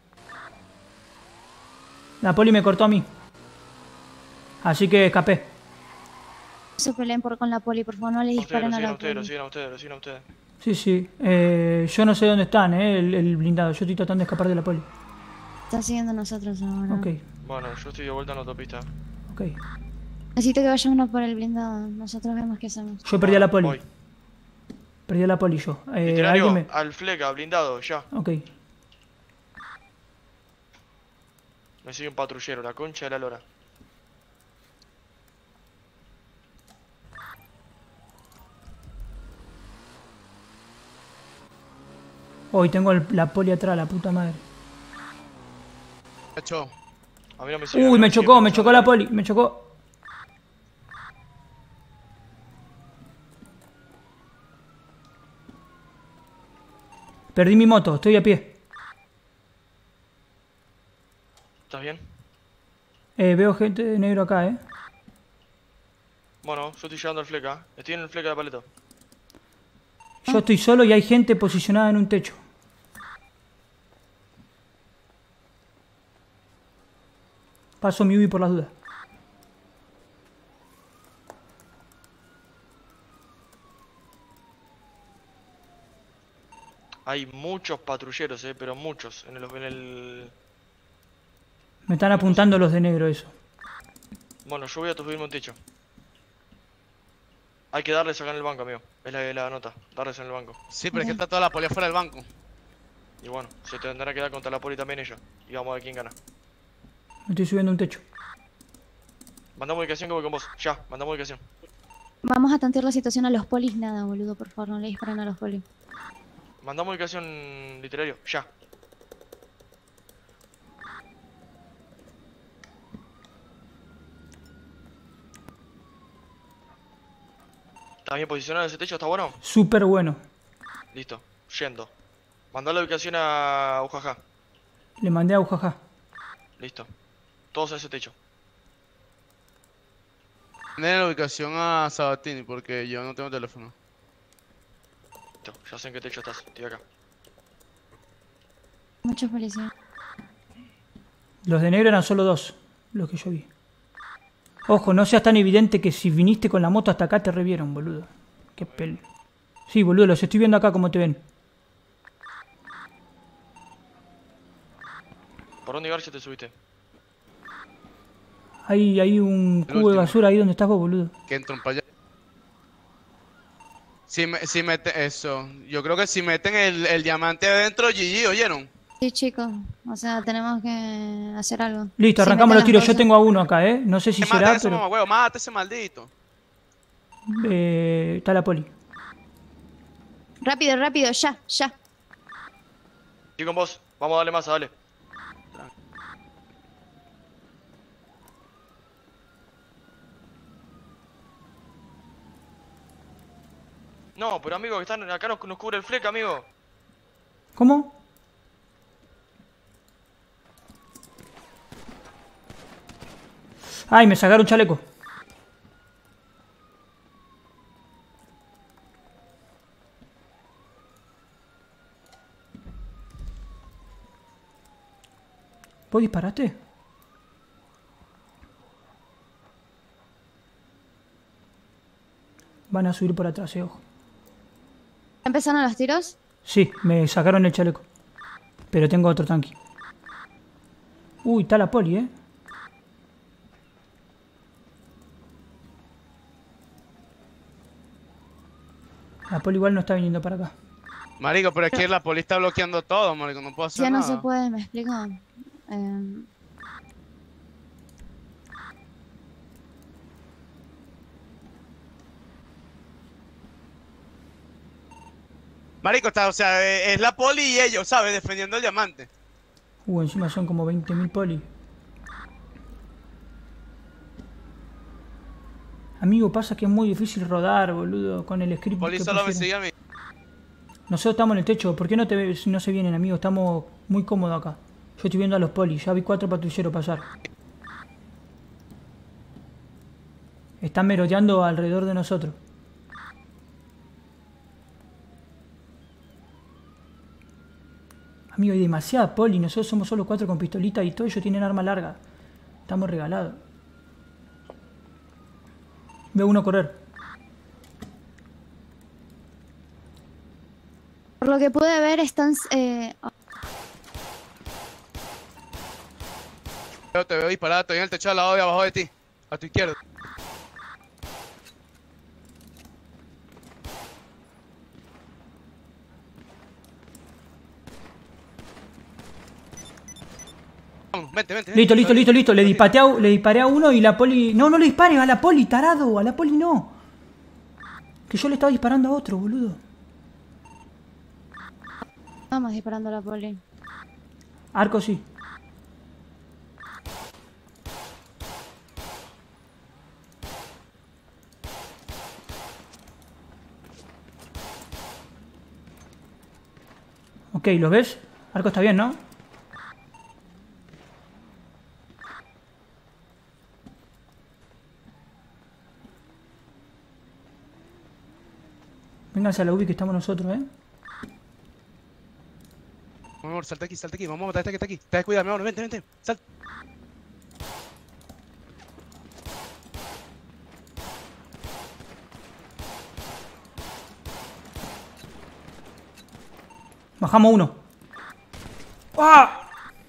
La poli me cortó a mí. Así que escapé. No se peleen con la poli, por favor, no le Ustedes, disparen lo a siguen a la ustedes, lo poli. siguen a ustedes, lo siguen a ustedes. Sí, sí. Yo no sé dónde están, el blindado. Yo estoy tratando de escapar de la poli. Está siguiendo a nosotros ahora. Ok, Bueno, yo estoy de vuelta en la autopista. ok. Necesito que vaya uno por el blindado. Nosotros vemos qué hacemos. Yo perdí a la poli. Voy. Perdí a la poli yo. Literario, alguien me... al fleca, blindado, ya. Ok. Me sigue un patrullero, la concha de la lora. Hoy tengo la poli atrás, la puta madre. Cacho. A mí no me sigue. Uy, me chocó la poli, me chocó. Perdí mi moto, estoy a pie. ¿Estás bien? Veo gente de negro acá, Bueno, yo estoy llegando al fleca. Estoy en el fleca de paleto. Yo estoy solo y hay gente posicionada en un techo. Paso mi UBI por las dudas. Hay muchos patrulleros, pero muchos. En el... Me están apuntando los de negro eso. Bueno, yo voy a subirme un techo. Hay que darles acá en el banco, amigo. Es la nota. Darles en el banco. Sí, pero es que está toda la poli afuera del banco. Y bueno, se tendrá que dar contra la poli también ella. Y vamos a ver quién gana. Me estoy subiendo a un techo. Mandamos ubicación que voy con vos. Ya, mandamos ubicación. Vamos a tantear la situación a los polis. Nada, boludo, por favor, no le disparen a los polis. Mandamos ubicación literario. Ya. ¿Estás bien posicionado en ese techo? ¿Está bueno? Súper bueno. Listo. Yendo. Mandá la ubicación a Ujaja. Le mandé a Ujaja. Listo. Todos a ese techo. Denle la ubicación a Sabatini porque yo no tengo teléfono. Listo. Ya sé en qué techo estás. Estoy acá. Muchos policías. Los de negro eran solo dos, los que yo vi. Ojo, no seas tan evidente que si viniste con la moto hasta acá te revieron, boludo. Qué pel... Sí, boludo, los estoy viendo acá como te ven. ¿Por dónde García te subiste? Hay un cubo de último. basura ahí donde estás vos, boludo. Que entran para allá. Si meten eso, yo creo que si meten el diamante adentro, GG, ¿oyeron? Sí, chicos. O sea, tenemos que hacer algo. Listo, Sí, arrancamos metan los tiros. las Yo cosas. tengo a uno acá, ¿eh? No sé si Mata será, ese pero... mamahuevo, mata ese maldito. Está la poli. Rápido, rápido, ya, ya. Estoy con vos. Vamos a darle masa, dale. No, pero amigo, que están acá nos cubre el fleca, amigo. ¿Cómo? Ay, me sacaron chaleco. ¿Vos disparaste? Van a subir por atrás, ojo. ¿Empezaron los tiros? Sí, me sacaron el chaleco. Pero tengo otro tanque. Uy, está la poli, ¿eh? La poli igual no está viniendo para acá. Marico, pero es que la poli está bloqueando todo, marico. No puedo hacer Ya no nada. se puede, me explico. Marico, está, o sea, es la poli y ellos, ¿sabes? Defendiendo el diamante. Encima son como 20.000 poli. Amigo, pasa que es muy difícil rodar, boludo, con el script Poli que solo me pusieron. sigue a mí. Nosotros estamos en el techo, ¿por qué no se vienen, amigo? Estamos muy cómodos acá. Yo estoy viendo a los polis, ya vi 4 patrulleros pasar. Están merodeando alrededor de nosotros. Amigo, hay demasiada poli, nosotros somos solo 4 con pistolitas y todos ellos tienen arma larga. Estamos regalados. Veo uno correr. Por lo que pude ver, están... Yo te veo disparado, estoy en el techo al lado de abajo de ti. A tu izquierda. Vamos, vente, vente. Listo, listo, listo, listo. Le disparé a uno y la poli... No, no le dispares a la poli, tarado. A la poli no. Que yo le estaba disparando a otro, boludo. Vamos disparando a la poli. Arco sí. Ok, ¿los ves? Arco está bien, ¿no? Vénganse a la UBI que estamos nosotros, ¿eh? Mi amor, salta aquí, vamos a matar a este que está aquí. Te descuida, mi amor, vente, vente, salta. Bajamos uno. ¡Ah!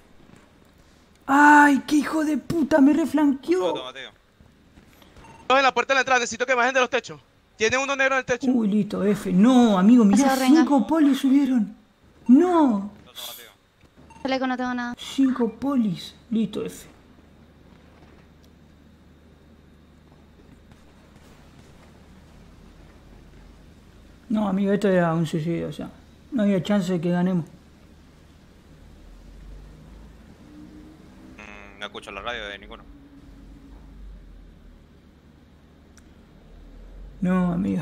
¡Ay, qué hijo de puta! Me reflanqueó. En la puerta de la entrada, necesito que bajen de los techos. Tiene uno negro en el techo. Uy, listo, F. No, amigo, mirá, Eso, venga. 5 polis subieron. No. Chaleco, no tengo nada. 5 polis. Listo, F. No, amigo, esto era un suicidio, o sea. No había chance de que ganemos. No escucho la radio de ninguno. No, amigo.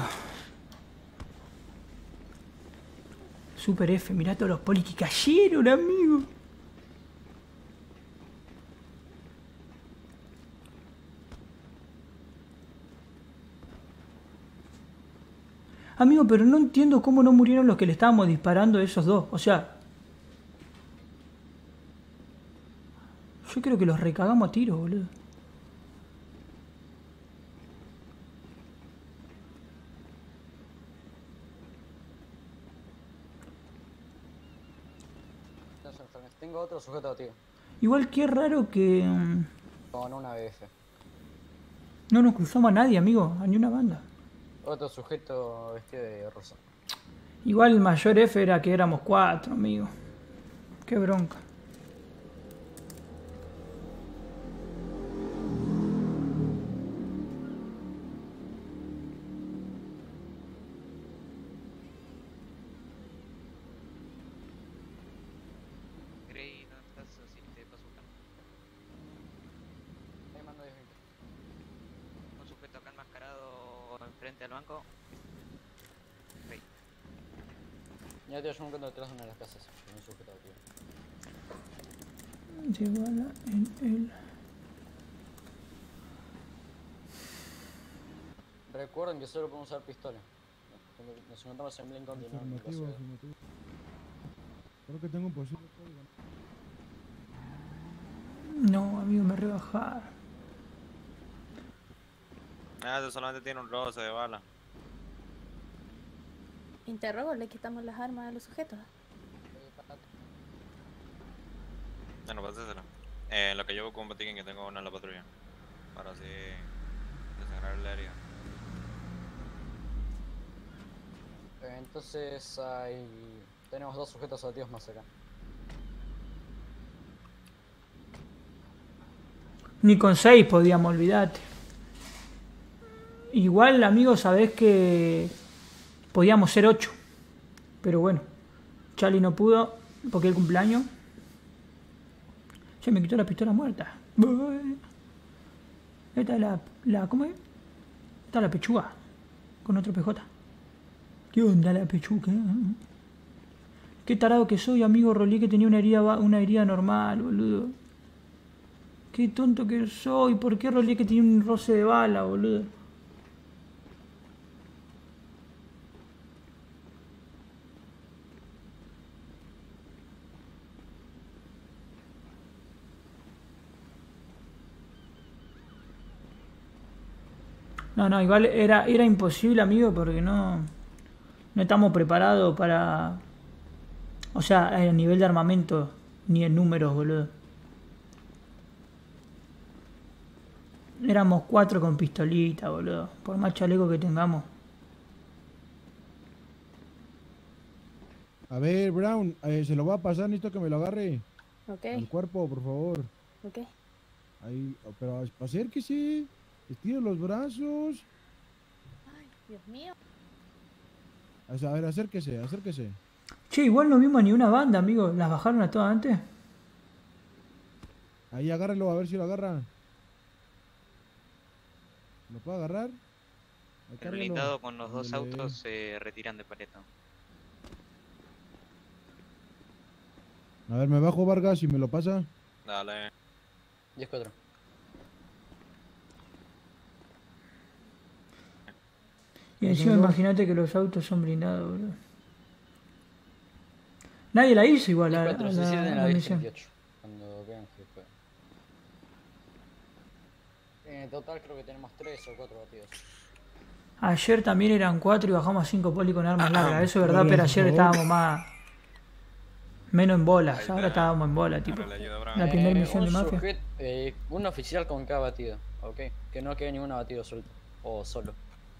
Super F, mirá todos los polis que cayeron, amigo. Amigo, pero no entiendo cómo no murieron los que le estábamos disparando a esos dos. O sea... Yo creo que los recagamos a tiro, boludo. Tengo otro sujeto, tío. Igual que raro que... Con una BF. No nos cruzamos a nadie, amigo. A ni una banda. Otro sujeto vestido de rosa. Igual el mayor F era que éramos 4, amigo. Qué bronca. Grey, ¿dónde estás? Así te paso buscando. Ahí mando 10-20. Un sujeto acá enmascarado enfrente al banco. Grey. Ya tío, yo me encuentro detrás de una de las casas. Con un sujetado, tío. Llévala en el... Recuerden que solo podemos usar pistola. Nos encontramos en Lincoln y no en la ciudad. Creo que tengo un posible código. No, amigo, me rebajaron. Eso solamente tiene un roce de bala. Interrogo, le quitamos las armas a los sujetos. Bueno, pásesela. Lo que yo busco un botiquín que tengo uno en la patrulla. Para así desangrar la herida. Entonces tenemos 2 sujetos abatidos más acá. Ni con 6 podíamos, olvidarte. Igual, amigo, sabés que podíamos ser 8. Pero bueno, Charlie no pudo porque el cumpleaños. Se me quitó la pistola muerta. Esta es la ¿cómo es? Esta es la pechuga. Con otro PJ. ¿Qué onda la pechuga? Qué tarado que soy, amigo. Rolí que tenía una herida normal, boludo. Qué tonto que soy. ¿Por qué rolé que tenía un roce de bala, boludo? No, igual era imposible, amigo, porque no estamos preparados para... O sea, a nivel de armamento, ni en números, boludo. Éramos 4 con pistolita, boludo. Por más chaleco que tengamos. A ver, Brown, se lo voy a pasar, necesito que me lo agarre. Ok. Al cuerpo, por favor. Ok. Ahí, pero acérquese. Estire los brazos. Ay, Dios mío. A ver, acérquese. Che, igual no vimos ni una banda, amigo. ¿Las bajaron a todas antes? Ahí, agárrelo, a ver si lo agarra. ¿Lo puede agarrar? El blindado con los 2 autos se retiran de Paleto. A ver, me bajo Vargas y me lo pasa. Dale. 10-4. Y encima imagínate que los autos son blindados, boludo. Nadie la hizo igual a la misión. 28, cuando vean que pueden. En total creo que tenemos 3 o 4 batidos. Ayer también eran 4 y bajamos a 5 poli con armas largas. Eso es verdad, pero ayer estábamos menos en bolas. Ahora estábamos en bola, tipo. La primera misión de mafia. Un oficial con cada batido, ok. Que no quede ningún abatido suelto o solo.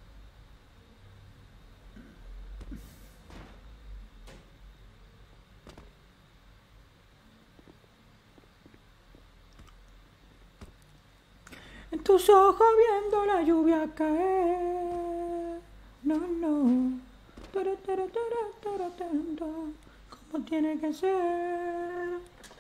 En tus ojos viendo la lluvia caer. No. Como tiene que ser.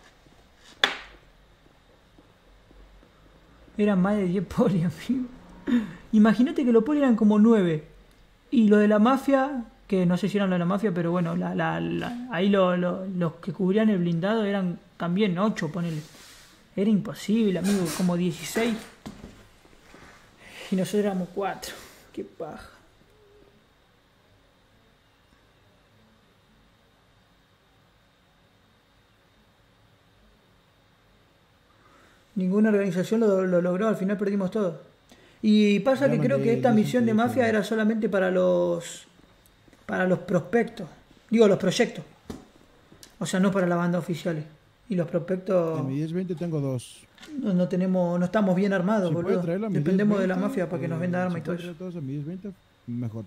Eran más de 10 poli, amigo. Imagínate que los poli eran como 9. Y lo de la mafia, que no sé si eran lo de la mafia, pero bueno, ahí los que cubrían el blindado eran también 8, ponele. Era imposible, amigo, como 16. Y nosotros éramos 4. Qué paja. Ninguna organización lo logró, al final perdimos todo. Y pasa que creo que esta misión de mafia era solamente para los prospectos. Digo, los proyectos. O sea, no para la banda oficiales. Y los prospectos... En mi 10-20 tengo 2. No estamos bien armados, Si boludo. Dependemos de la mafia para que nos venda armas y todo Si eso. todos en mi 10-20, mejor.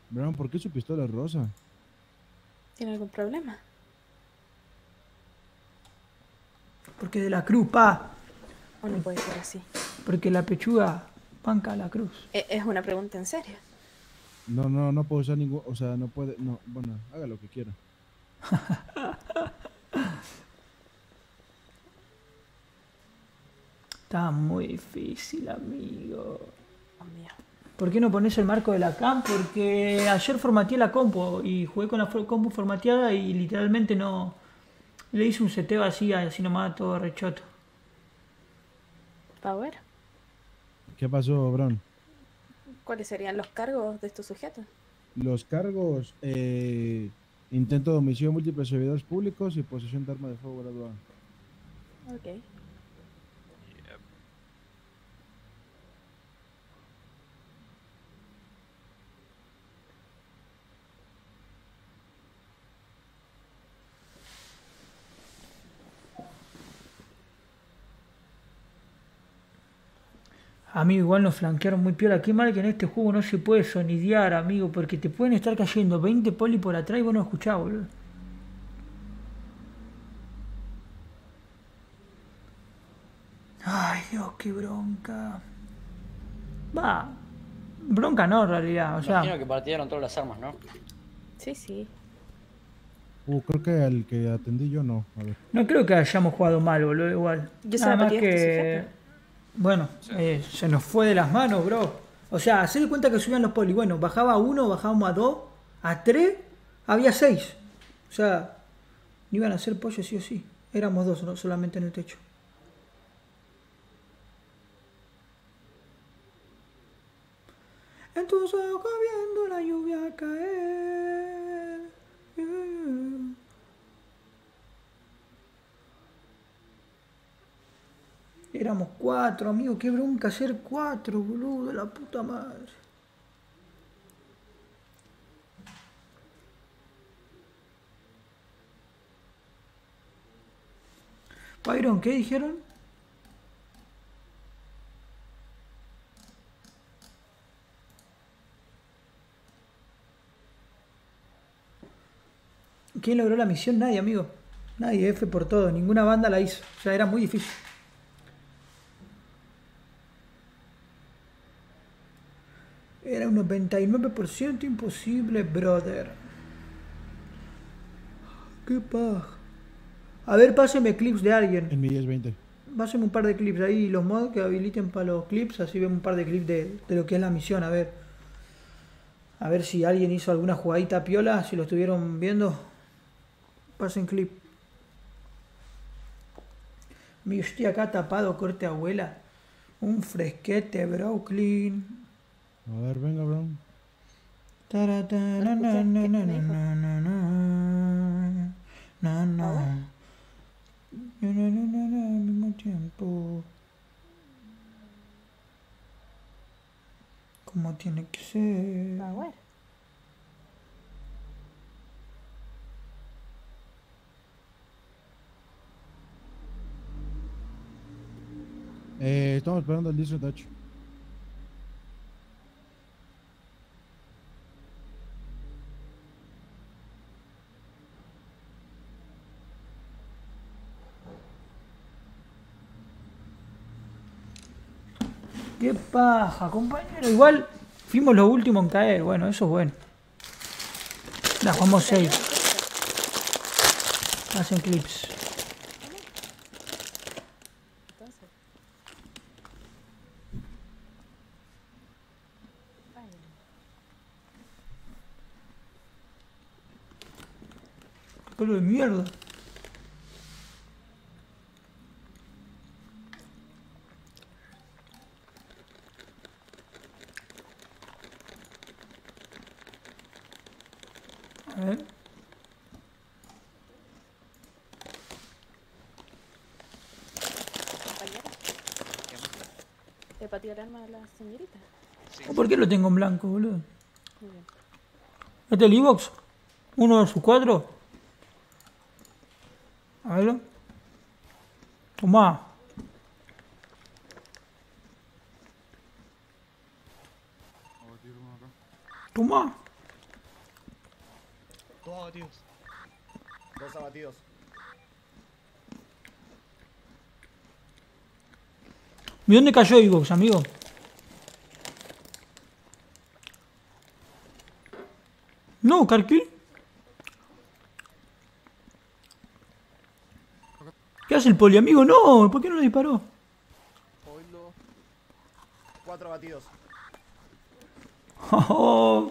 Brown, ¿por qué su pistola es rosa? ¿Tiene algún problema? Porque de la cruz, pa. ¿O no puede ser así? Porque la pechuga banca la cruz. Es una pregunta en serio. No puedo usar ningún... O sea, no puede... No, bueno, haga lo que quiera. Está muy difícil, amigo. Dios mío. ¿Por qué no pones el marco de la cam? Porque ayer formateé la compu y jugué con la compu formateada y literalmente no... Le hice un seteo así nomás, todo rechoto. Power, ¿Qué pasó, Brown? ¿cuáles serían los cargos de estos sujetos? Los cargos... intento de homicidio de múltiples servidores públicos y posesión de arma de fuego graduada. Ok. Amigo, igual nos flanquearon muy piola. Qué mal que en este juego no se puede sonidear, amigo, porque te pueden estar cayendo 20 poli por atrás y vos no escuchás, boludo. Ay, Dios, qué bronca. Va. Bronca no, en realidad, o sea... Imagino que partieron todas las armas, ¿no? Sí. Creo que al que atendí yo no. A ver. No creo que hayamos jugado mal, boludo, igual. Yo se Nada la más partí a este que... sujeto. Bueno, se nos fue de las manos, bro. O sea, hacé de cuenta que subían los polis. Bueno, bajaba a 1, bajábamos a 2, a 3, había 6. O sea, no iban a hacer pollo sí o sí. Éramos 2 ¿no? Solamente en el techo. En tus ojos viendo la lluvia caer. Éramos 4, amigo. Qué bronca ser 4, boludo. La puta madre. Byron, ¿qué dijeron? ¿Quién logró la misión? Nadie, amigo. Nadie, F por todo. Ninguna banda la hizo. O sea, era muy difícil. Era un 99% imposible, brother. Qué paja. A ver, páseme clips de alguien. En mi 10-20. Páseme un par de clips ahí, los mods que habiliten para los clips. Así vemos un par de clips de lo que es la misión. A ver. A ver si alguien hizo alguna jugadita piola. Si lo estuvieron viendo. Pasen clip. Amigo, yo estoy acá tapado, corte abuela. Un fresquete, Brooklyn. A ver, venga, Brown. Al mismo tiempo. Como tiene que ser. Power. Estamos esperando el District Touch. Qué paja, compañero. Igual fuimos los últimos en caer. Bueno, eso es bueno. La jugamos 6. Hacen clips. Pelo de mierda. A ver. ¿Le pateó el arma a la señorita? ¿Por qué lo tengo en blanco, boludo? Muy bien. ¿Este es el Evox? ¿Uno de sus 4? A ver. Tomá. Tomá. Todos abatidos. 2 abatidos. ¿Y dónde cayó Evox, amigo? No, Carquil. ¿Qué hace el poli, amigo? No, ¿por qué no lo disparó? 4 abatidos. Oh.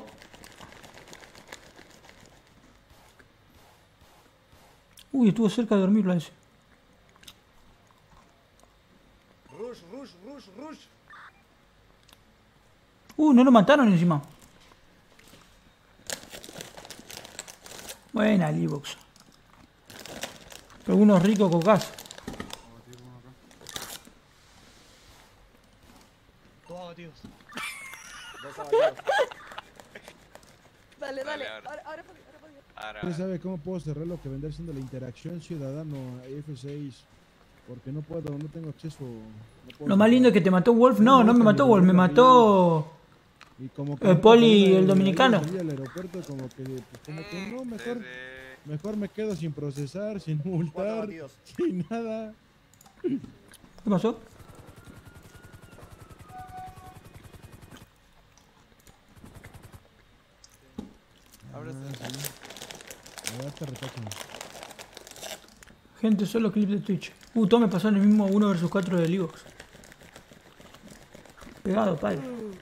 Uy, estuvo cerca de dormirlo ese. Rush, rush, rush, rush. No lo mataron encima. Buena el Evox. Pero unos ricos cocas. Todos abatidos. 2 abatidos. Dale, dale. Ahora. Ahora. ¿Usted sabe cómo puedo cerrar lo que vendrá siendo la interacción ciudadano a F6? Porque no tengo acceso. No puedo Lo más lindo es que te mató Wolf. No, no me mató Wolf, me mató y como el poli, el dominicano. Al aeropuerto como que no, mejor me quedo sin procesar, sin multar, sin nada. ¿Qué pasó? Gente, solo clip de Twitch. Todo me pasó en el mismo 1 vs 4 del Evox. Pegado, padre.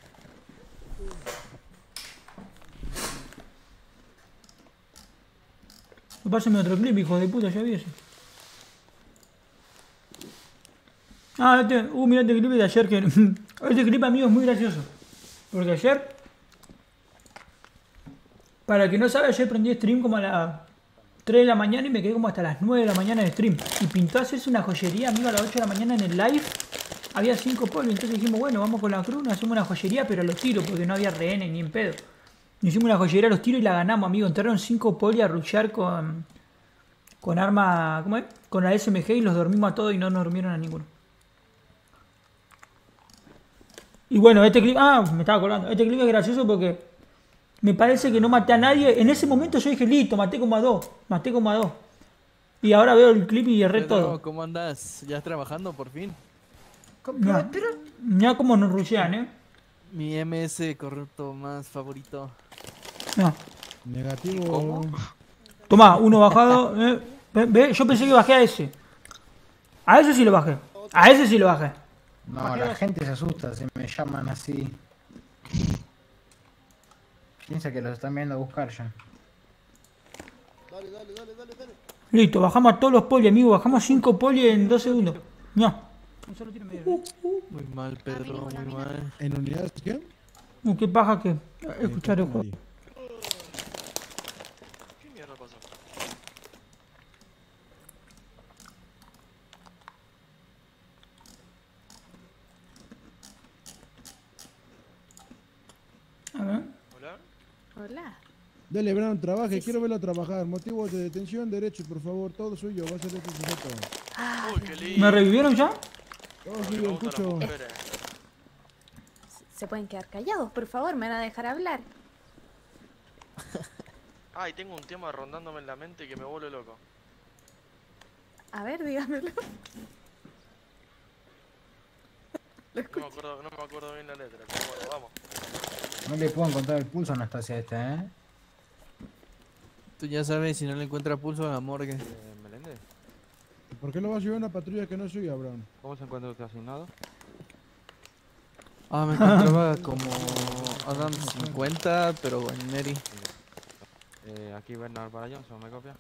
Pásame otro clip, hijo de puta, ya vi ese. Mirá este clip de ayer que... este clip, amigo, es muy gracioso. Porque ayer... Para el que no sabe, ayer prendí stream como a las 3 de la mañana y me quedé como hasta las 9 de la mañana de stream. Y pintó a hacerse una joyería, amigo, a las 8 de la mañana en el live. Había 5 polis, entonces dijimos, bueno, vamos con la cruz, hacemos una joyería, pero a los tiros, porque no había rehenes ni en pedo. Hicimos una joyería a los tiros y la ganamos, amigo. Entraron 5 polis a rushear con arma, ¿cómo es? Con la SMG y los dormimos a todos y no nos durmieron a ninguno. Y bueno, este clip, me estaba acordando, este clip es gracioso porque me parece que no maté a nadie. En ese momento yo dije, listo, maté como a 2. Y ahora veo el clip y erré todo. ¿Cómo andas? ¿Ya trabajando por fin? Mira cómo nos rushean, Mi MS corrupto más favorito. No. Negativo. ¿Cómo? Tomá, uno bajado. ¿Ve? Yo pensé que bajé a ese. A ese sí lo bajé. No, la gente se asusta si me llaman así. Piensa que los están viendo a buscar ya. Dale. Listo, bajamos a todos los polis, amigo. Bajamos 5 polis en 2 segundos. No. Un solo tiro medio. Muy mal, Pedro, muy mal. ¿En unidades qué? Qué paja que escuchar el juego. ¿Qué mierda pasó? A ver. Hola. Hola. Dale, Brown, trabaje, quiero verlo trabajar. Motivos de detención, derechos, por favor, todo suyo, va a ser este sujeto. Uy, qué lindo. ¿Me revivieron ya? Todo suyo, escucho. Se pueden quedar callados, por favor, me van a dejar hablar. Y tengo un tema rondándome en la mente que me vuelve loco. A ver, dígamelo. No me acuerdo bien la letra, pero bueno, vamos. No le puedo encontrar el pulso a Anastasia Tú ya sabes, si no le encuentra pulso a la morgue. Meléndez, ¿Por qué lo vas a llevar a una patrulla que no es suya, Brown? ¿cómo se encuentra usted asignado? Me encontraba como Adam 50, pero en Neri. Aquí Bernard para Johnson, ¿me copia?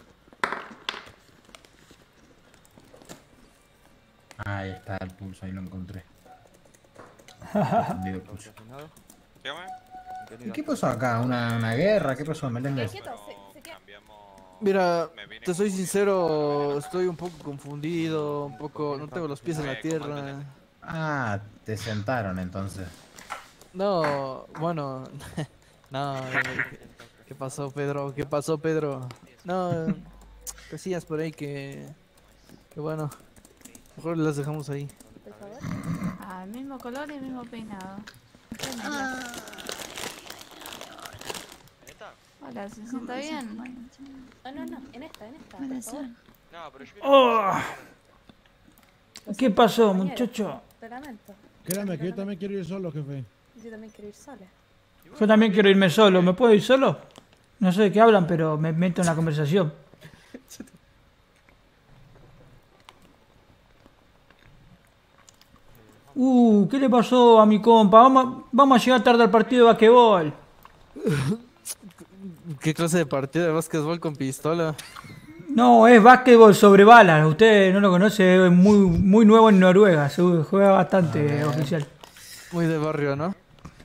Ahí está el pulso, ahí lo encontré. El pulso. ¿Y qué pasó acá? ¿Una guerra? ¿Qué pasó, Meléndez? Mira, te soy sincero, estoy un poco confundido, no tengo los pies en la tierra. Te sentaron entonces. No, bueno, no, ¿qué pasó, Pedro? No, cosillas por ahí que bueno, mejor las dejamos ahí. Por favor. El mismo color y el mismo peinado. Hola, ¿se sienta bien? No, en esta, por favor. No, pero yo Oh. ¿Qué pasó, muchacho? Te lamento. Créame que yo también quiero ir solo, jefe. Yo también quiero ir sola. Yo también quiero irme solo. ¿Me puedo ir solo? No sé de qué hablan, pero me meto en la conversación. ¿Qué le pasó a mi compa? Vamos a llegar tarde al partido de basquetbol. ¿Qué clase de partido de básquetbol con pistola? No, es básquetbol sobre balas. Usted no lo conoce, es muy nuevo en Noruega. Se juega bastante, oficial. Muy de barrio, ¿no?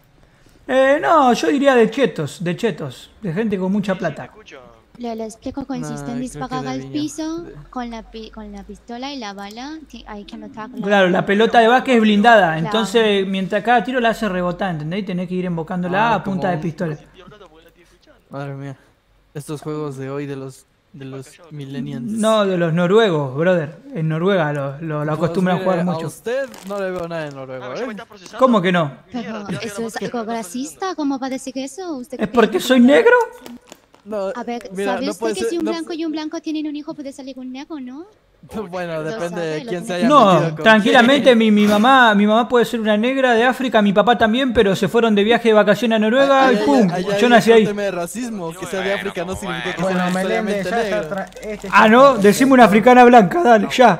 No, yo diría de chetos, de gente con mucha plata. Le explico, consiste en creo disparar que de al viña. piso con la pistola y la bala. Hay que anotar. Claro, la pelota de básquet es blindada, Claro. entonces mientras cada tiro la hace rebotar, ¿entendés? Tenés que ir invocándola a punta de pistola. Madre mía. Estos juegos de hoy de los millennials. No, de los noruegos, brother. En Noruega lo acostumbran a Pues jugar mire, mucho. A usted no le veo nada en Noruego, ¿eh? ¿Cómo que no? Pero, ¿eso es algo racista? ¿Cómo va a decir eso? ¿Usted ¿Es porque soy negro? No, A ver, mira, ¿sabe no usted puede que ser- si un no- blanco y un blanco tienen un hijo puede salir un negro, no? Bueno, depende sabe, de lo quién se tiene- haya No, metido con tranquilamente quién. mi mamá puede ser una negra de África, mi papá también, pero se fueron de viaje de vacaciones a Noruega y ¡pum! Yo nací hay ahí. un tema de racismo, que sea de África no significa que Bueno, sea Meléndez, necesariamente ya está negro. Ah, no, decime una africana blanca, dale, ya.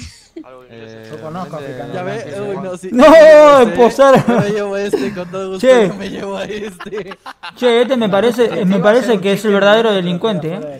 Yo conozco africanos. Ya ve, uy, no, sí. No, posar. Yo me llevo a este con todo gusto, Che. yo me llevo a este. Che, este me parece que es el verdadero delincuente, ¿eh?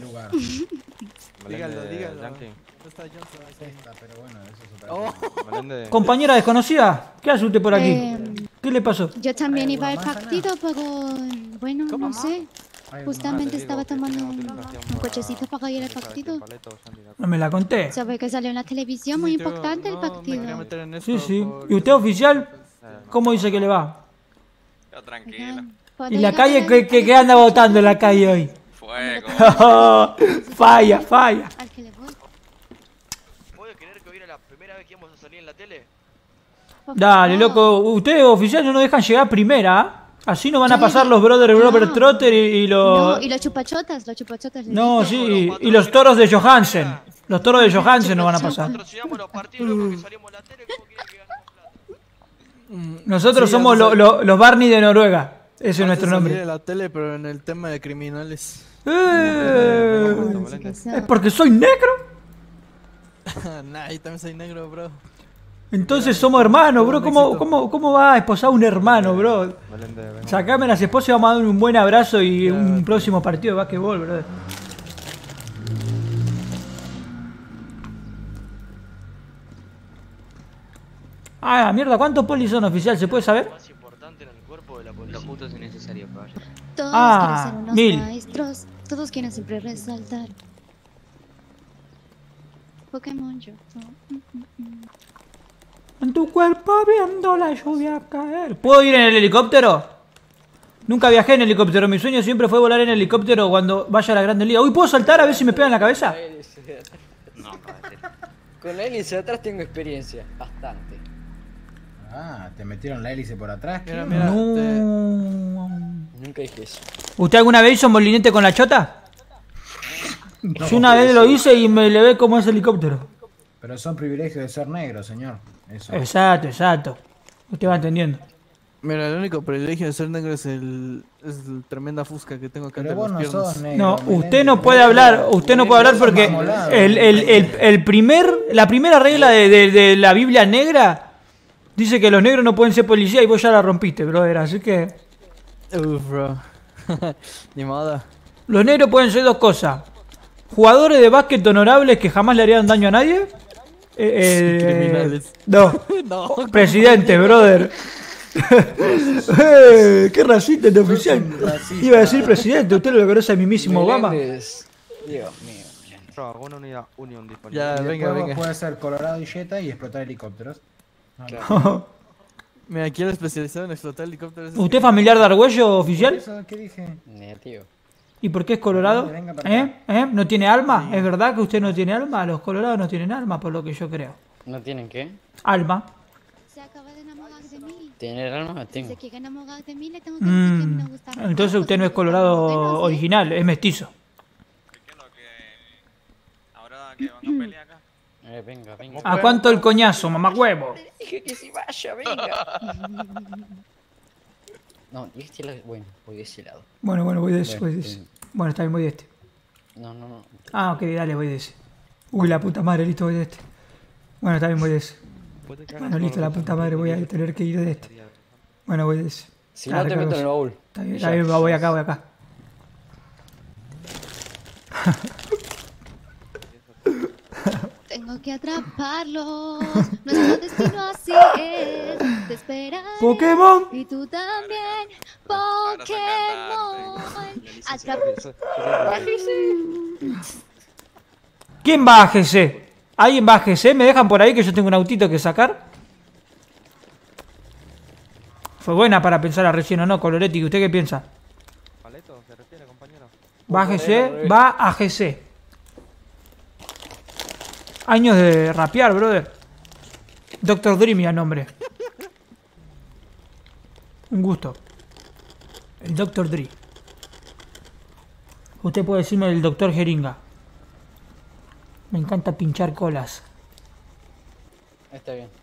Dígalo. Yankee. No está Johnson. Pero bueno, eso es Oh. otra Meléndez. Compañera desconocida, ¿qué hace usted por aquí? ¿Qué le pasó? Yo también iba al partido, pero bueno, no sé. Hay Justamente digo estaba que tomando tiene un autorización cochecito para ir al para que partido. Paleto, Sandy, la- No me la conté. Sabe que salió en la televisión, muy importante el partido. Sí, sí. ¿Y usted oficial? ¿Cómo dice que le va? Yo tranquilo. ¿Y la calle qué anda votando en la calle hoy? Fuego. Falla. Al que le voy. ¿Puede creer que hoy era la primera vez que íbamos a salir en la tele? Dale, loco. Ustedes oficial no nos dejan llegar primera, ¿ah? Así no van a pasar los brothers Robert Trotter y No, los... y los chupachotas. les No, dije. sí, y los toros de Johansen. Los toros de Johansen no van a pasar. Patrocinamos los partidos locos que salimos en la tele. ¿Cómo quieren que ganemos plata? Nosotros Sí, somos vamos a- los Barney de Noruega. Ese es nuestro Antes salir nombre. en la tele, pero en el tema de criminales. ¿Es porque soy negro? Nah, yo también soy negro, bro. Entonces somos hermanos, bro. ¿Cómo va a esposar a un hermano, bro? Meléndez, venga. Sacame las esposas y vamos a dar un buen abrazo y un próximo partido de básquetbol, bro. Ah, mierda, ¿cuántos polis son oficial? ¿Se puede saber? Más importante en el cuerpo de la policía. Los putos innecesarios, caballero. Todos Ah, quieren ser unos 1000. maestros. Todos quieren siempre resaltar. Pokémon yo. En tu cuerpo viendo la lluvia caer. ¿Puedo ir en el helicóptero? Nunca viajé en helicóptero. Mi sueño siempre fue volar en helicóptero cuando vaya a la Grande Liga. Uy, ¿puedo saltar a ver si me pegan en la cabeza? No, caballero. Con la hélice de atrás tengo experiencia, bastante. Ah, te metieron la hélice por atrás. ¿qué? No. Nunca dije eso. ¿Usted alguna vez hizo molinete con la chota? No, Yo una vez lo hice y me le ve como ese helicóptero. Pero son privilegios de ser negro, señor. Eso. Exacto. Usted va entendiendo. Mira, el único privilegio de ser negro es el tremenda fusca que tengo acá Pero entre vos las no piernas. sos negro. No, Meléndez. usted no puede hablar, porque la primera regla de la Biblia negra dice que los negros no pueden ser policía y vos ya la rompiste, brother, así que Uf, bro. Ni modo. los negros pueden ser dos cosas: jugadores de básquet honorables que jamás le harían daño a nadie. Criminales. No, No, presidente, brother. Qué racista este oficial. Iba a decir presidente, usted lo conoce a mismísimo Obama. Meléndez. Dios mío. Bro, alguna unidad Union disponible. Ya, Y venga, después vos venga. puede ser Colorado y Jetta y explotar helicópteros. Mira, aquí el especializado en explotar helicópteros. ¿Usted es familiar de Argüello, oficial? ¿Eso qué dije? Negativo. ¿Y por qué es colorado? Venga para ¿No tiene alma? ¿Es verdad que usted no tiene alma? Los colorados no tienen alma, por lo que yo creo. ¿No tienen qué? Alma. Se acaba de enamorar de mí. ¿Tener alma? Tengo. Se quiere enamorar de mí, le tengo que decir que me gusta. Entonces usted no es colorado original, es mestizo. Ahora que van a pelear acá. Venga, venga. ¿A cuánto el coñazo, mamagüevo? Dije que se vaya, venga. No, y este lado. Bueno, voy de ese lado. Bueno, voy de ese, voy de ese. Bueno, está bien, voy de este. No, no, no. Ah, ok, dale, voy de ese. Uy, la puta madre, listo, voy de este. Bueno, está bien, voy de ese. Bueno, listo, la puta madre, voy a tener que ir de este. Bueno, voy de ese. Si no, te meto en el baúl. Está bien, voy acá, voy acá. Tengo que atraparlos. Nuestro destino así es. Te esperaré. Pokémon. Y tú también. Pokémon. ¿Quién va a GC? ¿Alguien va a GC? ¿Me dejan por ahí que yo tengo un autito que sacar? Fue buena para pensar a recién o no, Coloretti. ¿Usted qué piensa? Paleto, ¿se refiere, compañero? ¿Va a GC? Va a GC. Años de rapear, brother. Dr. Dre, mi nombre. Un gusto. El Dr. Dre. Usted puede decirme el Dr. Jeringa. Me encanta pinchar colas. Está bien.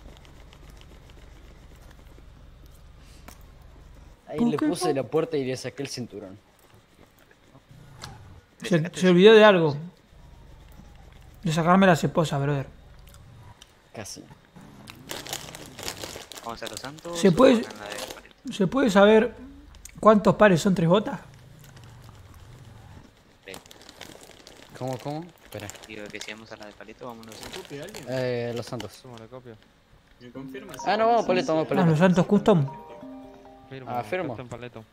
Ahí le puse la puerta y le saqué el cinturón. Se olvidó de algo. De sacarme las esposas, brother. Casi. Vamos a los santos. ¿Se puede saber cuántos pares son 3 botas? ¿Cómo? Espera. Digo que si vamos a la de Paleto, vámonos. Los santos. ¿Cómo le copio? ¿Me confirmas? Ah, no, vamos Paleto, vamos Paleto. Ah, los santos custom. Firmo. Paleto.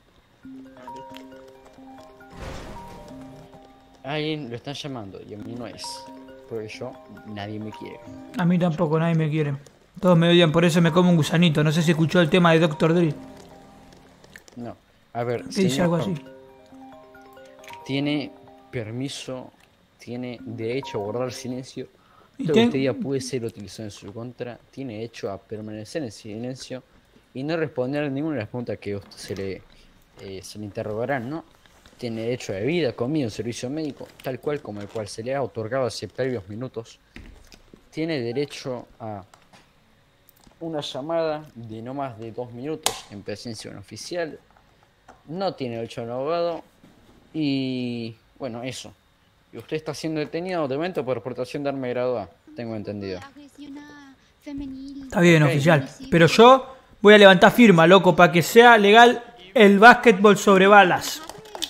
Alguien lo están llamando y a mí no es. Porque nadie me quiere. A mí tampoco, nadie me quiere. Todos me odian, por eso me como un gusanito. No sé si escuchó el tema de Dr. Dre. No. A ver, dice algo así. Tiene permiso, tiene derecho a guardar silencio. ¿Y todo este día puede ser utilizado en su contra. Tiene derecho a permanecer en silencio y no responder ninguna de las preguntas que se le interrogarán, ¿no? Tiene derecho a vida, comida, un servicio médico, tal cual como el cual se le ha otorgado hace previos minutos. Tiene derecho a una llamada de no más de 2 minutos en presencia de un oficial. No tiene derecho a un abogado. Y bueno, eso. Y usted está siendo detenido de momento por portación de arma de grado A, tengo entendido. Está bien, oficial. Pero yo voy a levantar firma, loco, para que sea legal el básquetbol sobre balas.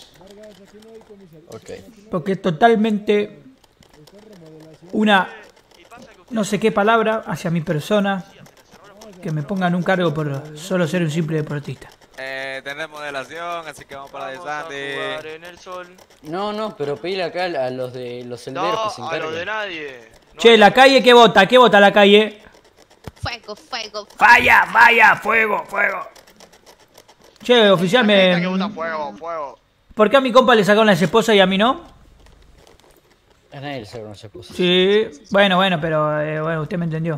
Porque es totalmente una no sé qué palabra hacia mi persona que me pongan un cargo por solo ser un simple deportista. Tenemos modelación, así que vamos para la de Sandy. No, pero pedile acá a los de los senderos que se encarguen. A los de nadie. Che, la calle, ¿qué vota? ¿Qué vota la calle? Fuego. Vaya, fuego. Che, oficial, Que vota fuego. ¿Por qué a mi compa le sacaron las esposas y a mí no? A nadie le sacaron las esposas. Sí, bueno, pero bueno, usted me entendió.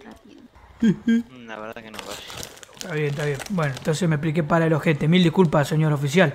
La verdad que no vaya. Está bien. Bueno, entonces me expliqué para el ojete. 1000 disculpas, señor oficial.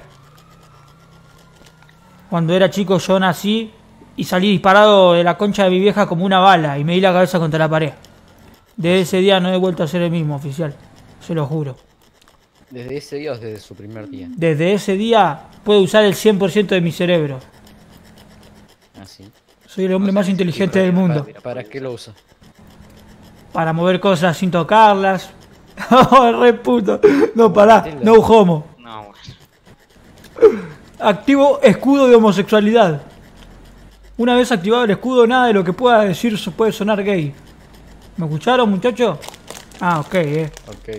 Cuando era chico yo nací y salí disparado de la concha de mi vieja como una bala y me di la cabeza contra la pared. Desde ese día no he vuelto a ser el mismo, oficial. Se lo juro. ¿Desde ese día o desde su primer día? Desde ese día puedo usar el 100% de mi cerebro. Ah, sí. Soy el hombre más inteligente del mundo. ¿Para qué lo usa? Para mover cosas sin tocarlas. Re puto. No, pará. No homo. No, bueno. Activo escudo de homosexualidad. Una vez activado el escudo, nada de lo que pueda decir puede sonar gay. ¿Me escucharon, muchachos? Ah, ok, Ok.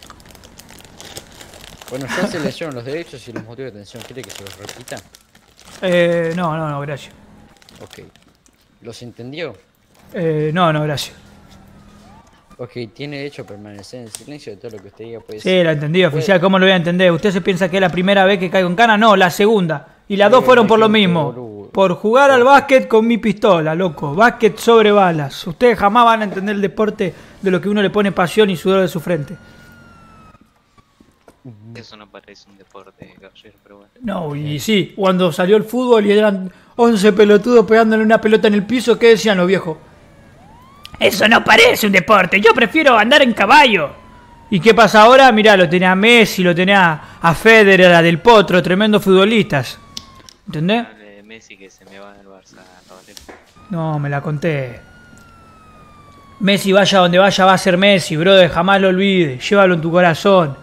Bueno, ya se leyeron los derechos y los motivos de detención. ¿Quiere que se los repita? No, gracias. Ok. ¿Los entendió? No, gracias. Ok, tiene derecho a permanecer en silencio de todo lo que usted diga. Pues, sí, la entendí, oficial. ¿Cómo lo voy a entender? ¿Usted se piensa que es la primera vez que caigo en cana? No, la segunda. Y las dos fueron por lo mismo. Por jugar al básquet con mi pistola, loco. Básquet sobre balas. Ustedes jamás van a entender el deporte de lo que uno le pone pasión y sudor de su frente. Eso no parece un deporte, caballero, pero bueno. No, y sí, cuando salió el fútbol y eran 11 pelotudos pegándole una pelota en el piso, ¿qué decían los viejos? Eso no parece un deporte, yo prefiero andar en caballo. ¿Y qué pasa ahora? Mirá, lo tenía a Messi, lo tenía a Federer, a Del Potro, tremendos futbolistas. ¿Entendés? Hable de Messi que se me va del Barça, caballero. No, me la conté. Messi vaya donde vaya va a ser Messi, brother, jamás lo olvides, llévalo en tu corazón.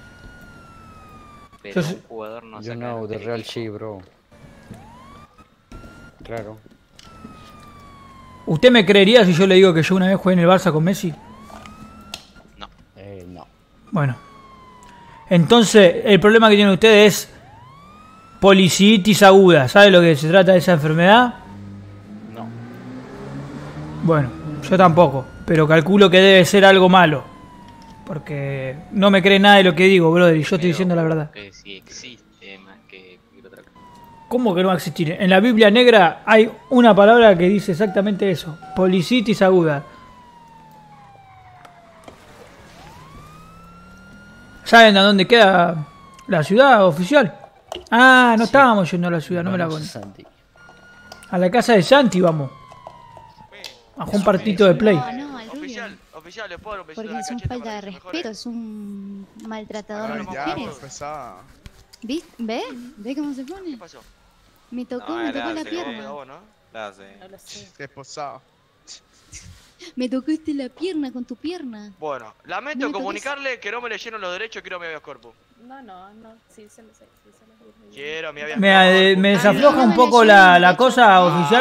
Pero Yo un jugador no You saca know, lo the que real dijo. shit, bro. Claro. ¿Usted me creería si yo le digo que yo una vez jugué en el Barça con Messi? No. Bueno. Entonces, el problema que tienen ustedes es policitis aguda. ¿Sabe lo que se trata de esa enfermedad? No. Bueno, yo tampoco. Pero calculo que debe ser algo malo. Porque no me cree nada de lo que digo, brother. Y yo estoy diciendo la verdad. Que si existe más que cualquier otra cosa. ¿Cómo que no va a existir? En la Biblia negra hay una palabra que dice exactamente eso. Policitis aguda. ¿Saben a dónde queda la ciudad oficial? Ah, no estábamos yendo a la ciudad, no me la Vamos, conté. Santi. A la casa de Santi vamos. A jugar un partito de play. No, al rubio. Oficial, ¿le puedo dar un besito Porque en la es un cacheta falta de para que se respeto, es un maltratador de Ya, mujeres. pesada. ¿Viste? ¿Ve? ¿Ve cómo se pone? ¿Qué pasó? Me tocó, No, me le tocó la hace, pierna. Le hace. No lo sé. Qué posado. Me tocaste la pierna con tu pierna. Bueno, lamento No me toques. comunicarle que no me leyeron los derechos, quiero mi habeas corpus. No, sí, se lo sé. Sí, se lo sé. Quiero mi habeas Me desafloja un poco la cosa oficial.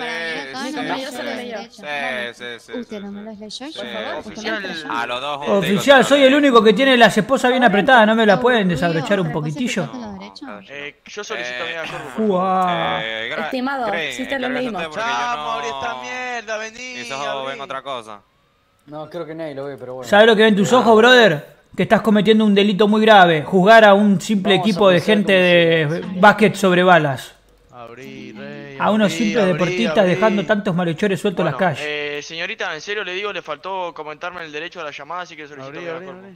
Usted no me los leyó, yo. A los dos Oficial, soy el único que tiene las esposas bien apretadas. ¿No me la pueden desabrochar un poquitillo? Yo solicito mi habeas corpus. Uah. Estimado, sí te lo leímos. Chamo, abrí esta mierda, vení. Mis ojos ven otra cosa. No, creo que nadie lo ve, pero bueno. ¿Sabes lo que ven tus ojos, brother? Que estás cometiendo un delito muy grave. Juzgar a un simple Vamos a equipo de pensar gente cómo de básquet sobre balas. Abrí, rey. A unos abrí, simples abrí, deportistas abrí. dejando tantos malhechores sueltos en las Bueno, calles. señorita, en serio le digo, le faltó comentarme el derecho a la llamada, así que solicito Abrí, mi habeas abrí, corpus.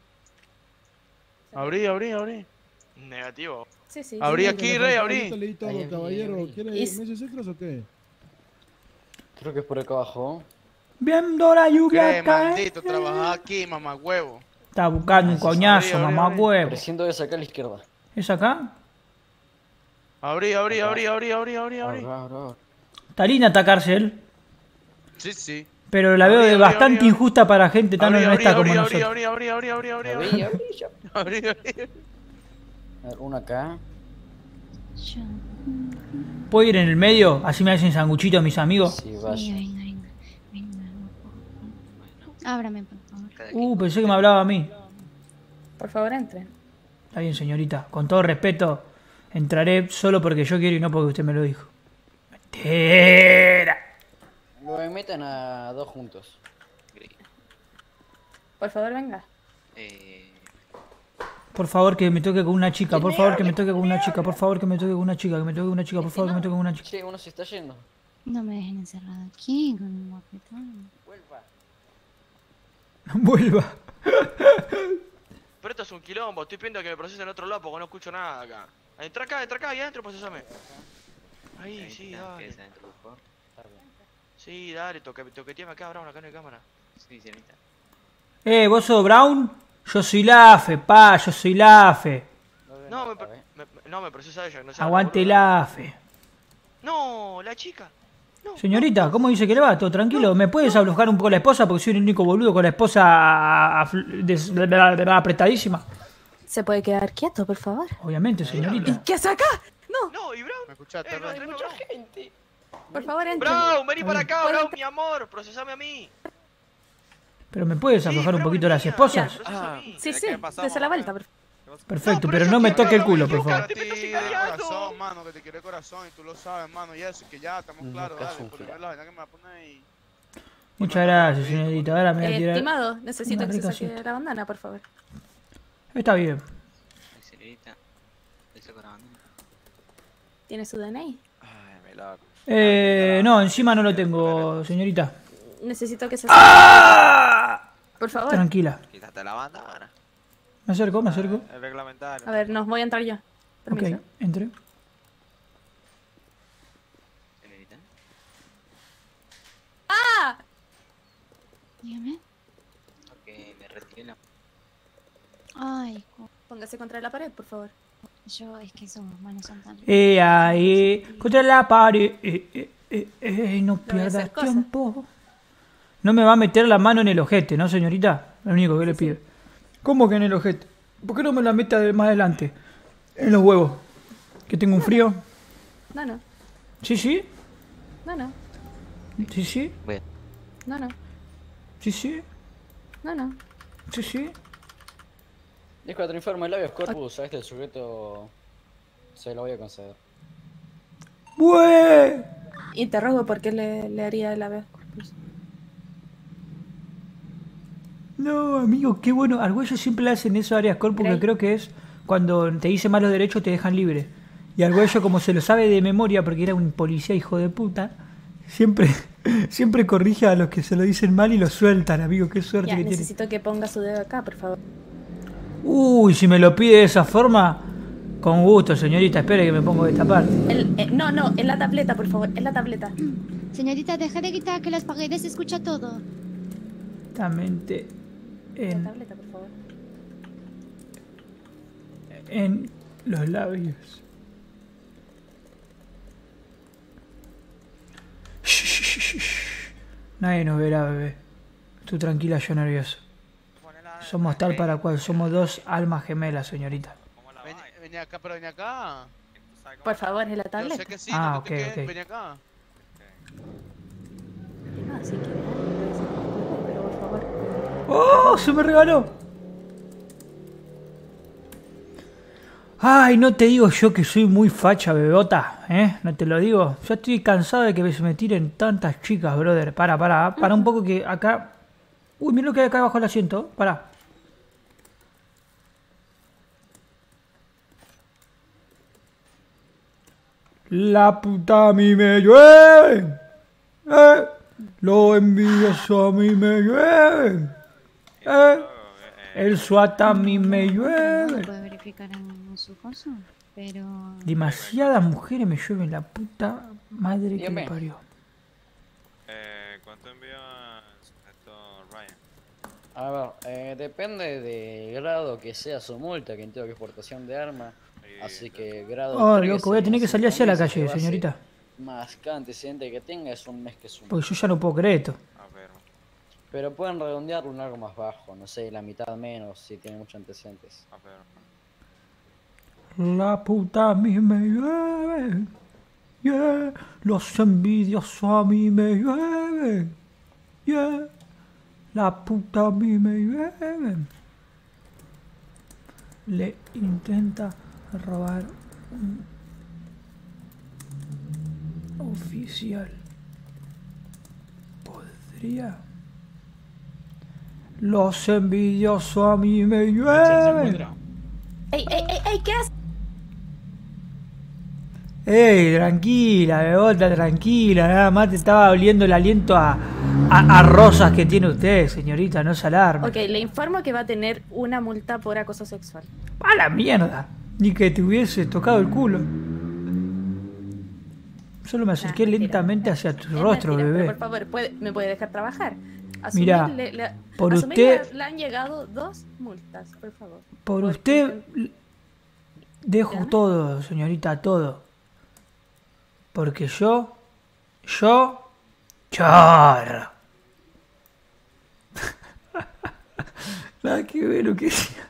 abrí. Abrí, abrí. Negativo. Sí. Abrí aquí, rey, Yo abrí. leí todo, caballero. ¿Quiere meses extras o qué? Creo que es por acá abajo. Viendo la lluvia Qué caer. maldito, trabajaba aquí, mamá huevo. Está buscando un coñazo, abrí, mamá abrí. huevo. 300 veces acá a la izquierda. ¿Es acá? Abrí, abrí, abrí, abrí, abrí, abrí, abrí. Está linda esta cárcel. Sí. Pero la veo Abrí, de abrí, bastante abrí, injusta para gente tan Abrí, honesta abrí, como abrí, nosotros. abrí, abrí, abrí, abrí, abrí, abrí. Abrí, abrí, ya. Abrí, abrí. A ver, una acá. ¿Puedo ir en el medio? Así me hacen sanguchito mis amigos. Sí, vaya. Venga. Ábrame, por favor. Pensé que me hablaba a mí. Por favor, entren. Está bien, señorita. Con todo respeto, entraré solo porque yo quiero y no porque usted me lo dijo. ¡Mentira! Lo metan a dos juntos. Por favor, venga. Por favor, que me toque con una chica. Por favor, que me toque con una chica. Por favor, que me toque con una chica. Que me toque con una chica. Por favor, que me toque con una chica. Che, uno se está yendo. No me dejen encerrado aquí con un guapetón. Vuelva. Pero esto es un quilombo, estoy pidiendo que me procesen en otro lado porque no escucho nada acá. Entra acá, ahí adentro procesame. Ahí, sí, dale. Sí, dale, toqueteame acá, Brown, acá no hay cámara. Sí, señorita. ¿Vos sos Brown? Yo soy Lafe, pa, yo soy Lafe. No, me procesa ella, no sé. Aguante Lafe. No, la chica. Señorita, ¿cómo dice que le va? ¿Todo tranquilo? ¿Me puedes aflojar un poco la esposa? Porque soy el único boludo con la esposa apretadísima. ¿Se puede quedar quieto, por favor? Obviamente, señorita. ¿Qué hace acá? No. No, y Brown. ¿Me escuchaste, no, hay mucha gente. Por favor, entren. Brown, vení para acá, Brown, mi amor, procesame a mí. ¿Pero me puedes aflojar un poquito las esposas? Sí, dese la vuelta, por favor. Perfecto, pero no me toque el culo, por favor. Te metiste corazón, mano, que te quiero corazón y tú lo sabes, mano. Y eso, que ya estamos claros, dale. Por primero la vaina que me va a poner ahí. Muchas gracias, señorita. Ahora me voy a tirar. Estimado, necesito una que se rica saque siesta. la bandana, por favor. Está bien. Señorita, le saco la bandana. ¿Tiene su DNI? Ay, me la... No, encima no lo tengo, señorita. Necesito que se ¡Ah! Por favor. Tranquila. Quítate la bandana. Me acerco, me acerco. El reglamentario. A ver, nos voy a entrar yo. Permiso. Ok, entre. ¡Ah! Dígame. Ok, me retiré la... Ay, Póngase contra la pared, por favor. yo es que esos manos son tan... Ahí, contra la pared. No voy a pierdas hacer cosas. tiempo. No me va a meter la mano en el ojete, ¿no, señorita? Lo único que le pido. ¿Cómo que en el ojete? ¿Por qué no me la meta más adelante? En los huevos. ¿Que tengo un frío? No, no. ¿Sí, sí? No, no. ¿Sí, sí? No, no. ¿Sí, sí? No, no. ¿Sí, sí? Disco, informe labios corpus a este sujeto se lo voy a conceder. ¡Bue! Interrogo por qué le haría el habeas corpus. No, amigo, qué bueno. Al güey siempre le hacen eso a Arias Corpus, que creo que es cuando te dice malos derechos te dejan libre. Y al güey, como se lo sabe de memoria porque era un policía hijo de puta, siempre corrige a los que se lo dicen mal y lo sueltan, amigo. Qué suerte Ya, que tiene. necesito que ponga su dedo acá, por favor. Uy, si me lo pide de esa forma, con gusto, señorita. Espere que me pongo de esta parte. No, en la tableta, por favor, en la tableta. Señorita, deja de gritar que las paredes se escucha todo. Exactamente. En la tableta, por favor. En los labios. Nadie nos verá, bebé. Tú tranquila, yo nervioso. Somos tal para cual, somos dos almas gemelas, señorita. Vení acá, pero vení acá. Por favor, en la Yo tableta. sé que sí, Ah, no te ok. quedes, vení acá. Ah, sí, pero por favor. ¡Oh! ¡Se me regaló! Ay, no te digo yo que soy muy facha, bebota, ¿eh? No te lo digo. Ya estoy cansado de que se me tiren tantas chicas, brother. Para un poco que acá... Uy, mira lo que hay acá abajo del asiento. Para. La puta a mí me llueve. Lo envidioso a mí me llueve. El SWAT a mí me llueve. Puede verificar en su cosa, pero... Demasiadas mujeres me llueven, la puta madre que me parió. ¿Cuánto envía el sujeto Ryan? A ver, depende del grado que sea su multa, que entiendo que es portación de arma. Así que grado Oh, 3 loco, voy a tener que salir hacia la meses, calle, base señorita. Más cada antecedente que tenga es un mes que suma. Porque yo ya no puedo creer esto. Pero pueden redondearlo un algo más bajo, no sé, la mitad menos si tiene muchos antecedentes. La puta a mí me llueve. Yeah. Los envidiosos a mí me llueven. Yeah. La puta a mí me llueven. Le intenta robar un oficial. ¿Podría? Los envidiosos a mí me llueven. ¡Ey, qué haces! ¡Ey, tranquila, bebota, tranquila! Nada más te estaba oliendo el aliento a rosas que tiene usted, señorita, no se alarme. Ok, le informo que va a tener una multa por acoso sexual. ¡A la mierda! Ni que te hubiese tocado el culo. Solo me acerqué lentamente hacia tu rostro, Mentira, bebé. pero por favor, ¿me puede dejar trabajar? Mira, por usted... Le han llegado 2 multas, por favor. Por usted dejo todo, señorita, todo. Porque yo... Chorro. Nada que ver lo que decía.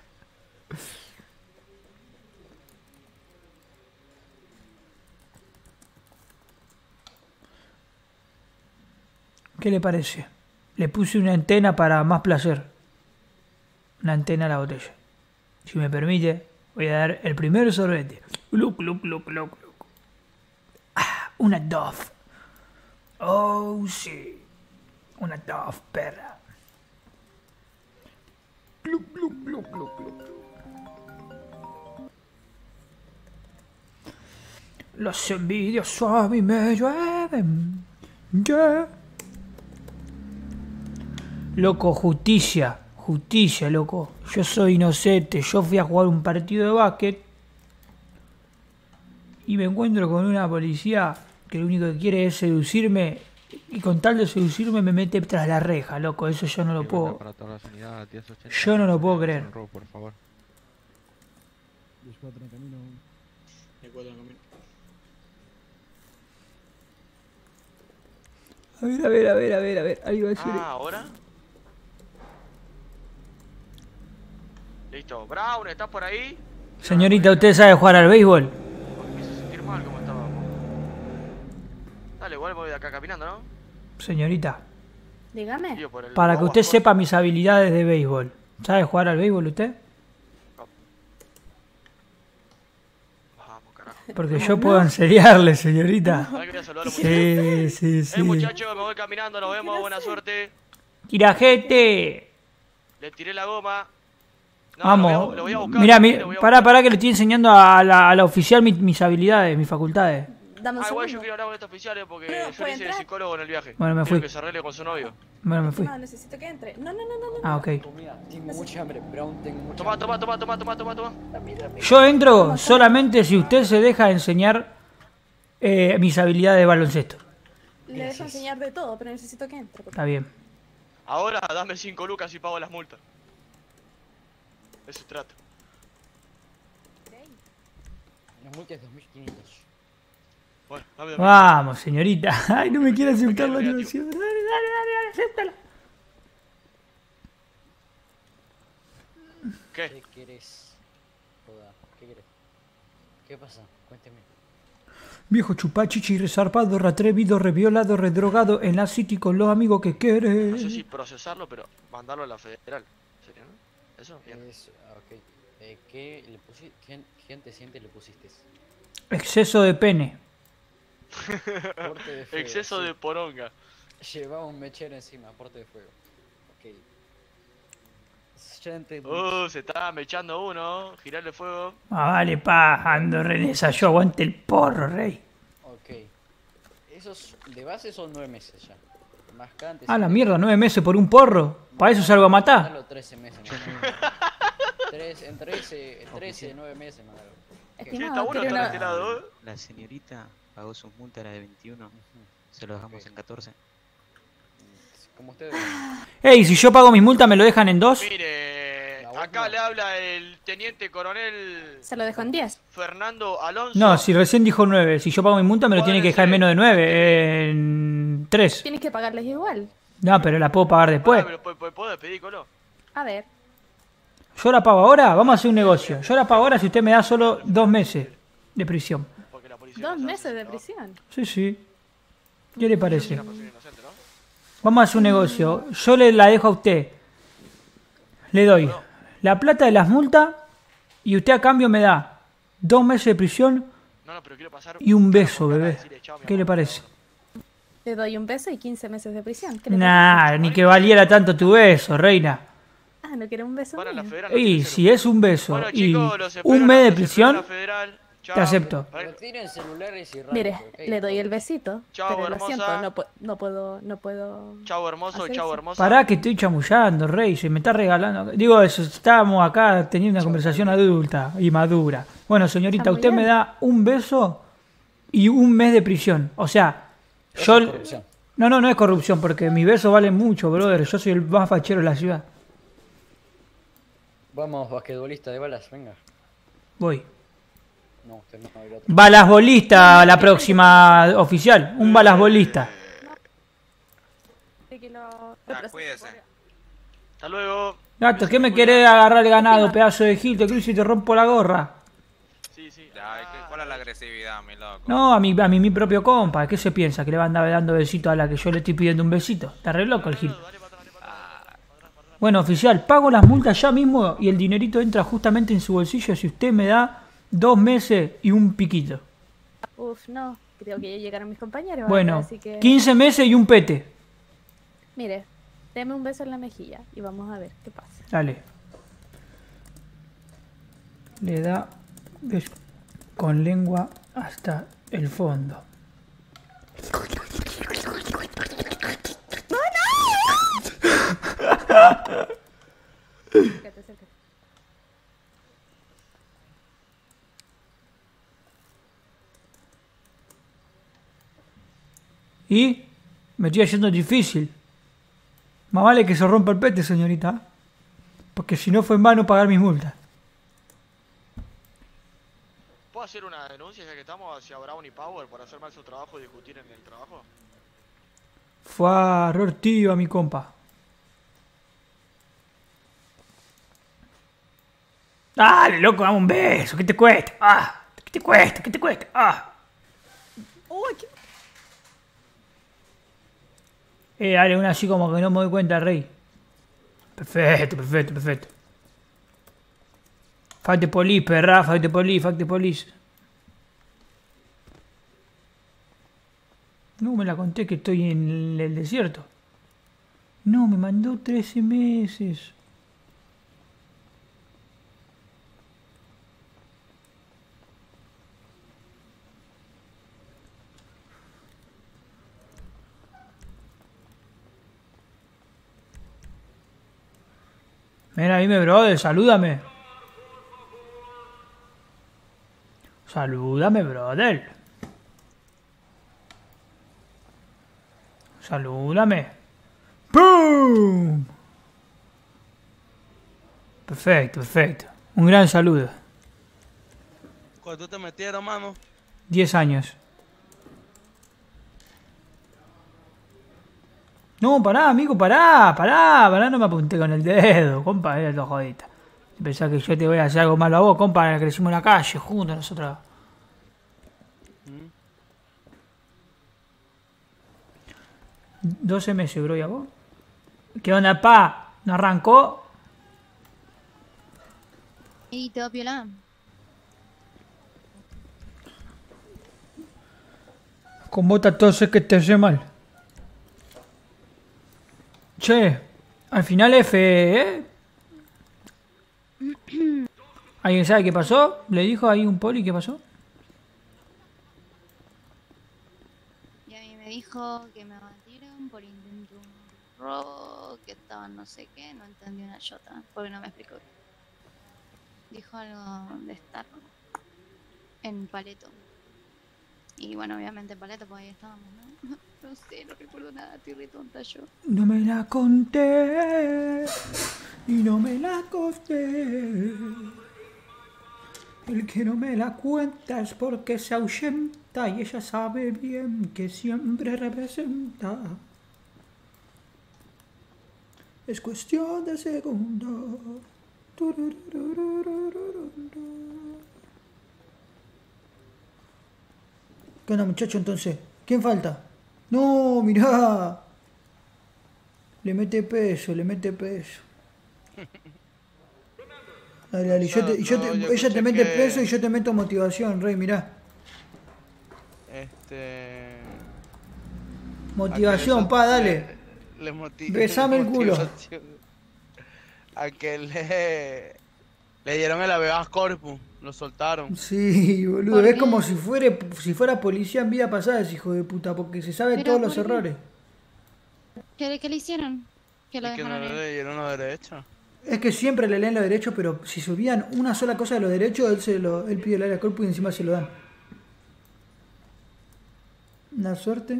¿Qué le parece? Le puse una antena para más placer. Una antena a la botella. Si me permite, voy a dar el primer sorbete. Gluc, gluc, gluc, gluc, gluc. Ah, una Dove. Oh, sí. Una Dove, perra. Gluc, gluc, gluc, gluc, gluc. Los envidiosos a mí me llueven. Yeah. Loco, justicia. Justicia, loco. Yo soy inocente. Yo fui a jugar un partido de básquet y me encuentro con una policía que lo único que quiere es seducirme y con tal de seducirme me mete tras la reja, loco. Eso yo no lo puedo. Yo no lo puedo creer. Por favor. 10-4 en camino. 10-4 en camino. A ver. Ahí va a decir. ¿Ahora? Listo. Brown, ¿estás por ahí? Señorita, ¿usted sabe jugar al béisbol? Me hizo sentir mal como estábamos. Dale, igual voy de acá caminando, ¿no? Señorita, Dígame. Tío, por el para que agua, usted corta. sepa mis habilidades de béisbol. ¿Sabe jugar al béisbol usted? Vamos, carajo. Porque yo puedo enseñarle, señorita. Ahora quería saludar a los muchachos. Sí. Muchachos, me voy caminando, nos vemos, buena suerte. ¡Tirajete! Le tiré la goma. No, Vamos. lo voy a buscar. Mirá, lo voy a buscar. pará que le estoy enseñando a la oficial mis habilidades, mis facultades. Dame un Igual yo segundo. quiero hablar con estos oficiales porque Pero, yo le ¿puede hice de entrar? psicólogo en el viaje. Bueno, me Quiero fui. que se arregle con su novio. Bueno, me fui. No, necesito que entre. No. Ah, ok. Tengo mucha hambre, Brown, tengo mucha Toma. hambre. Yo entro solamente si usted se deja enseñar mis habilidades de baloncesto. Le dejo enseñar de todo, pero necesito que entre. Está bien. Ahora dame 5 lucas y pago las multas. Eso trato. La multa es 2.500. Bueno, dame. Vamos, señorita. Ay, no me quiere aceptar la negociación. Dale, acéptala. ¿Qué? querés? Joda, ¿qué querés? ¿Qué pasa? Cuénteme. Viejo chupachichi, resarpado, retrevido, reviolado, redrogado en la city con los amigos que quiere. No sé si procesarlo, pero mandarlo a la federal. ¿Sería, no? ¿Eso? Bien. Ok. ¿Qué antecedente le pusiste? Exceso de pene. Porte de fuego, Exceso sí. de poronga. Llevaba un mechero encima, porte de fuego. Ok. Ya entendí. Se estaba mechando uno. Girarle fuego. Vale, ando Renesa, yo aguante el porro, rey. Ok. Esos de base son 9 meses ya. Más cada Ah, la antecedente. mierda, 9 meses por un porro. ¿Para eso salgo a matar? Mandalo 13 meses. En 13, 9 meses, mandalo. Estimado, uno quiero está una- enterado, ¿eh? La señorita pagó sus multas, era de 21. Se lo dejamos en 14. Como ustedes. Ey, si yo pago mis multas, ¿me lo dejan en 2? Mire, acá le habla el teniente coronel Se lo dejo en 10. Fernando Alonso. No, si recién dijo 9. Si yo pago mi multa, me lo tiene que dejar en menos de 9. En 3. Tienes que pagarles igual. No, pero la puedo pagar después. ¿Puedo despedir, Colo? A ver. ¿Yo la pago ahora? Vamos a hacer un negocio. Yo la pago ahora si usted me da solo 2 meses de prisión. 2 meses de prisión. Sí. ¿Qué le parece? Vamos a hacer un negocio. Yo la dejo a usted. Le doy la plata de las multas y usted a cambio me da 2 meses de prisión y un beso, bebé. ¿Qué le parece? Te doy un beso y 15 meses de prisión. ¿Qué le Nah, ni que valiera tanto tu beso, reina. parece? Ah, ¿no quiere un beso mío? Y si es un beso Bueno, y chicos, los espero un mes de los espero en prisión, la federal. Chao. te acepto. Retiren celulares y radios. Mire, ok. le doy el besito. Chao, pero lo hermosa. siento, no puedo. Chau, hermoso, hacer chau, eso. hermosa. Pará que estoy chamullando, rey, se me está regalando. Digo, eso, estábamos acá teniendo una conversación adulta y madura. Bueno, señorita, Está muy usted me bien. da un beso y un mes de prisión. O sea, yo... es corrupción. No es corrupción, porque mis besos valen mucho, brother. Yo soy el más fachero de la ciudad. Vamos, basquetbolista de balas, venga. Voy. No, usted no va a ir a otro. Balasbolista la próxima oficial. Un balasbolista. De que lo Cuídese. Hasta luego. Gato, ¿qué me querés agarrar el ganado, pedazo de gil? Te cruzo y te rompo la gorra. Ya, ¿cuál es la agresividad, mi loco? No, a mi propio compa. ¿Qué se piensa? ¿Que le va a andar dando besitos a la que yo le estoy pidiendo un besito? Está re loco el gil. Bueno, oficial, pago las multas ya mismo y el dinerito entra justamente en su bolsillo si usted me da 2 meses y un piquito. Uf, no. Creo que ya llegaron mis compañeros. Bueno, así que... 15 meses y un pete. Mire, deme un beso en la mejilla y vamos a ver qué pasa. Dale. Le da beso con lengua hasta el fondo. Acércate, acércate. Y me estoy haciendo difícil. Más vale que se rompa el pete, señorita. Porque si no fue en vano pagar mis multas. ¿Puedo hacer una denuncia ya que estamos hacia Brown y Power por hacer mal su trabajo y discutir en el trabajo? Fue a error tío a mi compa. Dale, loco, dame un beso. ¿Qué te cuesta? Ah, ¿qué te cuesta? ¿Qué te cuesta? Ah. Dale, una así como que no me doy cuenta, rey. Perfecto, perfecto, perfecto. Fuck the police, perra, fuck the police, fuck the police. No me la conté que estoy en el desierto. No, me mandó 13 meses. Mira, dime, brother, salúdame. Salúdame, brother. Salúdame. ¡Pum! Perfecto, perfecto. Un gran saludo. ¿Cuánto te metieron, mano? 10 años. No, pará, amigo, pará, no me apunté con el dedo, compa, era todo jodita. Pensás que yo te voy a hacer algo malo a vos, compa, que crecimos en la calle, juntos nosotros. 12 meses, bro, ¿y a vos? ¿Qué onda, pa? ¿No arrancó? Y te va a piolar. Con vos entonces que te hace mal. Che, al final F, ¿eh? ¿Alguien sabe qué pasó? ¿Le dijo ahí un poli qué pasó? Y a mí me dijo que me abatieron por intento de robo, que estaban no sé qué, no entendí una yota, porque no me explicó. Dijo algo de estar en Paleto. Y bueno, obviamente Paleto, porque ahí estábamos, ¿no? No sé, no recuerdo nada, estoy re tonta yo. No me la conté y no me la costé. El que no me la cuenta es porque se ahuyenta y ella sabe bien que siempre representa. Es cuestión de segundos. ¿Qué onda, muchacho, entonces? ¿Quién falta? No, mirá. Le mete peso, le mete peso. Dale, dale. Ella te mete peso y yo te meto motivación, rey, mirá. Motivación, pa, dale. Besame el culo. A que le dieron el habeas corpus, lo soltaron. Sí, boludo, es como si fuera policía en vida pasada ese hijo de puta, porque se sabe Pero todos los ¿por qué? errores. ¿Qué le hicieron? Que lo Y que no dejaron le ir. leyeron los derechos. Es que siempre le leen los derechos, pero si se olvidan una sola cosa de los derechos, él pide el área corpus y encima se lo dan. Una suerte.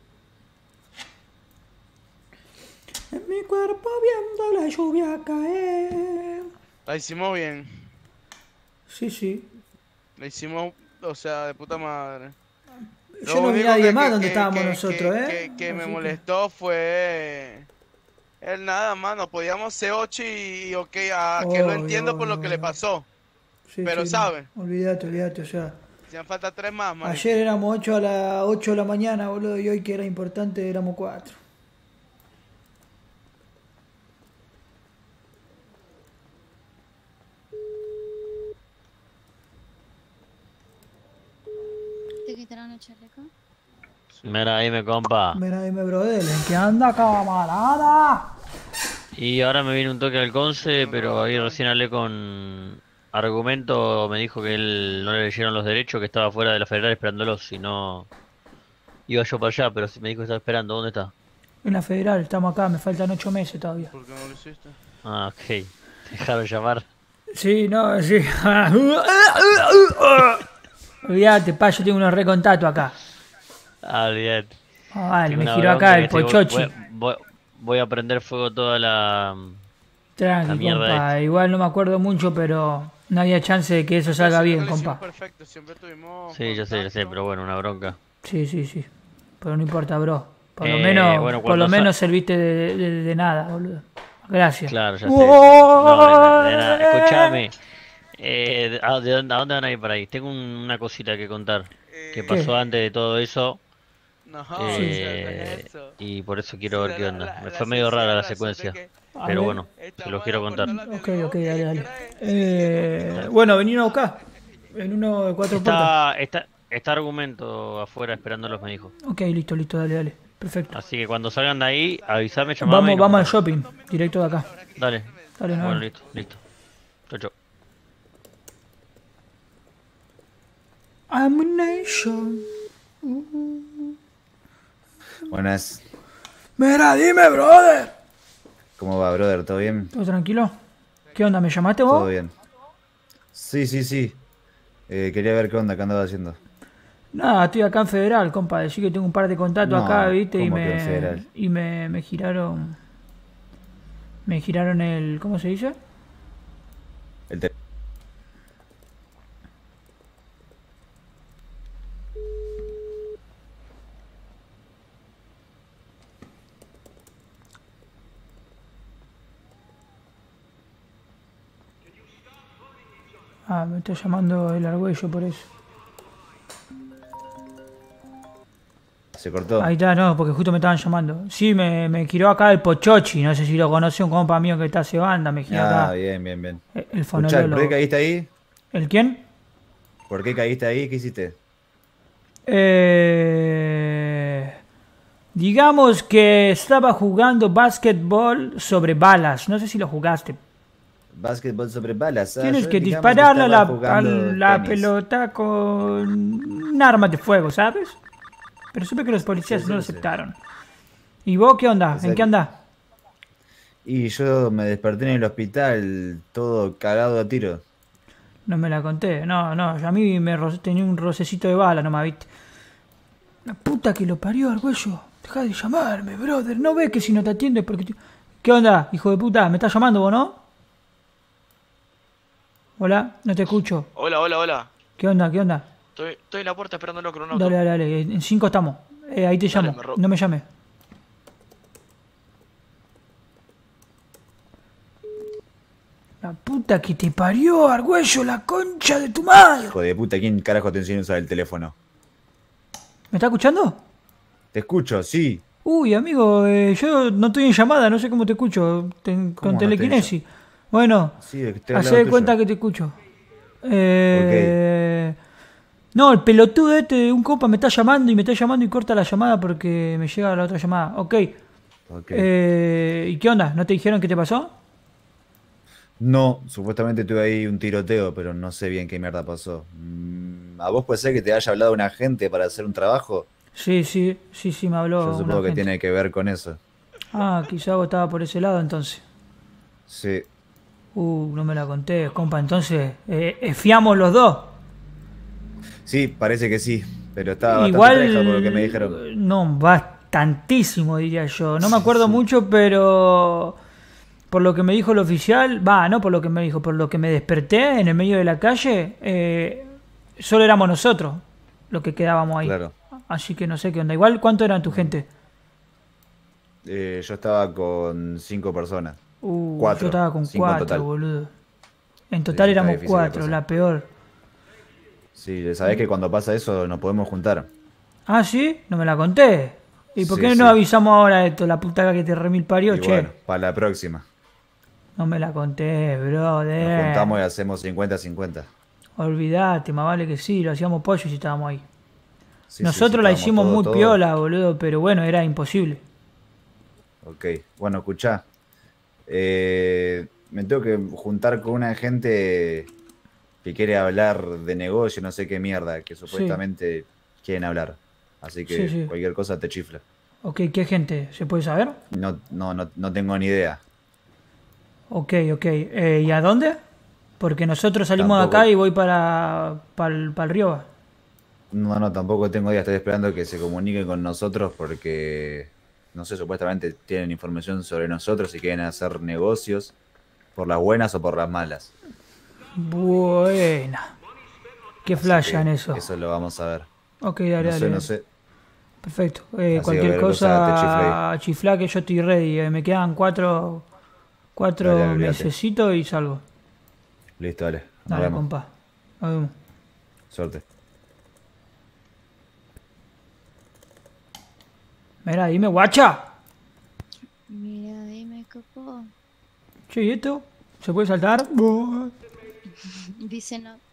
En mi cuerpo viendo la lluvia caer. La hicimos bien. Sí, sí. La hicimos, o sea, de puta madre. Yo no vi a nadie más donde estábamos nosotros, Que me Así molestó fue el nada más, no podíamos ser 8 y ok, que lo entiendo por lo que le pasó. Sí, pero sí, ¿sabes? no, olvídate, o sea. Hacían falta 3 más, man. Ayer éramos 8 a las 8 de la mañana, boludo, y hoy que era importante éramos 4. ¿Te quitaron el chaleco? Mira, dime, compa. Mira, dime, brother, ¿en qué anda, camarada? Y ahora me viene un toque al conce, pero ahí recién hablé con Argumento, me dijo que él no le leyeron los derechos, que estaba fuera de la federal esperándolos, si no iba yo para allá, pero me dijo que estaba esperando. ¿Dónde está? En la federal, estamos acá, me faltan 8 meses todavía. ¿Por qué no lo hiciste? Ah, ok. Te dejaron llamar. Sí, no, sí. Olvídate, pa, yo tengo unos recontactos acá. Ah, bien. Ah, vale, Tengo me una giró bronca acá que el voy- pochochi. voy a prender fuego toda la Tranqui, mierda compa. Igual no me acuerdo mucho, pero no había chance de que eso salga bien, compa. Perfecto, siempre tuvimos. Sí, ya sé, pero bueno, una bronca. Sí, sí, sí. Pero no importa, bro. Por lo Bueno, por lo cuando menos serviste de nada, boludo. Gracias. Claro, ya sé. No, de nada. Escuchame. ¿A dónde van a ir por ahí? Tengo una cosita que contar. Que pasó antes de todo eso. No, Y por eso quiero ver qué onda. Me fue medio rara la secuencia. Pero bueno, se los quiero contar. Ok, dale, dale. Bueno, venían a buscar. En uno de 4 puertas. Está argumento afuera esperándolos, me dijo. Ok, listo, dale, dale. Perfecto. Así que cuando salgan de ahí, avísame, llamame. Vamos al shopping, directo de acá. Dale. Dale, no. Bueno, listo. Chau. I'm a nation. Buenas. Mira, dime, brother. ¿Cómo va, brother? ¿Todo bien? ¿Todo tranquilo? ¿Qué onda? ¿Me llamaste vos? Todo bien. Sí. Quería ver qué onda, qué andaba haciendo. Nada, estoy acá en Federal, compa. Decí que tengo un par de contactos No, acá, viste, ¿cómo que en Federal? y me giraron. Me giraron el. ¿Cómo se dice? El te... Ah, me está llamando el Argüello por eso. ¿Se cortó? Ahí está, no, porque justo me estaban llamando. Sí, me giró acá el Pochochi, no sé si lo conoció, un compa mío que está hace banda, me giró acá. Ah, bien. El Escuchá, fonotólogo. ¿por qué caíste ahí? ¿El quién? ¿Por qué caíste ahí? ¿Qué hiciste? Digamos que estaba jugando básquetbol sobre balas, no sé si lo jugaste. Básquetbol sobre balas. Tienes yo que digamos dispararle estaba a jugando la tenis. pelota con un arma de fuego, ¿sabes? Pero supe que los policías Sí, no lo sí. aceptaron. ¿Y vos qué onda? ¿En Exacto. qué andás? Y yo me desperté en el hospital todo cagado a tiro. No me la conté. No, a mí tenía un rocecito de bala, no me viste. La puta que lo parió, Argüello. Deja de llamarme, brother. ¿No ves que si no te atiendo es porque... ¿Qué onda, hijo de puta? ¿Me estás llamando vos, no? Hola, no te escucho. Hola. ¿Qué onda? Estoy en la puerta esperándolo con un auto. Dale. En 5 estamos. Ahí te llamo. No me llames. La puta que te parió, Argüello, la concha de tu madre. Hijo de puta, ¿quién carajo te enseñó a usar el teléfono? ¿Me estás escuchando? Te escucho, sí. Uy, amigo, yo no estoy en llamada, no sé cómo te escucho. Con no telequinesis. Bueno, Sí, estoy al lado hacé de tuyo. cuenta que te escucho. No, el pelotudo de un compa me está llamando y corta la llamada porque me llega la otra llamada. Ok. ¿Y qué onda? ¿No te dijeron qué te pasó? No, supuestamente tuve ahí un tiroteo, pero no sé bien qué mierda pasó. ¿A vos puede ser que te haya hablado un agente para hacer un trabajo? Sí, me habló. Yo una supongo que gente. tiene que ver con eso. Ah, quizá vos estaba por ese lado entonces. Sí. No me la conté, compa. Entonces, ¿fiamos los dos? Sí, parece que sí, pero estaba Igual, bastante tryhard por lo que me dijeron. no, bastantísimo diría yo. No me acuerdo mucho, pero por lo que me dijo el oficial, no por lo que me dijo, por lo que me desperté en el medio de la calle, solo éramos nosotros los que quedábamos ahí. Claro. Así que no sé qué onda. Igual, ¿cuánto eran tu gente? Yo estaba con 5 personas. Yo 4. estaba con 5 en 4, total. boludo. En total Sí, está éramos difícil la 4, cosa. la peor. Sí, sabés que cuando pasa eso nos podemos juntar. Ah, ¿sí? No me la conté. ¿Y por Sí, qué no sí. nos avisamos ahora de esto? La puta que te remil parió, Y che. bueno, para la próxima. No me la conté, brother. Nos juntamos y hacemos 50-50. Olvidate, más vale que sí, lo hacíamos pollo si estábamos ahí. Sí, Nosotros sí, la estábamos hicimos muy todo. piola, boludo, pero bueno, era imposible. Ok, bueno, escuchá. Me tengo que juntar con una gente que quiere hablar de negocio, no sé qué mierda, que supuestamente quieren hablar. Así que Sí. cualquier cosa te chifla. Ok, ¿qué gente? ¿Se puede saber? No tengo ni idea. Ok. ¿Y a dónde? Porque nosotros salimos Tampoco. de acá y voy para el Rioba. No, tampoco tengo idea. Estoy esperando que se comuniquen con nosotros porque, no sé, supuestamente tienen información sobre nosotros y quieren hacer negocios por las buenas o por las malas. Buena. ¿Qué Así flashan que eso? Eso lo vamos a ver. Ok, dale, No dale. sé. Perfecto. que Cualquier cualquier cosa te cosa, chiflá que yo estoy ready. Me quedan cuatro Dale, olvídate. mesecitos y salgo. Listo, dale. Nos Dale, vemos. compa. Nos vemos. Suerte. Mira, dime, guacha. Mira, dime, copo. Che, ¿y esto? ¿Se puede saltar? Dice no.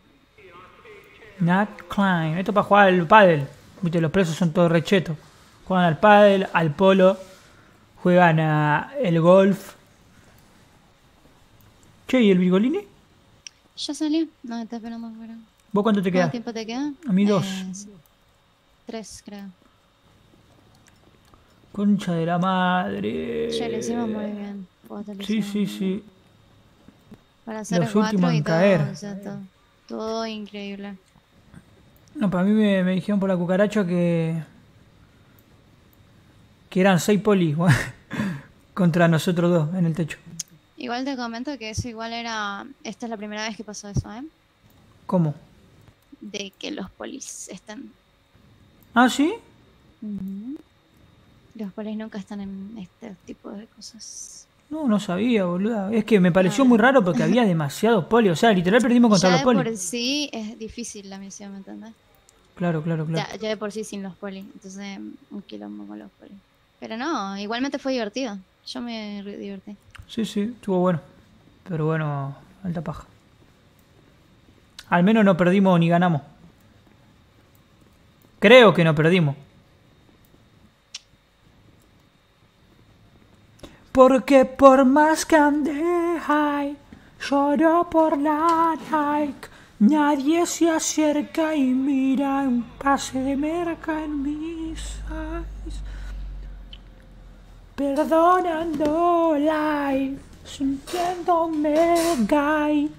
Nat Klein. Esto para jugar al pádel. Viste, los presos son todos rechetos. Juegan al pádel, al polo. Juegan el golf. Che, ¿y el Virgolini? ¿Ya salió? No, está esperando afuera. ¿Vos cuánto te queda? ¿Cuánto tiempo te queda? A mí 2. Sí. 3, creo. Concha de la madre. Ya lo hicimos muy bien. Vos te lo Sí, hicimos sí, muy sí. bien. Para hacer Los 4 últimos y en todo, caer. o sea, todo increíble. No, para mí me dijeron por la cucaracha que eran 6 polis contra nosotros 2 en el techo. Igual te comento que eso igual era... Esta es la primera vez que pasó eso, ¿eh? ¿Cómo? De que los polis están... ¿Ah, sí? Ujú. Los polis nunca están en este tipo de cosas. No sabía, boluda. Es que me pareció muy raro porque había demasiados polis. O sea, literal perdimos contra Ya los de polis. por sí es difícil la misión, ¿me entendés? Claro. Ya de por sí sin los polis. Entonces, un quilombo con los polis. Pero no, igualmente fue divertido. Yo me divertí. Sí, estuvo bueno. Pero bueno, alta paja. Al menos no perdimos ni ganamos. Creo que no perdimos. Porque por más que ande high, lloro por la Nike. Nadie se acerca y mira un pase de merca en mis eyes. Perdonando life, sintiéndome gay.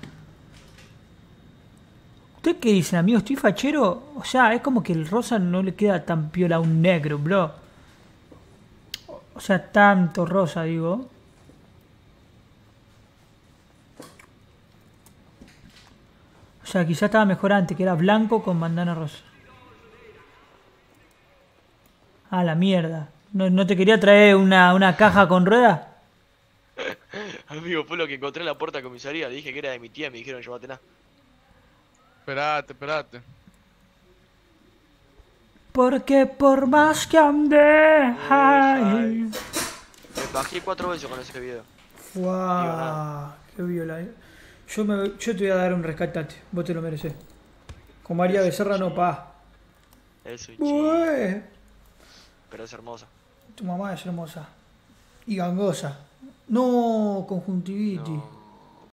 ¿Usted qué dicen, amigo? ¿Estoy fachero? O sea, es como que el rosa no le queda tan piola a un negro, bro. O sea, tanto rosa, digo. O sea, quizá estaba mejor antes, que era blanco con bandana rosa. Ah, la mierda. ¿No te quería traer una caja con ruedas? Amigo, fue lo que encontré en la puerta de comisaría. Le dije que era de mi tía y me dijeron llévatela. Esperate. Porque por más que ande high. Me bajé 4 veces con ese video. Fuah, qué viola. Yo te voy a dar un rescatate. Vos te lo mereces. Con María Becerra no pa. Es un Ué. Pero es hermosa. Tu mamá es hermosa. Y gangosa. No, conjuntivitis. No.